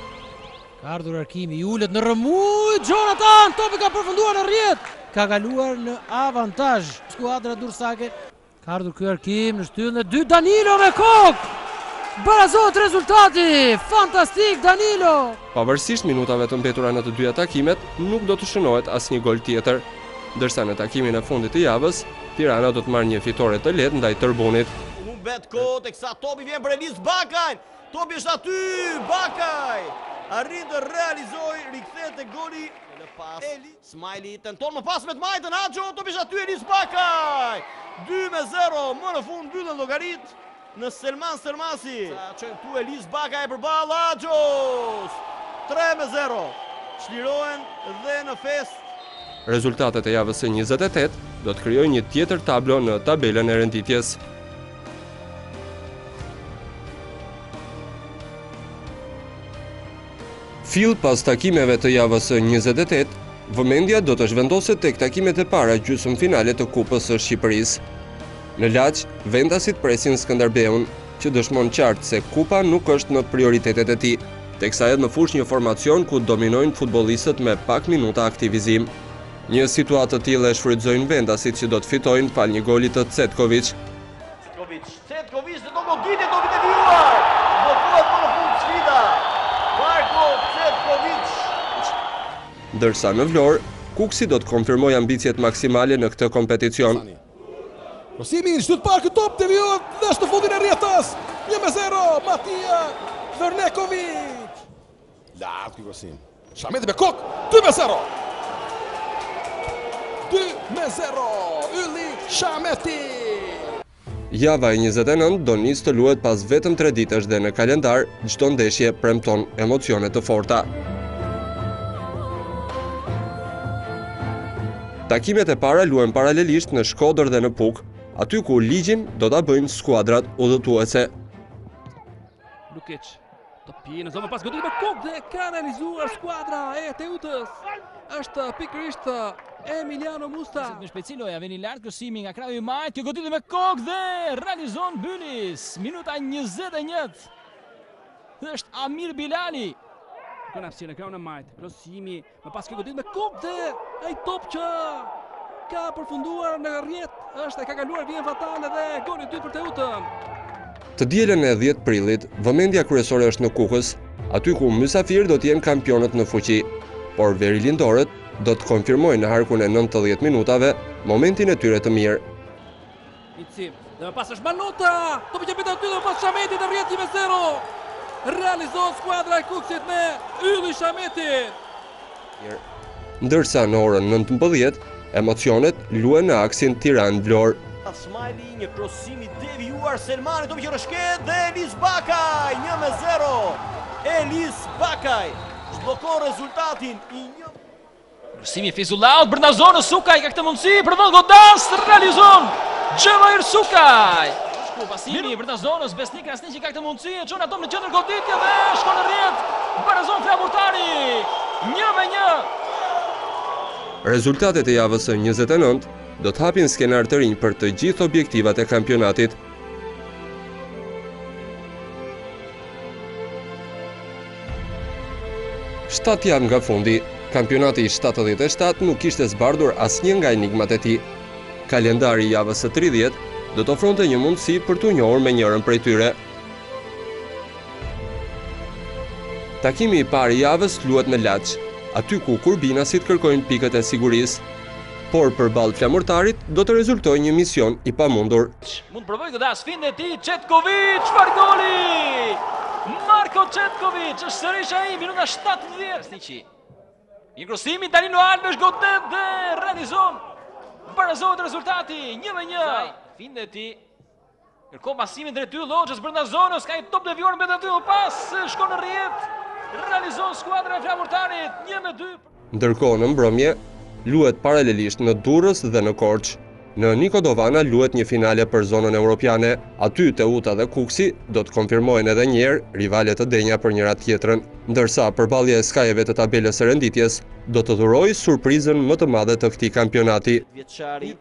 Ka ardhur Arkimi, i ulet në rëmuj, Jonathan, topi ka përfunduar në rrjet. Ka kaluar në avantazh skuadra dursake. Ka ardhur ky Arkim në shtyllën e dy, Danilo me kokë. Barazot rezultati, fantastik Danilo. Pavarësisht minutave të mbetura në të dyja takimet, nuk do të shënohet asnjë gol tjetër. Ndërsa në takimin e fundit të javës, Tirana do të marrë një fitore të lehtë ndaj Tërbunit. Humbet kohë teksa topi vjen për Elis Bakaj. Topi është aty, Bakaj arrin të realizoj, rikthehet te goli në pas. Smajli tenton më pas me të majtën, Haxho, topi është aty, Elis Bakaj. dy me zero, më në fund mbyllën llogarit në Selman Sermasi. Çojnë tu Elis Bakaj përballë Haxhos. tre me zero. Çlirohen dhe në fest. Rezultatet e javës së njëzet e tetë do të krijojnë një tjetër tablo në tabelën e renditjes. Fill pas takimeve të javës së njëzet e tetë, vëmendja do të zhvendoset tek takimet e para gjysmë finale të Kupës së Shqipërisë. Në Laç, vendasit presin Skënderbeun, që dëshmon qartë se Kupa nuk është në prioritetet e tij, teksa edhe në fushë një formacion ku dominojnë futbollistët me pak minuta aktivizim. Një situatë të tillë e shfrytëzojnë vendasit që do të fitojnë fal një goli të Cetković. Cetković, Cetković do të goditje, do të devijuar. Bllokohet më në fund sfida. Marko Cetković. Ndërsa në Vlorë, Kuksi do të konfirmojë ambicjet maksimale në këtë kompeticion. Krosimi në shtyt parë, top devijuar dhe është në fundin e rrjetës. një me zero, Matija Dvorneković. Lart ky krosim. Shameti me kokë, dy me zero. dy me zero, Ylli Shameti. Java e njëzet e nëntë do nis të luhet pas vetëm tre ditësh dhe në kalendar çdo ndeshje premton emocione të forta. Takimet e para luhen paralelisht në Shkodër dhe në Puk, aty ku ligjin do ta bëjnë skuadrat udhëtuese. Lukic, të pi në zonë pas goditje me kokë dhe ka realizuar skuadra e Teutës. Është pikërisht Emiliano Musta. Me shpejtësi loja vjen i lart kryesimi nga kraju i majt, kjo goditje me kokë dhe realizon Bylis. Minuta njëzet e një. Është Amir Bilali. Këna hapësirë në krahun e majt. Kryesimi më pas kjo goditje me kokë dhe ai top që ka përfunduar në rrjet, është e ka kaluar vjen fatale dhe goli i dytë për Teutën. Të dielën e dhjetë prillit, vëmendja kryesore është në Kukës, aty ku mysafir do të jenë kampionët në fuqi, por verilindorët do të konfirmojnë në harkun e nëntëdhjetë minutave momentin e tyre të mirë. Nicim, dhe më pas është Manota, topi që pita aty dhe më pas Shameti dhe rrjeti me zero. Realizon skuadra e Kukësit me Ylli Shameti. Ndërsa në orën nëntëmbëdhjetë, emocionet luhen në aksin Tiranë-Vlorë. Smajli, një krosim i devijuar Selmani, topi që rëshket dhe Elis Bakaj, një me zero. Elis Bakaj zblokon rezultatin i një... Kryesimi Fizullaut, Bernazonës Sukaj ka këtë mundësi, për vend godas, realizon Xhevair Sukaj. Shku pasimi Bernazonës, Besnik Krasniqi ka këtë mundësi, e çon ato në qendër goditje dhe shkon në rrjet. Barazon Flamurtari, një me një. Rezultatet e javës së njëzet e nëntë do të hapin skenar të rinj për të gjithë objektivat e kampionatit. Shtatë javë nga fundi, kampionati i shtatëdhjetë e shtatë nuk ishte zbardhur asnjë nga enigmat e tij. Kalendari i javës së tridhjetë do të ofronte një mundësi për t'u njohur me njërin prej tyre. Takimi i parë i javës luhet në Laç, aty ku kurbinasit kërkojnë pikët e sigurisë, por përballë Flamurtarit do të rezultojë një mision i pamundur. Mund provoj godas finë e tij Chetkovic, çfarë goli! Marko Chetkovic, është sërish ai minuta shtatëdhjetë. Sniqi. Një krosimi Danilo Alves godet dhe realizon. Barazohet rezultati, një me një. Finë e tij. Kërkon pasimin drejt yll Hoxhës brenda zonës, ka i top devijuar mbi aty pas, shkon në rrjet. Realizon skuadra e Flamurtarit, një me dy. Ndërkohë në mbrëmje luhet paralelisht në Durrës dhe në Korçë. Në Nikodovana luhet një finale për zonën europiane, aty Teuta dhe Kuksi do të konfirmojnë edhe njerë rivalet të denja për njëra tjetrën, ndërsa përballja e skajeve të tabelës së renditjes do të dhurojë surprizën më të madhe të këtij kampionati. Vjeçari.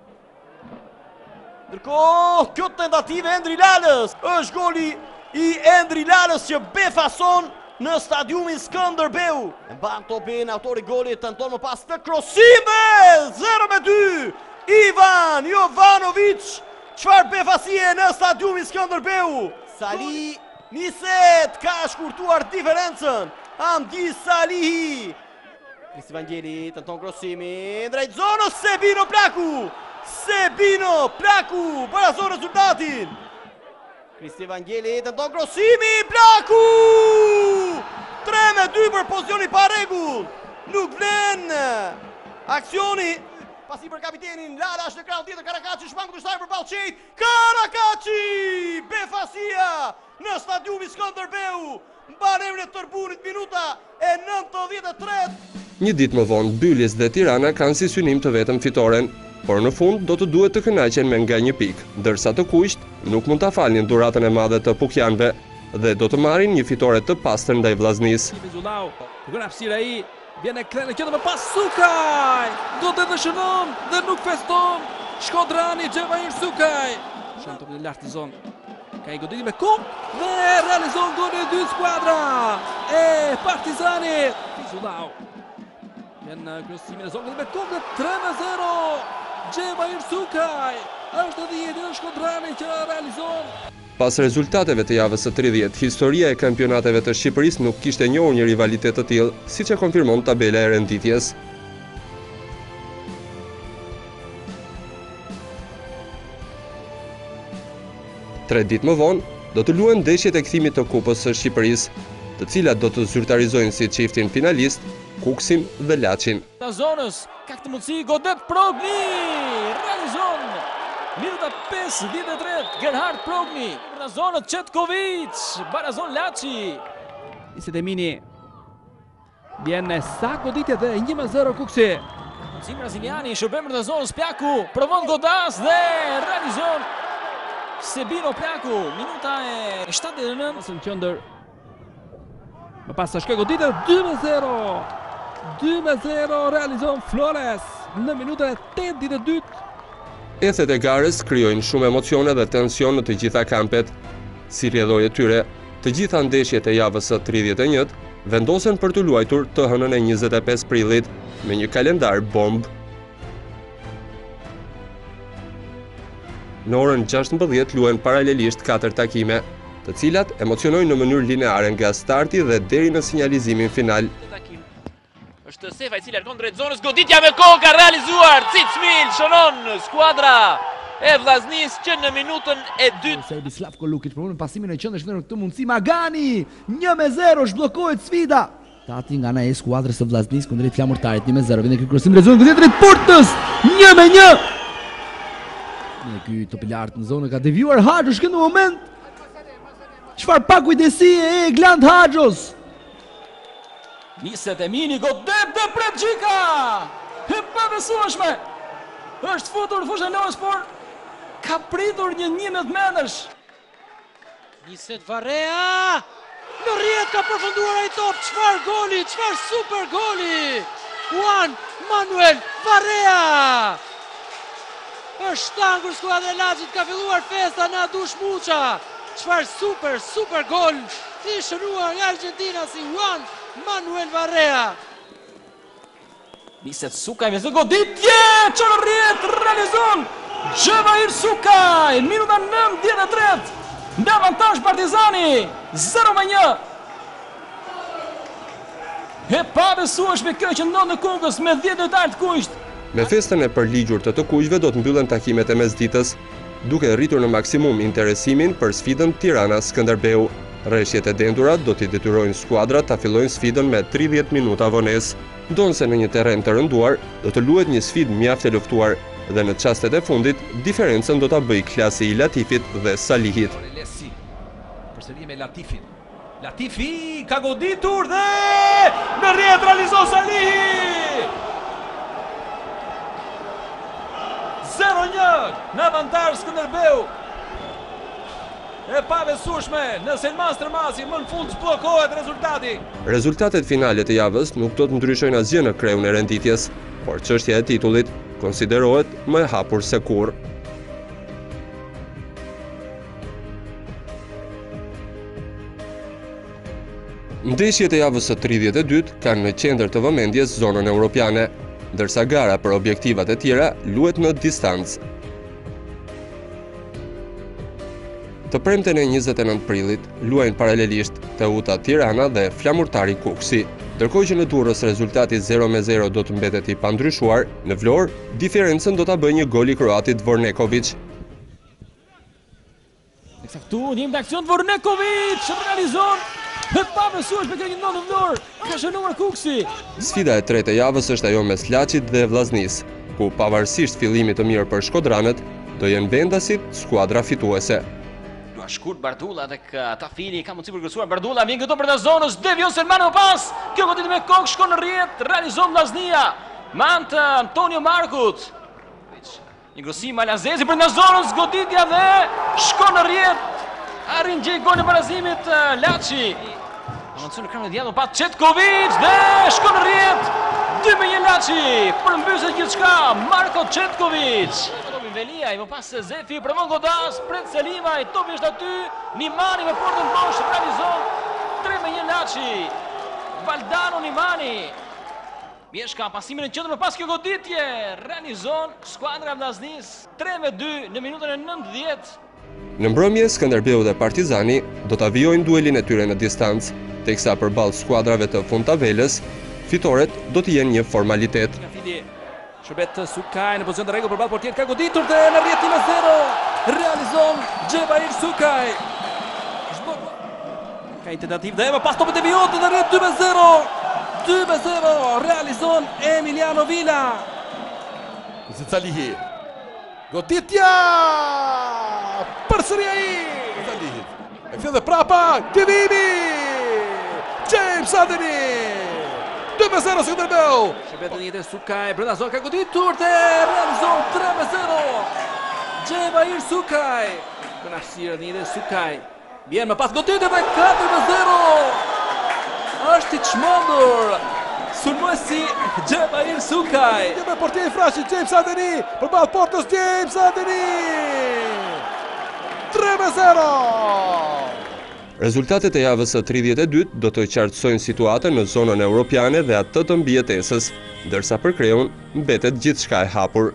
Ndërkohë, kjo tentativë e Endri Lalës, është goli i Endri Lalës që befason në stadiumin Skënderbeu. E mban topin autori golit, tenton më pas të krosime, zero me dy. Ivan Jovanovic, çfarë befasie në stadiumin Skënderbeu. Sali niset, ka shkurtuar diferencën. Hamdi Salihi. Kristi Vangeli tenton krosimin drejt zonës, Sebino Plaku. Sebino Plaku barazon rezultatin. Kristi Vangeli tenton krosimi, Plaku! tre me dy për pozicioni pa rregull. Nuk vlen aksioni. Pasi për kapitenin, Lala është në krahun tjetër, Karakaçi shmangu të shtajë për Ballçejt. Karakaçi! Befasia në stadiumin Skënderbeu. Mban emrin e tërbunit minuta e nëntëdhjetë e tretë. Një ditë më vonë, Bylis dhe Tirana kanë si synim të vetëm fitoren, por në fund do të duhet të kënaqen me nga një pikë, ndërsa të kuqt nuk mund ta falnin duratën e madhe të pukjanëve dhe do të marrin një fitore të pastër ndaj Vllaznisë. Fizullau, kërkon hapësirë ai. Vjen e kthehen në qendër më pas Sukaj. Godet në shënon dhe nuk feston. Shkodrani Xhevair Sukaj. Shon topin e lartë në zonë. Ka i goditi me kokë dhe realizon golin e dytë skuadra e Partizanit. Fizullau. Vjen në kryesimin e zonës me kokë tre me zero. Xhevair Sukaj. Është edhe jetë Shkodrani që realizon. Pas rezultateve të javës së tridhjetë, historia e kampionateve të Shqipërisë nuk kishte njohur një rivalitet të tillë, siç e konfirmon tabela e renditjes. Tre ditë më vonë, do të luhen ndeshjet e kthimit të Kupës së Shqipërisë, të cilat do të zyrtarizojnë si çiftin finalist Kuksin dhe Laçin. Zonës ka këtë mundësi, godet Progni, realizon Minuta pesëdhjetë e tre, Gerhard Progni, në zonët Cetkovic, Barazon Laçi. Isetemini bjen sa goditje dhe një me zero Kuksi. Zim braziliani, shërbim në zonës Plaku, provon godas dhe realizon Sebino Plaku, minuta e shtatëdhjetë e nëntë. Në qendër. Më pas sa shkoi goditja dy me zero. dy me zero realizon Flores në minutën e tetëdhjetë e dytë. Ethet e garës krijojnë shumë emocione dhe tension në të gjitha kampet. Si rrjedhoi e tyre, të gjitha ndeshjet e javës së tridhjetë e njëjtë vendosen për të luajtur të hënën e njëzet e pesë prillit me një kalendar bomb. Në orën gjashtëmbëdhjetë luhen paralelisht katër takime, të cilat emocionojnë në mënyrë lineare nga starti dhe deri në sinjalizimin final. Është Sefa i cili largon drejt zonës, goditja me kohë ka realizuar, Cicmil shënon skuadra e Vllaznis që në minutën e dytë. Serbi Slavko Lukic provon pasimin e qendrës në këtë mundësi, Magani një me zero zhbllokohet sfida. Tati nga ana e skuadrës së Vllaznis kundrejt flamurtarit një me zero, vjen ky krosim në zonë goditje drejt portës, një me një. Në ky top i lartë në zonë ka devijuar Haxhosh në moment. Çfarë pa kujdesi e Egland Haxhos. Niset e mini, godet dhe pret Gjika! E pabesueshme! Është futur fushën e lojës, por ka pritur një një me të mendesh. Niset Varrea! Në rrjet ka përfunduar ai top, çfarë goli, çfarë super goli! Juan Manuel Varrea! Është shtangur skuadra e Laçit, ka filluar festa në Adush Muça. Çfarë super, super gol i shënuar nga Argentina si Juan Manuel Varrea. Niset Sukaj me zë goditje, që në rrjet realizon Xhevair Sukaj, minuta nëntëdhjetë e tre, në avantazh Partizani, zero me një. E pabesueshme kjo që ndodh në Kukës me dhjetë lojtarë të kuqt. Me festën e përligjur të të kuqve do të mbyllen takimet e mesditës, duke rritur në maksimum interesimin për sfidën Tirana-Skënderbeu. Rreshjet e dendura do t'i detyrojnë skuadrat ta fillojnë sfidën me tridhjetë minuta vonesë. Ndonse në një terren të rënduar, do të luhet një sfidë mjaft e luftuar dhe në çastet e fundit, diferencën do ta bëjë klasi i Latifit dhe Salihit. Përsëri me Latifin. Latifi ka goditur dhe në rrjet realizon Salihi! zero një në avantazh Skënderbeu. E pabesueshme në Selman Stërmasi, më në fund zhbllokohet rezultati. Rezultatet finale të javës nuk do të ndryshojnë asgjë në kreun e renditjes, por çështja e titullit konsiderohet më e hapur se kurrë. Ndeshjet e javës së tridhjetë e dytë kanë në qendër të vëmendjes zonën europiane, ndërsa gara për objektivat e tjera luhet në distancë. Të premten e njëzet e nëntë prillit luajnë paralelisht Teuta Tirana dhe Flamurtari Kuksi, ndërkohë që në Durrës rezultati zero me zero do të mbetet i pandryshuar, në Vlorë diferencën do ta bëjë një gol i kroatit Vornekovic. Këtu një të aksion Vornekovic realizon e pabesueshme kjo që ndodh në Vlorë, ka shënuar Kuksi. Sfida e tretë e javës është ajo mes Laçit dhe Vllaznis, ku pavarësisht fillimit të mirë për shkodranët, do jenë vendasit skuadra fituese. Shkurt Bardulla dhe Tafili ka mundësi për kërkuar. Bardulla vjen këtu për të zonës, devion Selman më pas. Kjo goditje me kokë shkon në rrjet, realizon Vllaznia. Mant Antonio Markut. Një grosim Malazezi për të zonës, goditja dhe shkon në rrjet. Arrin gjej golin e barazimit Laçi. Avancon në krahun e djathtë pa Cetkovic dhe shkon në rrjet. dy me një Laçi. Përmbyset gjithçka Marko Cetkovic. Velia, i më pas se Zefi, provon godas, pret Selima, i topi është aty, Nimani me portën bosh, realizon tre me një Laçi. Valdano Nimani. Mjeshka pasimin në qendër më pas kjo goditje, realizon skuadra e Vllaznis tre me dy në minutën e nëntëdhjetë. Në mbrëmje, Skënderbeu dhe Partizani do ta vijojnë duelin e tyre në distancë, teksa përballë skuadrave të fundtabeles, fitoret do të jenë një formalitet. Shërbet Sukaj në pozicion të rregull përballë portierit, ka goditur dhe në rrjet një me zero realizon Xhevair Sukaj. Ka një tentativë dhe më pas topit e vijot në rrjet dy me zero. dy me zero realizon Emiliano Vila. Salihi. Goditja! Përsëri ai! E kthye dhe prapa, devimi! James Adeni! dy me zero Skënderbeu. Shërbet në jetë Sukaj, brenda zonë ka goditur dhe realizon tre me zero. Xhebair Sukaj. Kënaqësirë në jetë Sukaj. Vjen më pas goditje dhe katër me zero. Është i çmendur. Sulmuesi Xhebair Sukaj. Dhe me portier frashë James Adeni, përballë portës James Adeni. tre me zero. Rezultatet e javës së tridhjetë e dytë do të qartësojnë situatën në zonën europiane dhe atë të mbijetesës, ndërsa për Kreun mbetet gjithçka e hapur.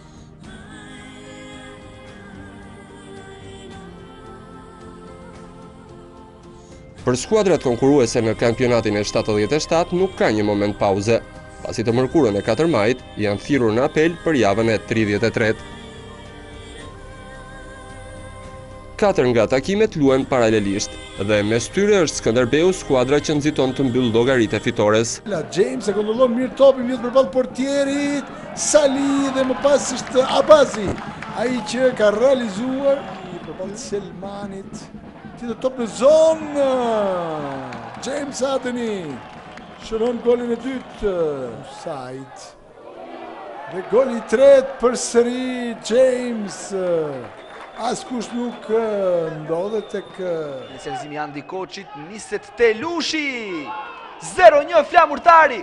Për skuadrat konkurruese në kampionatin e shtatëdhjetë e shtatë nuk ka një moment pauze, pasi të mërkurën e katër majit janë thirrur në apel për javën e tridhjetë e tretë. Katër nga takimet luhen paralelisht dhe mes tyre është Skënderbeu, skuadra që nxiton të mbyll llogaritë fitores. James e kontrollon mirë topin vjet përballë portierit, Sali dhe më pas është Abazi, ai që ka realizuar një përballë Selmanit. Tjetër top në zonë. James Adeni shëron golin e dytë. Sajt. Dhe goli i tretë përsëri James. Askush nuk ndodhet tek Specializimi i Andi Koçit, niset Telushi. zero një flamurtari.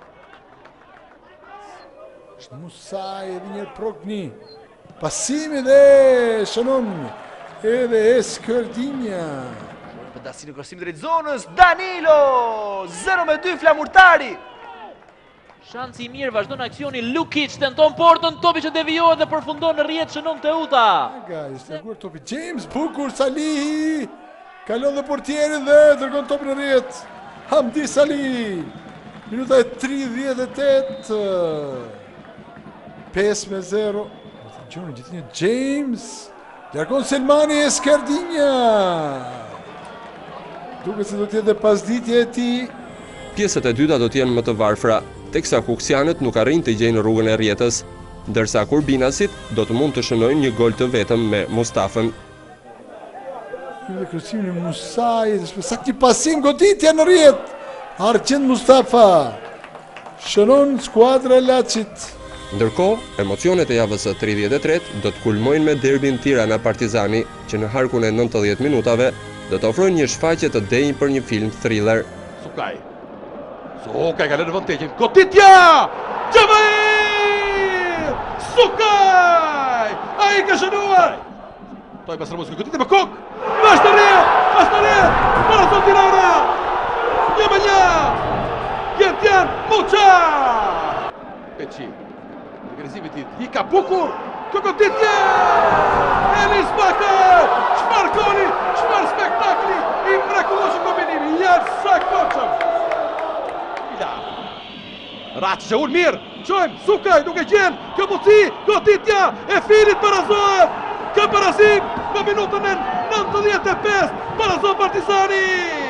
Është Musaj edhe një Progni. Pasimi dhe shënon edhe Eskërdinja. Për dasinë krosim drejt zonës, Danilo. zero me dy flamurtari. Shansi i mirë, vazhdon aksioni, Lukic tenton portën, topi që devijohet dhe përfundon në rrjet shënon Teuta. Aga, ishte larguar topi James, bukur Salihi, kalon dhe portierin dhe dërgon topin në rrjet. Hamdi Salihi, minuta e tridhjetë e tetë, pesë me zero. Gjoni gjithë një James, largon Selmani Eskërdinja. Duke se do t'jetë dhe pasditje e ti. Pjesët e dyta do t'jenë më të varfra, teksa kuksianët nuk arrin të gjejnë rrugën e rrjetës, ndërsa kurbinasit do të mund të shënojnë një gol të vetëm me Mustafën. Dhe kryesimin e Musajit, saktë një pasim, goditja në rrjet. Argjend Mustafa shënon skuadra e Laçit. Ndërkohë, emocionet e javës së tridhjetë e tretë do të kulmojnë me derbin Tirana Partizani, që në harkun e nëntëdhjetë minutave do të ofrojnë një shfaqje të denjë për një film thriller. Sukaj. Sukaj ka lënë vënteqin. Goditja! Xhebair! Sukaj! Ai ka shënuar! Toj pas rëmos goditje me kokë. Bash të rrjet! Bash të rrjet! Para sot Tirana! Një me një! Gjertjan Muça! Peçi. Agresivi ti. Hika bukur! Kjo goditje! Enis Bakar! Çfarë goli! Çfarë spektakli! I mrekulloshëm kombinimi! Janë sakoçëm! Raç që unë mirë, qojmë, Sukaj duke qenë, kjo mundësi, goditja e Filit parazohet, kjo parazim në minutën e nëntëdhjetë e pesë, parazohet Partizani!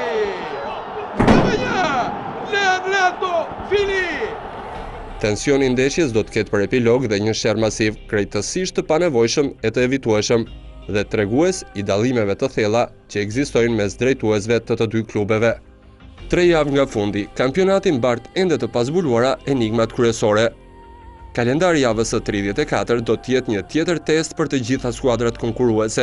Leandro Fili! Tensioni i ndeshjes do të ketë për epilog dhe një sherr masiv krejtësisht të panevojshëm e të evitueshëm dhe tregues i dallimeve të thella që ekzistojnë mes drejtuesve të të dy klubeve. Tre javë nga fundi, kampionati mbart ende të pazbuluara enigmat kryesore. Kalendari javës së tridhjetë e katërt do të jetë një tjetër test për të gjitha skuadrat konkurruese.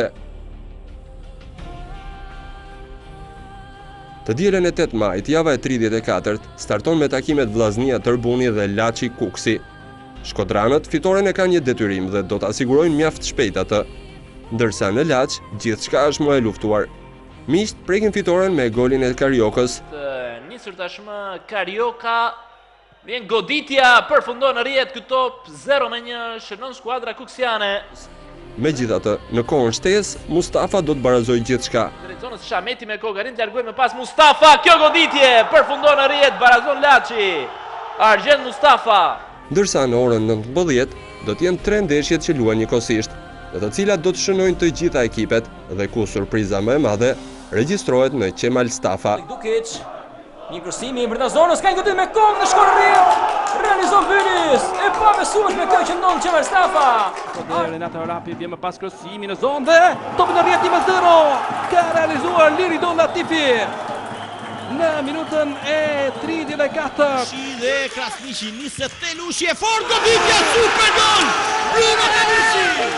Të dielën e tetë majit, java e tridhjetë e katërt starton me takimet Vllaznia Tërbuni dhe Laçi Kuksi. Shkodranët fitoren e kanë një detyrim dhe do të asigurojnë mjaft shpejt atë, ndërsa në Laç gjithçka është më e luftuar. Miqt prekin fitoren me golin e Kariokës. Nisur tashmë Karioka, vjen goditja, përfundon në rrjet ky top, zero me një, shënon skuadra kuksiane. Megjithatë, në kohën shtesë, Mustafa do të barazojë gjithçka. Drejt zonës Shameti me kokë arrin të largohet me pas Mustafa, kjo goditje, përfundon në rrjet, barazon Laçi. Argjend Mustafa. Ndërsa në orën nëntëmbëdhjetë do të jenë tre ndeshjet që luhen njëkohësisht, në të cilat do të shënojnë të gjitha ekipet dhe ku surpriza më e madhe regjistrohet në Qemal Stafa. Dukic, Një kërësimi i brenda zonës, ka një goditje me kokë në shkon rrjet. Realizon Bylis, e pa besueshme kjo që ndodh që Verstafa. Dhe Renato Rapi vjen me pas kërësimi në zonë dhe topi në rrjet një me zero. Ka realizuar Liridon Latifi në minutën e tridhjet e katër. Shi dhe Krasniqi, niset Telushi e fort, goditja, super gol! Bruno Telushi!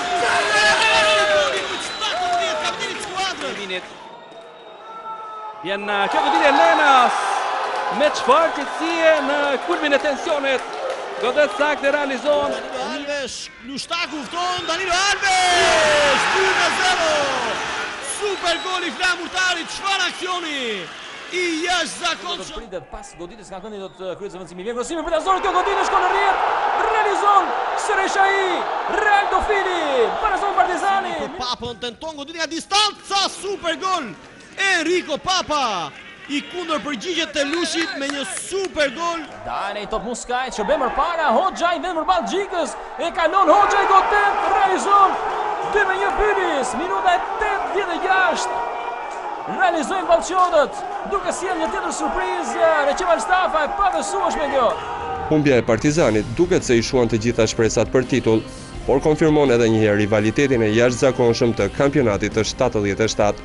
Kapiteni skuadrës. Vjen kjo goditje Lenas me çfarë qetësie në kulmin e tensionit. Godet saktë realizon. Danilo Alves, Lushtaku fton, Danilo Alves! dy me zero! Super gol i flamurtarit, çfarë aksioni! I jashtëzakonshëm. Do pritet pas goditjes nga këndi do të kryet zëvendësimi. Vjen kërësimi për zonë, kjo goditje shkon në rrjet. Realizon Sereshai, Real Dofini, Parazon Partizani. Papën tenton goditje nga distanca, super gol! Enrico Papa i kundër përgjigjet Telushit me një super gol. Dane i top Muskaj, që bëmër para, Hoxha i vend përballë Gjikës, e kalon Hoxha i godet, realizon dy me një Bylis, minuta e tetëdhjetë e gjashtë. Realizojnë ballqodët, duke sjell një tjetër surprizë, Recep Verstafa e pabesueshme kjo. Humbja e Partizanit duket se i shuan të gjitha shpresat për titull, por konfirmon edhe një herë rivalitetin e jashtëzakonshëm të kampionatit të shtatëdhjetë e shtatë.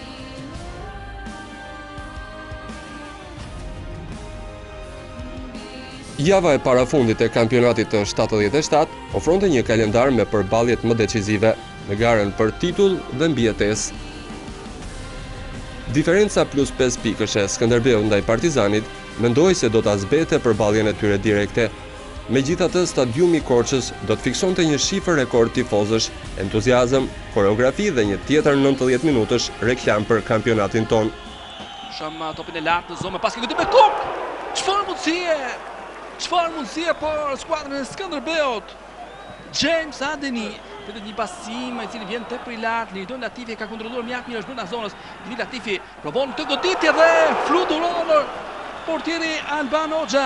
Java e parafundit e kampionatit të shtatëdhjetë e shtatë ofronte një kalendar me përballjet më decisive në garën për titull dhe mbijetesë. Diferenca plus pesë pikësh e Skënderbeu ndaj Partizanit mendoi se do ta zbete përballjen e tyre direkte. Megjithatë, stadiumi i Korçës do të fiksonte një shifër rekord tifozësh, entuziazëm, koreografi dhe një tjetër nëntëdhjetë minutësh reklam për kampionatin ton. Shëm topin e lartë në zonë, pas ke goditje me kokë. Çfarë mundësie? Çfarë mundësie për skuadrën e Skënderbeut? James Adeni pritet një pasim i cili vjen tepër i lartë. Liridon Latifi ka kontrolluar mjaft mirë brenda zonës. Liridon Latifi provon të goditje dhe fluturon portieri Alban Hoxha.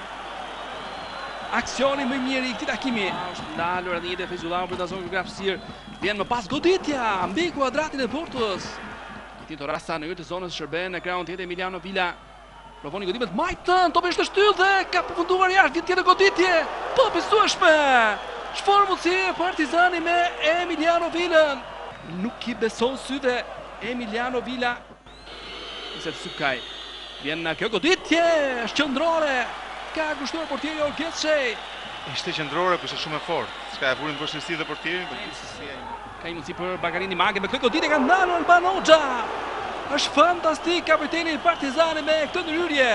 Aksioni më i mirë i këtij takimi. Është ndalur edhe një defë Feyzullahu brenda zonës geografisë. Vjen më pas goditja mbi kuadratin e Portës. Tito Rasa në hyrje të zonës shërben në krahun tjetër Emiliano Villa. Provon një goditje të majtën, topi është shtyllë dhe ka përfunduar jashtë, vjen tjetër goditje. Po besueshme. Çfarë mundësie Partizani me Emiliano Villën. Nuk i beson syve Emiliano Villa. Niset Sukaj. Vjen kjo goditje, është qendrore. Ka kushtuar portieri Orgetshej. Ishte qendrore, por ishte shumë e fortë. S'ka e vurin vështirësi dhe portierin. Ka një mundësi për Bagarini Mage me këtë goditje ka ndalur Alban Hoxha. Është fantastik kapiteni i Partizanit me këtë ndryrje.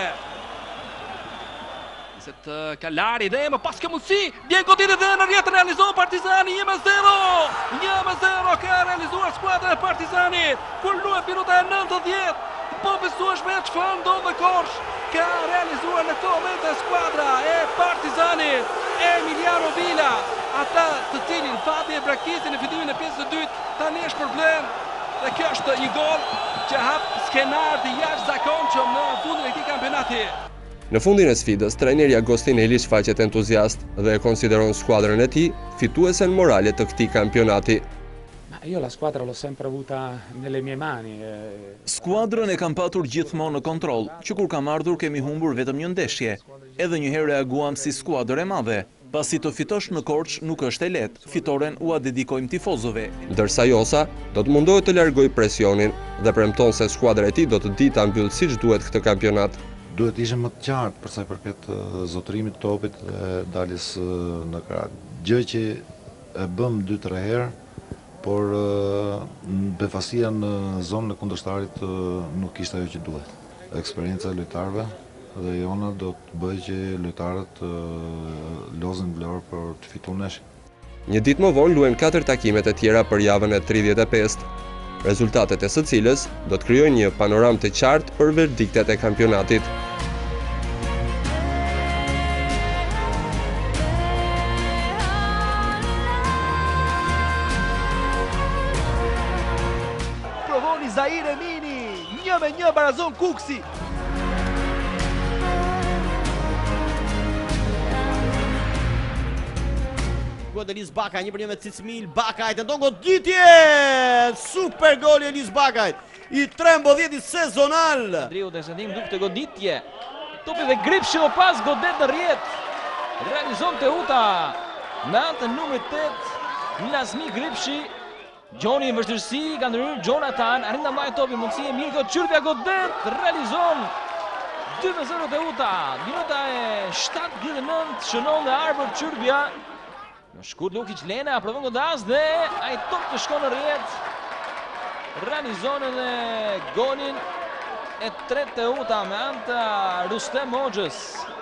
Niset Kalari dhe më pas ka mundësi, vjen goditje dhe në rrjet realizon Partizani një me zero. një me zero ka realizuar skuadra e Partizanit. Kur luhet minuta e nëntëdhjetë. Po besueshme çfarë ndodh në Korçë. Ka realizuar në këtë moment e skuadra e Partizanit, Emiliano Villa, ata të cilin fati e brakisin në fillimin e pjesës së dytë, tani është problem. Dhe kjo është një gol që hap skenar të jashtëzakonshëm në fundin e këtij kampionati. Në fundin e sfidës, trajneri Agostinelli shfaqet entuziast dhe e konsideron skuadrën e tij fituesen morale të këtij kampionati. Io la squadra l'ho sempre avuta nelle mie mani. Skuadrën e kam patur gjithmonë në kontroll, që kur kam ardhur kemi humbur vetëm një ndeshje. Edhe një herë reaguam si skuadër e madhe. Pasi të fitosh në Korçë nuk është e lehtë, fitoren ua dedikojmë tifozëve. Ndërsa Josa do të mundohet të largojë presionin dhe premton se skuadra e tij do të ditë ta mbyllë siç duhet këtë kampionat. Duhet ishte më të qartë për sa i përket zotërimit të topit dhe daljes në krah. Gjë që e bëm dy tre herë, por befasia në zonën e kundërshtarit nuk ishte ajo që duhet. Eksperienca e lojtarëve dhe jona do të bëjë që lojtarët lozin vlerë për të fituar neshin. Një ditë më vonë luajnë katër takimet e tjera për javën e tridhjetë e pestë, rezultatet e së cilës do të krijojnë një panoramë të qartë për verdiktet e kampionatit. Provoni Zaire Mini, një me një barazon Kuksi. Elis Bakaj, një për një me Cicmil, Bakaj, të ndonë goditje! Super gol e Elis Bakaj! i trembëdhjetit sezonal. Andriu të shëndim duk të goditje. Topi dhe Gripshi o pas godet në rjet. Realizon të uta me antën numrit tetë, Lazmi Gripshi. Gjoni në vështërsi, ka ndërhyrë Jonathan, arrin ta mbajë topi, mundësi e mirë, Çyrbja godet, realizon dy me zero të uta. Minuta e shtatëdhjetë e nëntë, shënon dhe Arbër Çyrbja. Në shkurt Lukic Lena, provon godas dhe ai top të shkon në rjet. Realizon edhe golin e tretë të uta me anta Rustem Hoxhës.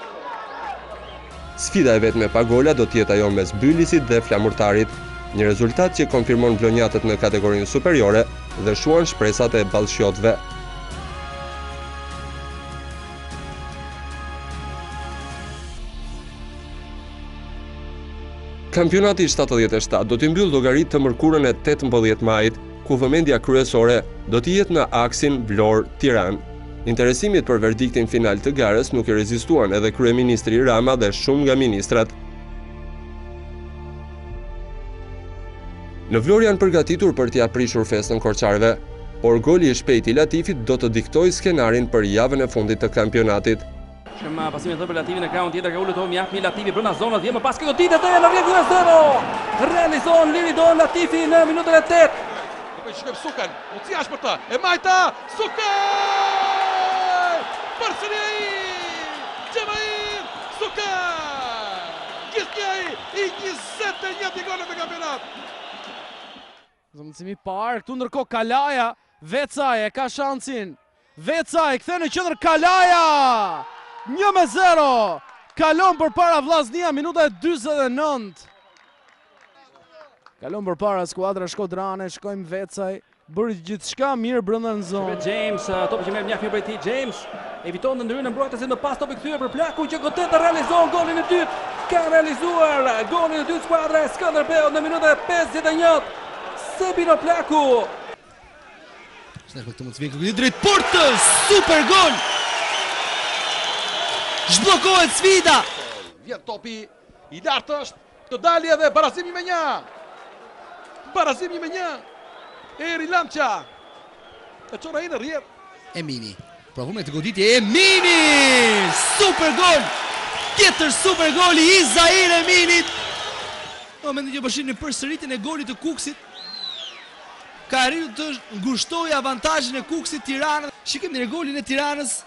Sfida e vetme pa gola do tjetë ajo mes Bylisit dhe Flamurtarit, një rezultat që konfirmon vlonjatët në kategorinë superiore dhe shuan shpresat e ballshiotëve. Kampionati shtatëdhjetë e shtatë do t'i mbyll llogaritë të mërkurën e tetëmbëdhjetë majit, ku vëmendja kryesore do t'i jetë në aksin Vlorë-Tiranë. Interesimit për verdiktin final të garës nuk i rezistuan edhe kryeministri Rama dhe shumë nga ministrat. Në Vlorë janë përgatitur për t'i aprishur festën korçarëve, por goli i shpejt i Latifit do të diktoj skenarin për javën e fundit të kampionatit. Shumë pasimi të për Latifin e kraun tjetër ka ulur Tomi Jahmi, Latifi brenda zonës, dhe më pas kjo ditë dhe në rrjetë një zero. Realizon Liridon Latifi në minutën e tetë. Po shikojmë Sukan, mundësia është për të. E majta Sukaj! Përsëri ai! Xhamair Sukaj! Gjithnjë i njëzet e një gole në kampionat. Zëmëndësimi parë, këtu ndërkohë Kalaja, Vecaj e ka shansin. Vecaj kthen në qendër Kalaja! një me zero! Kalon përpara Vllaznia, minuta e dyzet e nëntë. Kalon përpara skuadra shkodrane, shkojmë Vecaj, bëri gjithçka mirë brenda në zonë. James, topi që merr mjaft mirë prej tij, James eviton të ndryrën e mbrojtësit në pas, topi kthyer për Plaku që godet të realizon golin e dytë. Ka realizuar golin e dytë skuadra e Skënderbeut në minutën e pesëdhjetë e një. Sebino Plaku. Shtë këtë mund të vinë këtë drejt portës, super gol! Zhblokohet sfida! Vjen topi, i lartë është, të dali edhe barazimi me një. Barazimi me një. Eri Lamqa. E qora i në rjerë. Emini, provume të goditje, Emini! Super gol! Tjetër super gol i Izair Eminit! O, me në një bëshin në përsëritin e golit të Kuksit. Ka arritur të ngushtoj avantazhin e Kuksit Tiranës. Shikim në golin e Tiranës.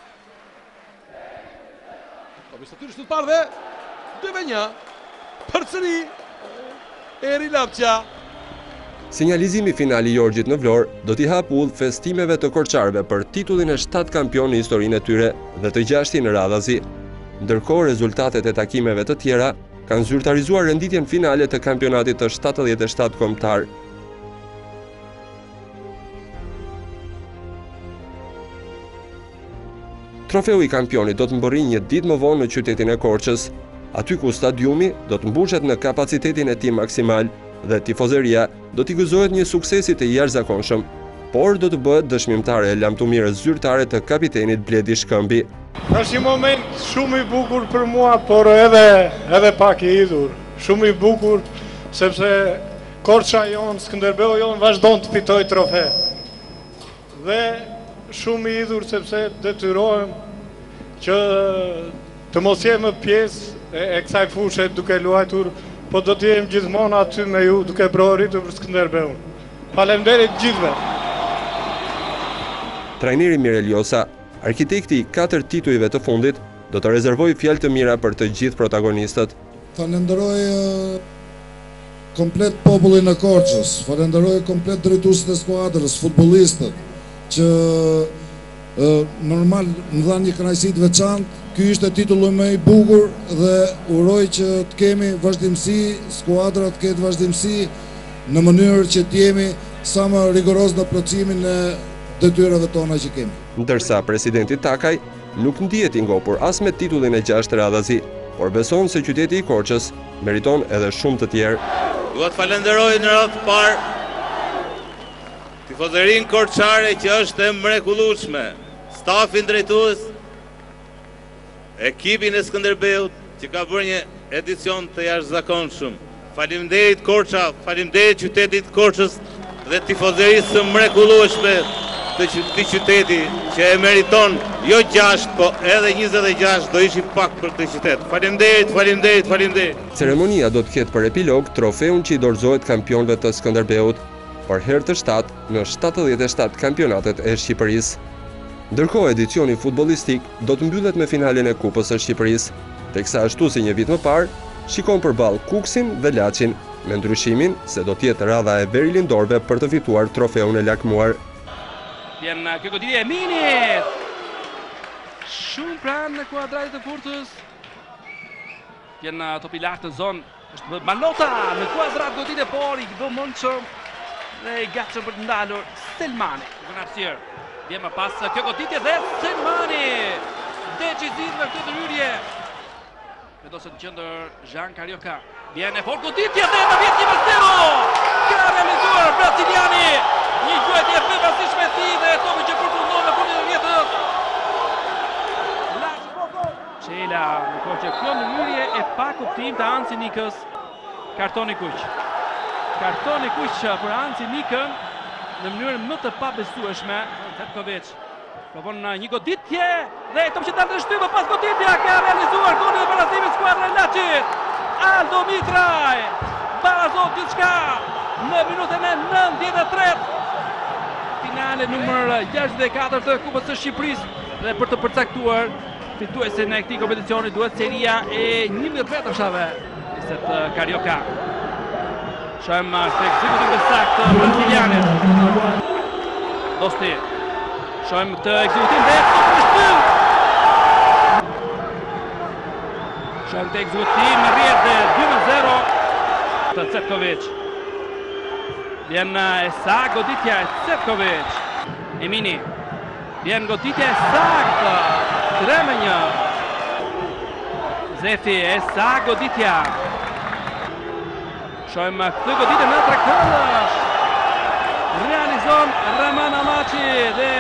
Topi statyrë shtë të parë dhe dy me një. Përsëri Eri Lamqa. Sinjalizimi final i Jorgjit në Vlorë do t'i hap udhë festimeve të korçarëve për titullin e shtatë kampion në historinë e tyre dhe të gjashtin në radhazi. Ndërkohë rezultatet e takimeve të tjera kanë zyrtarizuar renditjen finale të kampionatit të shtatëdhjetë e shtatë kombëtar. Trofeu i kampionit do të mbërrijë një ditë më vonë në qytetin e Korçës, aty ku stadiumi do të mbushet në kapacitetin e tij maksimal dhe tifozeria do t'i gëzohet një suksesi të jashtëzakonshëm, por do të bëhet dëshmimtare e lamtumirës zyrtare të kapitenit Bledi Shkëmbi. Është një moment shumë i bukur për mua, por edhe edhe pak i idhur. Shumë i bukur sepse Korça jon, Skënderbeu jon vazhdon të fitojë trofe. Dhe shumë i idhur sepse detyrohem që të mos jem pjesë e, e kësaj fushë duke luajtur, po do të jem gjithmonë aty me ju duke prohoritur për Skënderbeun. Faleminderit gjithëve. Trajneri Mireljosa, arkitekti i katër titujve të fundit, do të rezervoj fjalë të mira për të gjithë protagonistët. Falenderoj komplet popullin e Korçës, falenderoj komplet drejtuesit e skuadrës, futbollistët, që normal më dhanë një kënaqësi të veçantë. Ky ishte titulli më i bukur dhe uroj që të kemi vazhdimsi, skuadra të ketë vazhdimsi në mënyrë që të jemi sa më rigoroz në plotësimin e detyrave tona që kemi. Ndërsa presidenti Takaj nuk ndihet i ngopur as me titullin e gjashtë radhazi, por beson se qyteti i Korçës meriton edhe shumë të tjerë. Dua të falenderoj në radhë të parë tifozërinë korçare që është e mrekullueshme, stafin drejtues, ekipin e Skënderbeut që ka bërë një edicion të jashtëzakonshëm. Faleminderit Korça, faleminderit qytetit Korçës dhe tifozërisë së mrekullueshme këtij qyteti që e meriton jo gjashtë, po edhe njëzet e gjashtë do ishi pak për këtë qytet. Faleminderit, faleminderit, faleminderit. Ceremonia do të ketë për epilog trofeun që i dorëzohet kampionëve të Skënderbeut për herë të shtatë në shtatëdhjetë e shtatë kampionatet e Shqipërisë. Ndërkohë edicioni futbollistik do të mbyllet me finalen e Kupës së Shqipërisë, teksa ashtu si një vit më parë, shikon përballë Kuksin dhe Laçin, me ndryshimin se do të jetë radha e Veri Lindorëve për të fituar trofeun e lakmuar. Vjen kjo goditje e Minit. Shumë pranë në kuadratit të Furtës. Vjen topi lart në zonë. Është Malota në kuadrat goditje por i vëmendshëm dhe i gatshëm për të ndalur Selmani. Në arsyer. Vjen më pas kjo goditje dhe Selmani. Decisiv në këtë ndryrje. Vendosën në qendër Jean Carioca. Vjen e fort goditje dhe në vjet një zero. Ka realizuar braziliani. Një gjuajtje bevërdhshme e tij dhe topi që përfundon në fundin e vjetës. Çela, në kohë që kjo ndryrje e pa kuptim të Anci Nikës. Kartoni kuq. Kartoni kuq për Anci Nikën në mënyrë më të pabesueshme. Zetkovic provon një goditje dhe top që dalë në shtypë pas goditja ka realizuar golin e barazimit skuadra e Laçit. Aldo Mitraj barazon gjithçka në minutën e nëntëdhjetë e tretë. Finale numër gjashtëdhjetë e katër të Kupës së Shqipërisë dhe për të përcaktuar fituesin e këtij kompeticioni duhet seria e njëmbëdhjetë vetëshave. Niset Carioca. Shohim se ekzekutim të saktë brazilianit. Dosti. Shohim të ekzekutim dhe topi në shtyllë. Shohim të ekzekutim rrihet dhe dy me zero të Cetkovic. Vjen e saktë goditja e Cetkovic. Emini. Vjen goditja e saktë. tre me një. Zefi e saktë goditja. Shohim këtë goditje në trekëndësh. Realizon Raman Amaçi dhe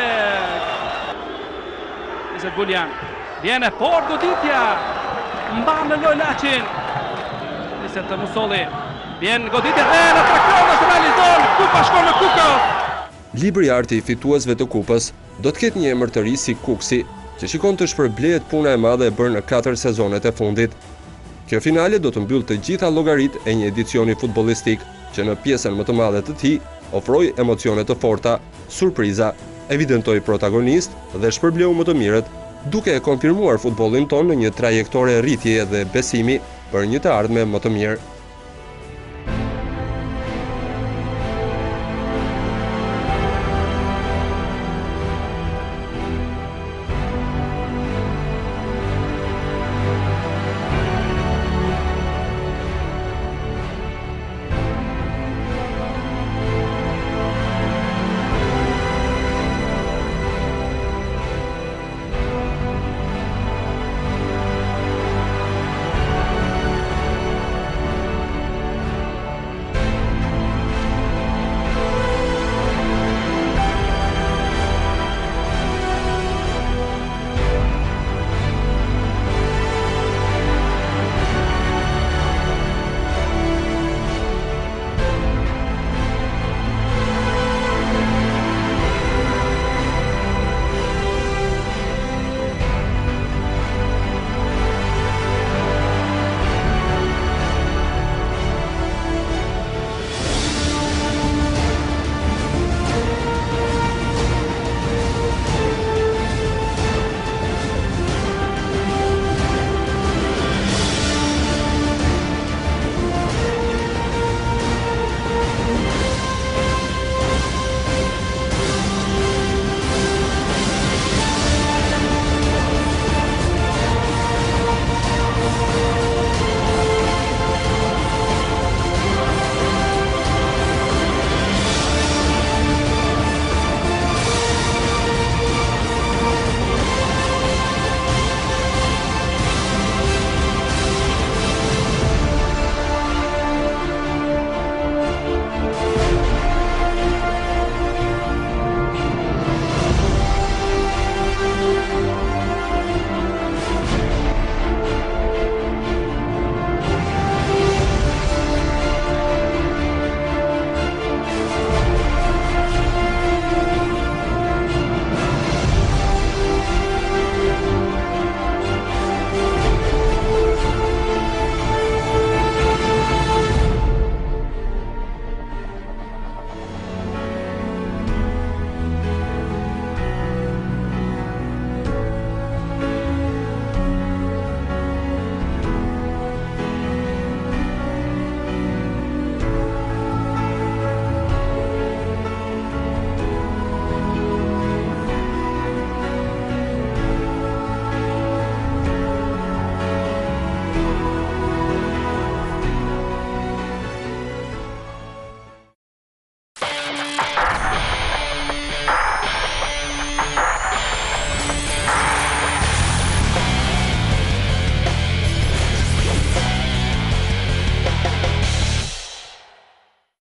Iset Guljan. Vjen e fort goditja. Mban në lojë Laçin. Iset Musolli. Vjen goditja dhe në trekëndësh realizon. Kupa shkon në Kukës. Libri i arti i fituesve të Kupës do të ketë një emër të ri si Kuksi, që shikon të shpërblehet puna e madhe e bërë në katër sezonet e fundit. Kjo finale do të mbyll të gjitha llogaritë e një edicioni futbollistik që në pjesën më të madhe të tij ofroi emocione të forta, surpriza, evidentoi protagonist dhe shpërbleu më të mirët, duke e konfirmuar futbollin ton në një trajektore rritjeje dhe besimi për një të ardhme më të mirë.